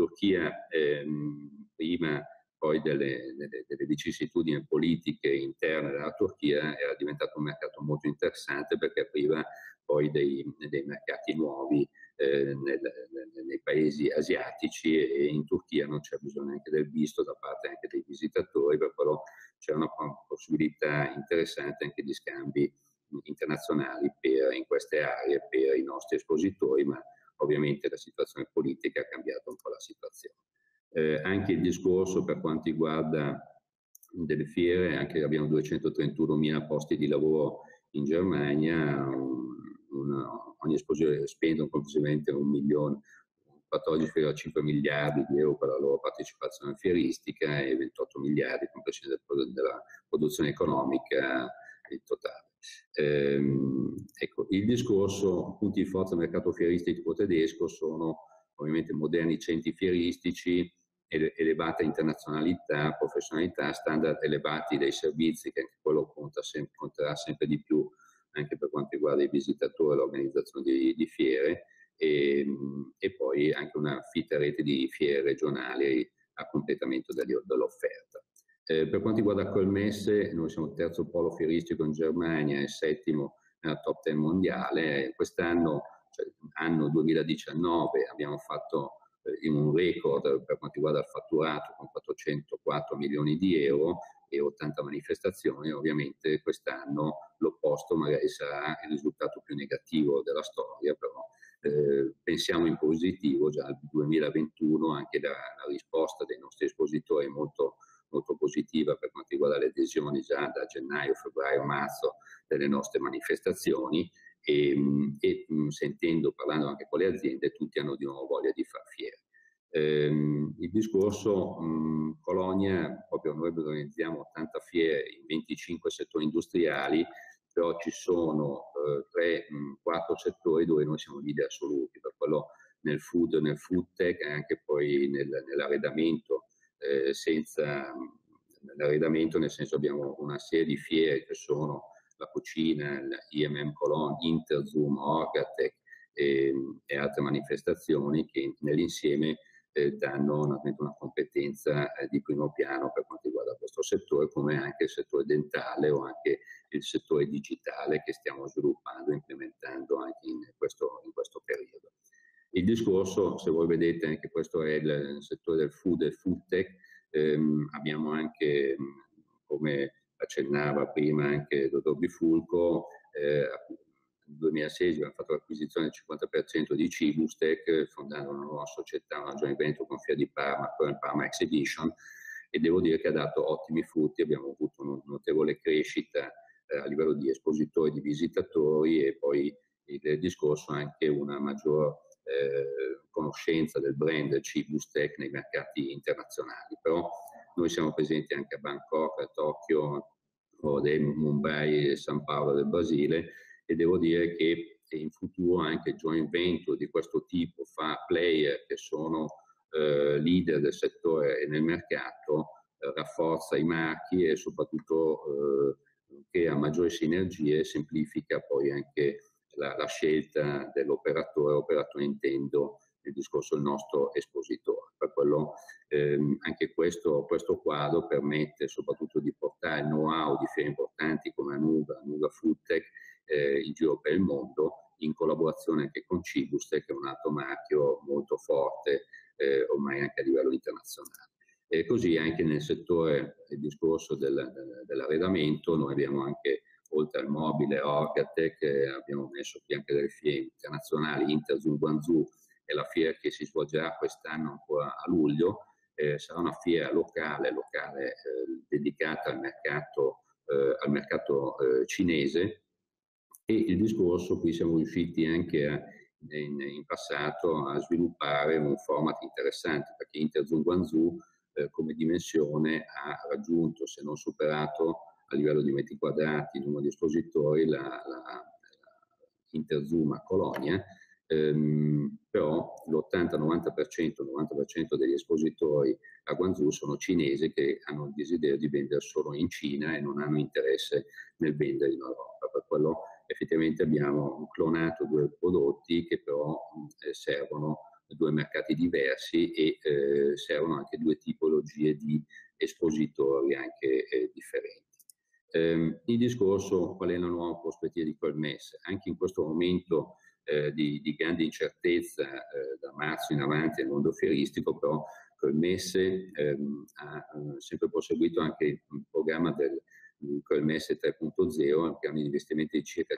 prima poi delle vicissitudini politiche interne della Turchia era diventato un mercato molto interessante, perché apriva poi dei mercati nuovi nei paesi asiatici, e in Turchia non c'è bisogno neanche del visto da parte anche dei visitatori, per quello c'è una possibilità interessante anche di scambi internazionali in queste aree per i nostri espositori, ma ovviamente la situazione politica ha cambiato un po' la situazione. Anche il discorso per quanto riguarda delle fiere, anche abbiamo 231.000 posti di lavoro in Germania, ogni espositore spende complessivamente 14,5 miliardi di euro per la loro partecipazione fieristica e 28 miliardi complessivi della produzione economica in totale. Ecco, il discorso, punti di forza del mercato fieristico tedesco sono ovviamente moderni centri fieristici, elevata internazionalità, professionalità, standard elevati dei servizi, che anche quello conterà sempre di più anche per quanto riguarda i visitatori e l'organizzazione di fiere, e poi anche una fitta rete di fiere regionali a completamento dell'offerta. Per quanto riguarda Colmesse, noi siamo il 3° polo fieristico in Germania e 7° nella top 10 mondiale. Quest'anno, cioè anno 2019, abbiamo fatto un record per quanto riguarda il fatturato con 404 milioni di euro e 80 manifestazioni. Ovviamente quest'anno l'opposto magari sarà il risultato più negativo della storia, però pensiamo in positivo. Già nel 2021 anche la risposta dei nostri espositori è molto positiva per quanto riguarda le adesioni già da gennaio, febbraio, marzo delle nostre manifestazioni, e parlando anche con le aziende, tutti hanno di nuovo voglia di far fiere. Il discorso Colonia, proprio noi organizziamo 80 fiere in 25 settori industriali, però ci sono 3-4 settori dove noi siamo leader assoluti, per quello nel food tech e anche poi nell'arredamento, nell'arredamento, nel senso abbiamo una serie di fiere che sono la cucina, l'IMM Cologne, Interzoom, Orgatec e altre manifestazioni che nell'insieme danno una competenza di primo piano per quanto riguarda questo settore, come anche il settore dentale o anche il settore digitale che stiamo sviluppando e implementando anche in questo periodo. Il discorso, se voi vedete, anche questo è il settore del food e food tech. Abbiamo anche, come accennava prima anche il dottor Bifulco, nel 2016 abbiamo fatto l'acquisizione del 50% di Cibustec, fondando una nuova società, una joint venture con Fiera di Parma, con il Parma Exhibition, e devo dire che ha dato ottimi frutti. Abbiamo avuto una notevole crescita a livello di espositori, di visitatori, e poi il discorso anche una maggior conoscenza del brand Cibus-Tech nei mercati internazionali, però noi siamo presenti anche a Bangkok, a Tokyo, Mumbai e San Paolo del Brasile, e devo dire che in futuro anche joint venture di questo tipo fra player che sono leader del settore e nel mercato rafforza i marchi e soprattutto crea maggiori sinergie e semplifica poi anche la scelta dell'operatore, operatore intendo nel discorso del nostro espositore. Per quello anche questo quadro permette soprattutto di portare il know-how di fiere importanti come Anuga Foodtech in giro per il mondo, in collaborazione anche con Cibus-Tech, che è un altro marchio molto forte ormai anche a livello internazionale. E così anche nel settore del discorso dell'arredamento noi abbiamo anche, oltre al mobile Orgatec, abbiamo messo qui anche delle fiere internazionali, Interzum Guangzhou è la fiera che si svolgerà quest'anno ancora a luglio, sarà una fiera locale dedicata al mercato cinese, e il discorso qui siamo riusciti anche in passato a sviluppare un format interessante, perché Interzum Guangzhou come dimensione ha raggiunto, se non superato a livello di metri quadrati, il numero di espositori, la Interzum a Colonia, però l'80-90% degli espositori a Guangzhou sono cinesi che hanno il desiderio di vendere solo in Cina e non hanno interesse nel vendere in Europa. Per quello effettivamente abbiamo clonato due prodotti che però servono due mercati diversi e servono anche due tipologie di espositori anche differenti. Il discorso, qual è la nuova prospettiva di Colmesse? Anche in questo momento di grande incertezza da marzo in avanti nel mondo fieristico, però Colmesse ha sempre proseguito anche un programma del Colmesse 3.0, un piano di investimenti di circa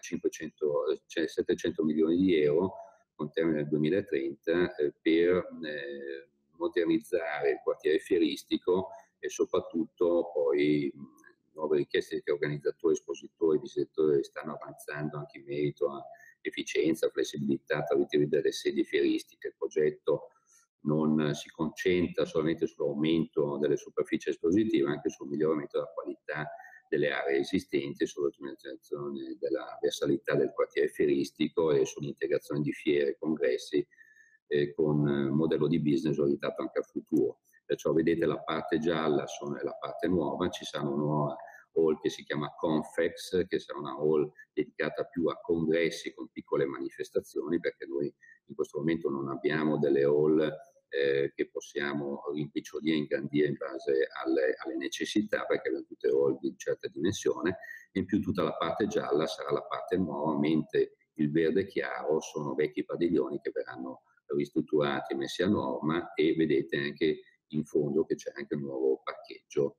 700 milioni di euro con termine nel 2030 per modernizzare il quartiere fieristico e soprattutto poi nuove richieste che organizzatori, espositori, visitatori stanno avanzando anche in merito a efficienza, flessibilità tra i delle sedi fieristiche. Il progetto non si concentra solamente sull'aumento delle superfici espositive, anche sul miglioramento della qualità delle aree esistenti, sull'ottimizzazione della versalità del quartiere fieristico e sull'integrazione di fiere e congressi con un modello di business orientato anche al futuro. Perciò vedete la parte gialla è la parte nuova, ci sarà una nuova hall che si chiama Confex, che sarà una hall dedicata più a congressi con piccole manifestazioni, perché noi in questo momento non abbiamo delle hall che possiamo rimpicciolire e ingrandire in base alle necessità, perché abbiamo tutte hall di certa dimensione. In più tutta la parte gialla sarà la parte nuova, mentre il verde chiaro sono vecchi padiglioni che verranno ristrutturati e messi a norma, e vedete anche in fondo che c'è anche un nuovo parcheggio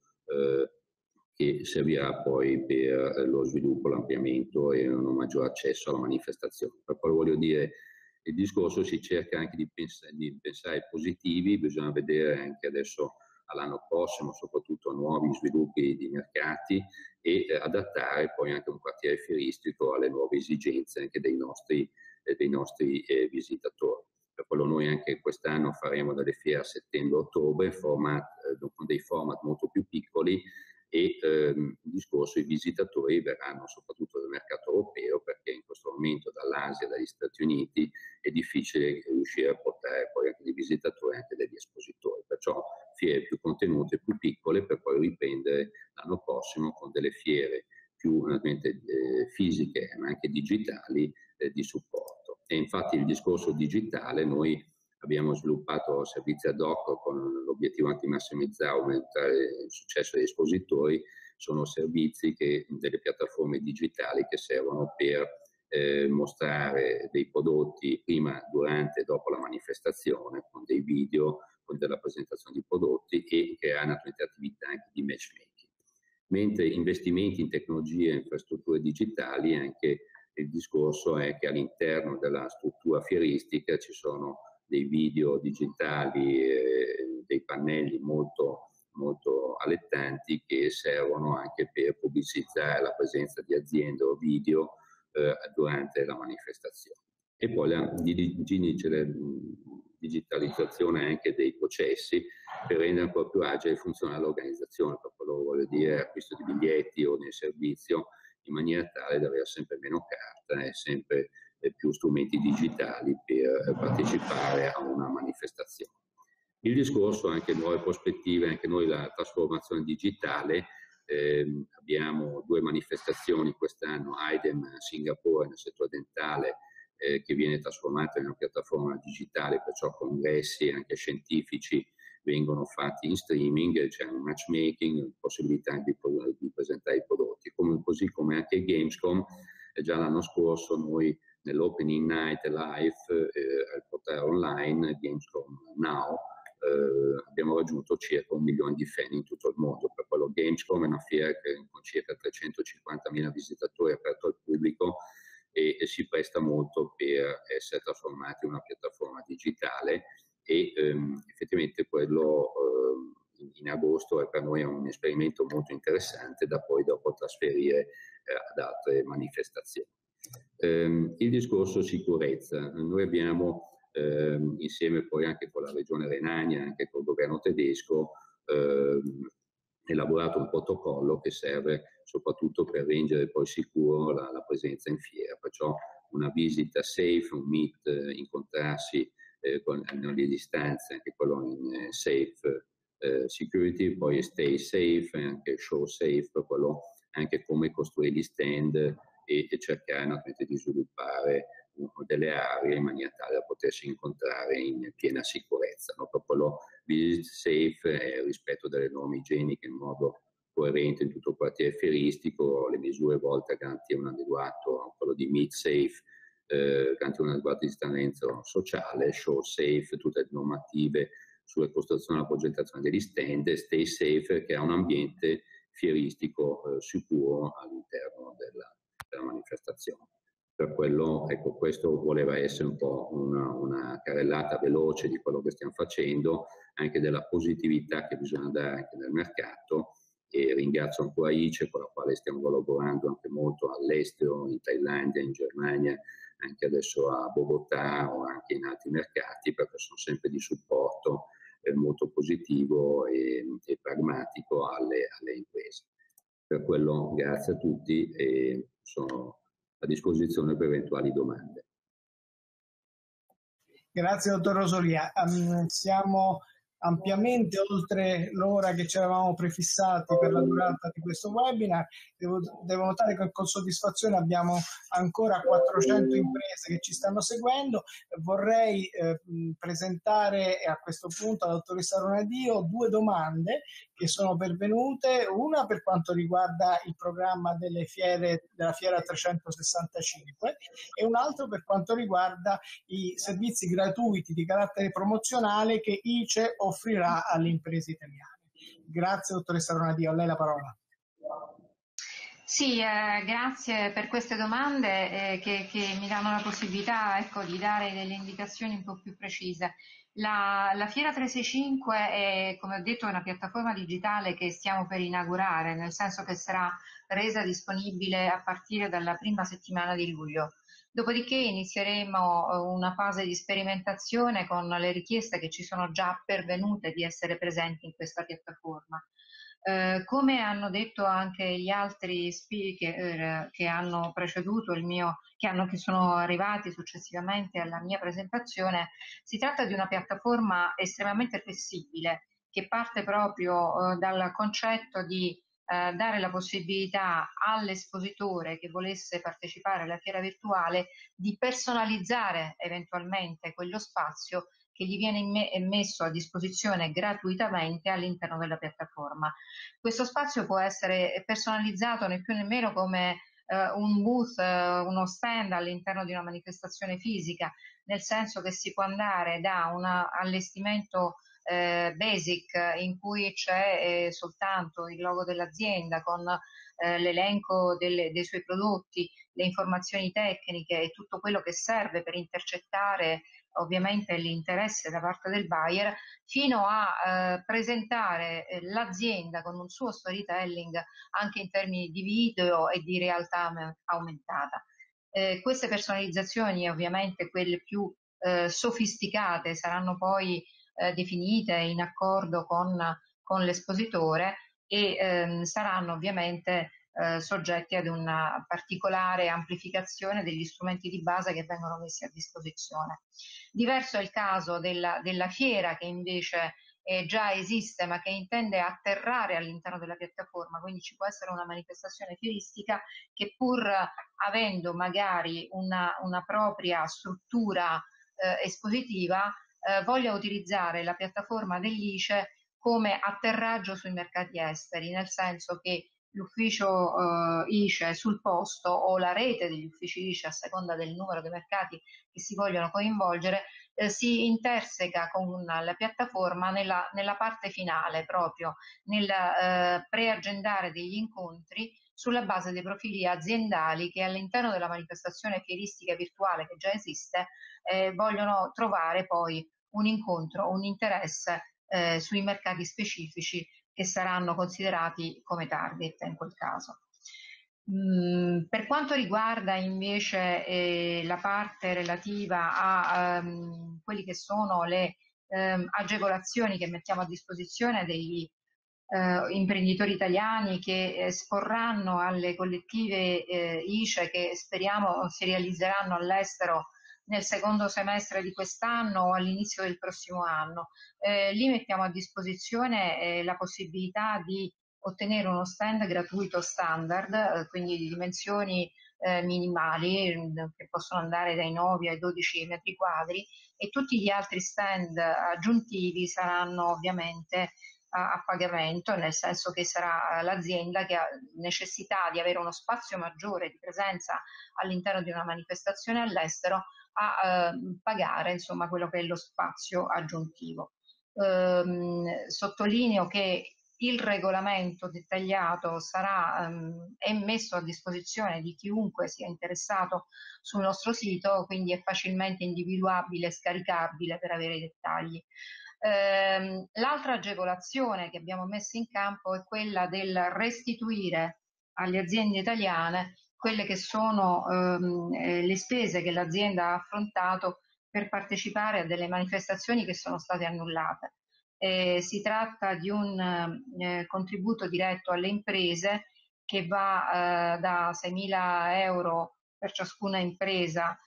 che servirà poi per lo sviluppo, l'ampliamento e un maggior accesso alla manifestazione. Per quello voglio dire, il discorso si cerca anche di pensare positivi, bisogna vedere anche adesso all'anno prossimo soprattutto nuovi sviluppi di mercati e adattare poi anche un quartiere fieristico alle nuove esigenze anche dei nostri visitatori. Per quello noi anche quest'anno faremo delle fiere a settembre-ottobre con dei format molto più piccoli, e il discorso, i visitatori verranno soprattutto dal mercato europeo, perché in questo momento dall'Asia e dagli Stati Uniti è difficile riuscire a portare poi anche dei visitatori, anche degli espositori. Perciò fiere più contenute, più piccole, per poi riprendere l'anno prossimo con delle fiere più naturalmente fisiche ma anche digitali di supporto. E infatti il discorso digitale, noi abbiamo sviluppato servizi ad hoc con l'obiettivo anche di massimizzare e aumentare il successo degli espositori. Sono servizi delle piattaforme digitali che servono per mostrare dei prodotti prima, durante e dopo la manifestazione, con dei video, con della presentazione di prodotti, e creare naturalmente attività anche di matchmaking. Mentre investimenti in tecnologie e infrastrutture digitali, anche il discorso è che all'interno della struttura fieristica ci sono dei video digitali, dei pannelli molto, molto allettanti che servono anche per pubblicizzare la presenza di aziende o video durante la manifestazione. e poi la digitalizzazione anche dei processi per rendere ancora più agile e funzionale l'organizzazione, proprio voglio dire acquisto di biglietti o del servizio, in maniera tale da avere sempre meno carta e sempre più strumenti digitali per partecipare a una manifestazione. Il discorso, anche nuove prospettive, anche noi la trasformazione digitale, abbiamo 2 manifestazioni quest'anno, IDEM Singapore nel settore dentale, che viene trasformata in una piattaforma digitale, perciò congressi anche scientifici vengono fatti in streaming, c'è un matchmaking, possibilità di presentare i prodotti, così come anche Gamescom. Già l'anno scorso noi nell'Opening Night Live al portale online Gamescom Now abbiamo raggiunto circa 1 milione di fan in tutto il mondo. Per quello Gamescom è una fiera con circa 350.000 visitatori aperto al pubblico e si presta molto per essere trasformati in una piattaforma digitale e effettivamente quello in agosto è per noi un esperimento molto interessante da poi dopo trasferire ad altre manifestazioni. Il discorso sicurezza, noi abbiamo insieme poi anche con la regione Renania, anche col governo tedesco, elaborato un protocollo che serve soprattutto per rendere poi sicuro la presenza in fiera, perciò una visita safe, un meet, incontrarsi con le distanze, anche quello in safe security, poi stay safe, anche show safe, quello anche come costruire gli stand e cercare naturalmente di sviluppare delle aree in maniera tale da potersi incontrare in piena sicurezza. No? Quello visit safe è il rispetto delle norme igieniche in modo coerente in tutto il quartiere fieristico, le misure volte a garantire un adeguato, quello di meet safe, garantire un adeguato distanziamento sociale, show safe, tutte le normative sulle costruzioni e la progettazione degli stand, stay safe, che ha un ambiente fieristico sicuro all'interno della manifestazione. Per quello, ecco, questo voleva essere un po' una carrellata veloce di quello che stiamo facendo, anche della positività che bisogna dare anche nel mercato, e ringrazio ancora ICE con la quale stiamo collaborando anche molto all'estero, in Thailandia, in Germania, anche adesso a Bogotà o anche in altri mercati, perché sono sempre di supporto molto positivo e pragmatico alle imprese. Per quello grazie a tutti e sono a disposizione per eventuali domande. Grazie dottor Rosolia. Siamo ampiamente oltre l'ora che ci eravamo prefissati per la durata di questo webinar. Devo notare che con soddisfazione abbiamo ancora 400 imprese che ci stanno seguendo. Vorrei presentare a questo punto alla dottoressa Ronadio 2 domande che sono pervenute, una per quanto riguarda il programma della Fiera 365 e un altro per quanto riguarda i servizi gratuiti di carattere promozionale che ICE offrirà alle imprese italiane. Grazie dottoressa Ronadio, a lei la parola. Sì, grazie per queste domande che mi danno la possibilità, ecco, di dare delle indicazioni un po' più precise. La Fiera 365 è, come ho detto, una piattaforma digitale che stiamo per inaugurare, nel senso che sarà resa disponibile a partire dalla prima settimana di luglio. Dopodiché inizieremo una fase di sperimentazione con le richieste che ci sono già pervenute di essere presenti in questa piattaforma. Come hanno detto anche gli altri speaker che hanno preceduto il mio, che sono arrivati successivamente alla mia presentazione, si tratta di una piattaforma estremamente flessibile che parte proprio dal concetto di dare la possibilità all'espositore che volesse partecipare alla fiera virtuale di personalizzare eventualmente quello spazio che gli viene messo a disposizione gratuitamente all'interno della piattaforma. Questo spazio può essere personalizzato né più né meno come un booth, uno stand all'interno di una manifestazione fisica, nel senso che si può andare da un allestimento basic in cui c'è soltanto il logo dell'azienda con l'elenco dei suoi prodotti, le informazioni tecniche e tutto quello che serve per intercettare ovviamente l'interesse da parte del buyer, fino a presentare l'azienda con un suo storytelling anche in termini di video e di realtà aumentata. Queste personalizzazioni, ovviamente quelle più sofisticate, saranno poi definite in accordo con l'espositore e saranno ovviamente soggetti ad una particolare amplificazione degli strumenti di base che vengono messi a disposizione. Diverso è il caso della fiera, che invece già esiste ma che intende atterrare all'interno della piattaforma, quindi ci può essere una manifestazione fieristica che, pur avendo magari una propria struttura espositiva, voglia utilizzare la piattaforma dell'ICE come atterraggio sui mercati esteri, nel senso che l'ufficio ICE sul posto o la rete degli uffici ICE, a seconda del numero di mercati che si vogliono coinvolgere, si interseca con la piattaforma nella parte finale, proprio nel preagendare degli incontri sulla base dei profili aziendali che all'interno della manifestazione fieristica virtuale che già esiste vogliono trovare poi un incontro, un interesse sui mercati specifici che saranno considerati come target in quel caso. Per quanto riguarda invece la parte relativa a quelli che sono le agevolazioni che mettiamo a disposizione degli imprenditori italiani che esporranno alle collettive ICE che speriamo si realizzeranno all'estero nel secondo semestre di quest'anno o all'inizio del prossimo anno. Lì mettiamo a disposizione la possibilità di ottenere uno stand gratuito standard, quindi di dimensioni minimali che possono andare dai 9 ai 12 metri quadri, e tutti gli altri stand aggiuntivi saranno ovviamente a pagamento, nel senso che sarà l'azienda che ha necessità di avere uno spazio maggiore di presenza all'interno di una manifestazione all'estero a pagare, insomma, quello che è lo spazio aggiuntivo. Sottolineo che il regolamento dettagliato è messo a disposizione di chiunque sia interessato sul nostro sito, quindi è facilmente individuabile e scaricabile per avere i dettagli. L'altra agevolazione che abbiamo messo in campo è quella del restituire alle aziende italiane quelle che sono le spese che l'azienda ha affrontato per partecipare a delle manifestazioni che sono state annullate. Si tratta di un contributo diretto alle imprese che va da 6.000 euro per ciascuna impresa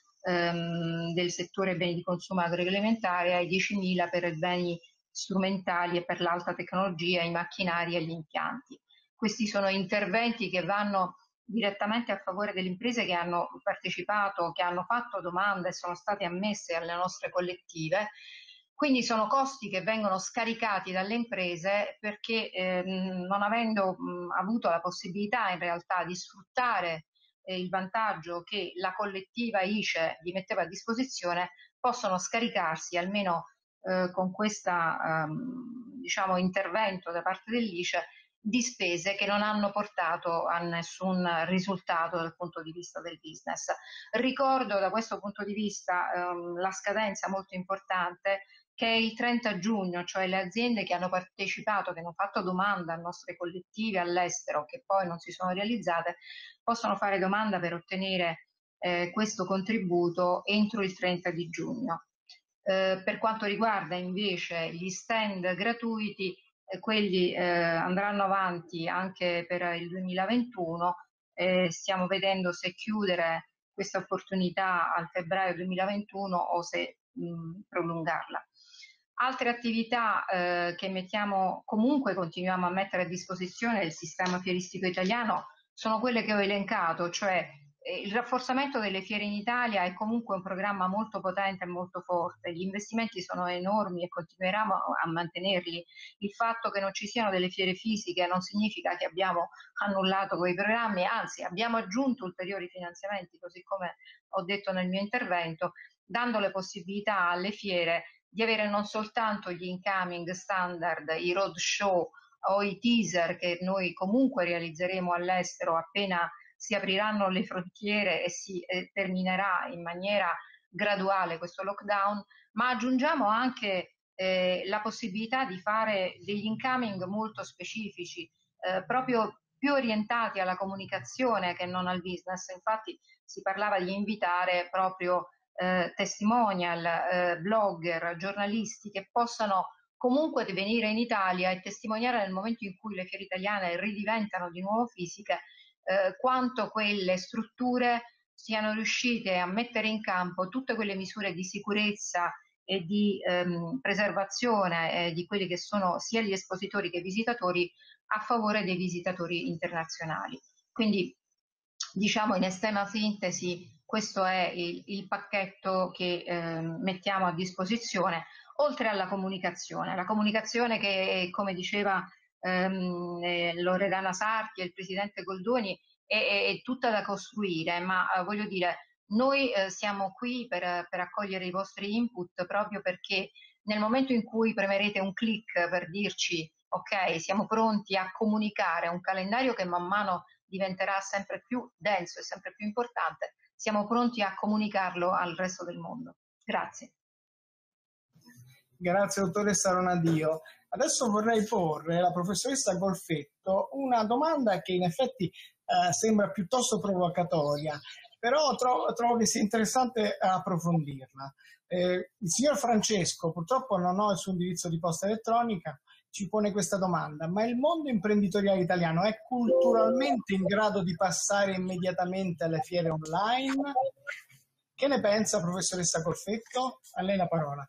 del settore beni di consumo agroalimentare ai 10.000 per i beni strumentali e per l'alta tecnologia, i macchinari e gli impianti. Questi sono interventi che vanno direttamente a favore delle imprese che hanno partecipato, che hanno fatto domande e sono state ammesse alle nostre collettive. Quindi sono costi che vengono scaricati dalle imprese perché non avendo avuto la possibilità in realtà di sfruttare il vantaggio che la collettiva ICE gli metteva a disposizione, possono scaricarsi almeno con questo diciamo, intervento da parte dell'ICE di spese che non hanno portato a nessun risultato dal punto di vista del business. Ricordo da questo punto di vista la scadenza molto importante che è il 30 giugno, cioè le aziende che hanno partecipato, che hanno fatto domanda a nostre collettive all'estero, che poi non si sono realizzate, possono fare domanda per ottenere questo contributo entro il 30 di giugno. Per quanto riguarda invece gli stand gratuiti, quelli andranno avanti anche per il 2021, stiamo vedendo se chiudere questa opportunità al febbraio 2021 o se prolungarla. Altre attività che mettiamo, comunque continuiamo a mettere a disposizione del sistema fieristico italiano sono quelle che ho elencato, cioè il rafforzamento delle fiere in Italia è comunque un programma molto potente e molto forte, gli investimenti sono enormi e continueremo a mantenerli. Il fatto che non ci siano delle fiere fisiche non significa che abbiamo annullato quei programmi, anzi abbiamo aggiunto ulteriori finanziamenti, così come ho detto nel mio intervento, dando le possibilità alle fiere di avere non soltanto gli incoming standard, i roadshow o i teaser che noi comunque realizzeremo all'estero appena si apriranno le frontiere e si terminerà in maniera graduale questo lockdown, ma aggiungiamo anche la possibilità di fare degli incoming molto specifici, proprio più orientati alla comunicazione che non al business. Infatti si parlava di invitare proprio testimonial, blogger, giornalisti che possano comunque venire in Italia e testimoniare nel momento in cui le fiere italiane ridiventano di nuovo fisiche, quanto quelle strutture siano riuscite a mettere in campo tutte quelle misure di sicurezza e di preservazione di quelli che sono sia gli espositori che i visitatori a favore dei visitatori internazionali. Quindi, diciamo in estrema sintesi, questo è il pacchetto che mettiamo a disposizione, oltre alla comunicazione. La comunicazione che, come diceva Loredana Sarti e il Presidente Goldoni, è tutta da costruire, ma voglio dire, noi siamo qui per accogliere i vostri input, proprio perché nel momento in cui premerete un click per dirci ok, siamo pronti a comunicare un calendario che man mano diventerà sempre più denso e sempre più importante, siamo pronti a comunicarlo al resto del mondo. Grazie. Grazie dottoressa Ronadio. Adesso vorrei porre alla professoressa Golfetto una domanda che in effetti sembra piuttosto provocatoria, però trovo che sia interessante approfondirla. Il signor Francesco, purtroppo non ho il suo indirizzo di posta elettronica, ci pone questa domanda: ma il mondo imprenditoriale italiano è culturalmente in grado di passare immediatamente alle fiere online? Che ne pensa, professoressa Golfetto? A lei la parola.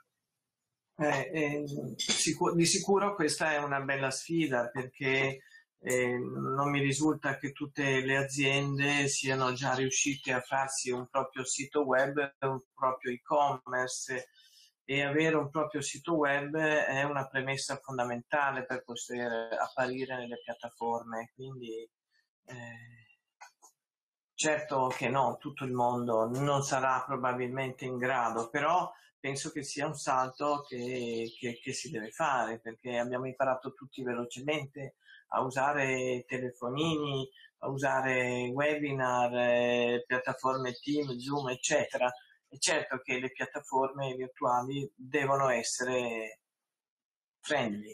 Di sicuro questa è una bella sfida, perché non mi risulta che tutte le aziende siano già riuscite a farsi un proprio sito web, un proprio e-commerce, e avere un proprio sito web è una premessa fondamentale per poter apparire nelle piattaforme. Quindi certo che no, tutto il mondo non sarà probabilmente in grado, però penso che sia un salto che si deve fare, perché abbiamo imparato tutti velocemente a usare telefonini, a usare webinar, piattaforme Team, Zoom, eccetera. È certo che le piattaforme virtuali devono essere friendly.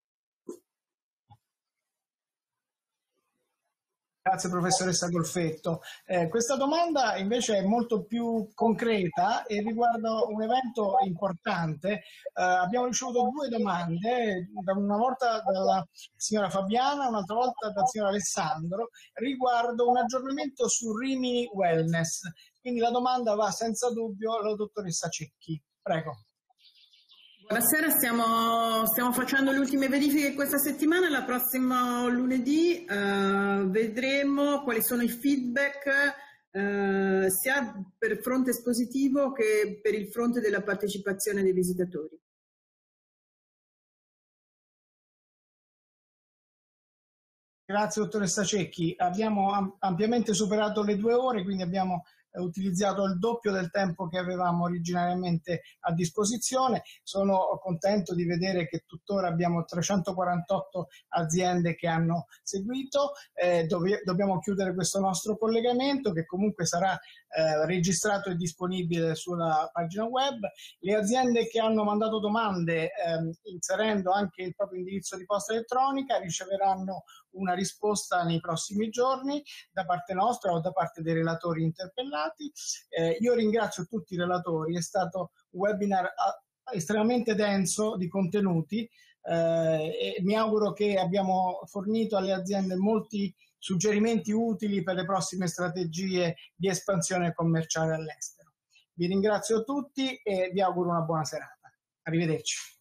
Grazie professoressa Golfetto. Questa domanda invece è molto più concreta e riguarda un evento importante. Abbiamo ricevuto due domande, una volta dalla signora Fabiana, un'altra volta dal signor Alessandro, riguardo un aggiornamento su Rimini Wellness. Quindi la domanda va senza dubbio alla dottoressa Cecchi. Prego. Buonasera, stiamo facendo le ultime verifiche questa settimana. La prossima lunedì vedremo quali sono i feedback sia per il fronte espositivo che per il fronte della partecipazione dei visitatori. Grazie dottoressa Cecchi. Abbiamo ampiamente superato le 2 ore, quindi abbiamo utilizzato il doppio del tempo che avevamo originariamente a disposizione. Sono contento di vedere che tuttora abbiamo 348 aziende che hanno seguito. Dobbiamo chiudere questo nostro collegamento, che comunque sarà registrato e disponibile sulla pagina web. Le aziende che hanno mandato domande inserendo anche il proprio indirizzo di posta elettronica riceveranno una risposta nei prossimi giorni da parte nostra o da parte dei relatori interpellati. Io ringrazio tutti i relatori, è stato un webinar estremamente denso di contenuti e mi auguro che abbiamo fornito alle aziende molti suggerimenti utili per le prossime strategie di espansione commerciale all'estero. Vi ringrazio tutti e vi auguro una buona serata. Arrivederci.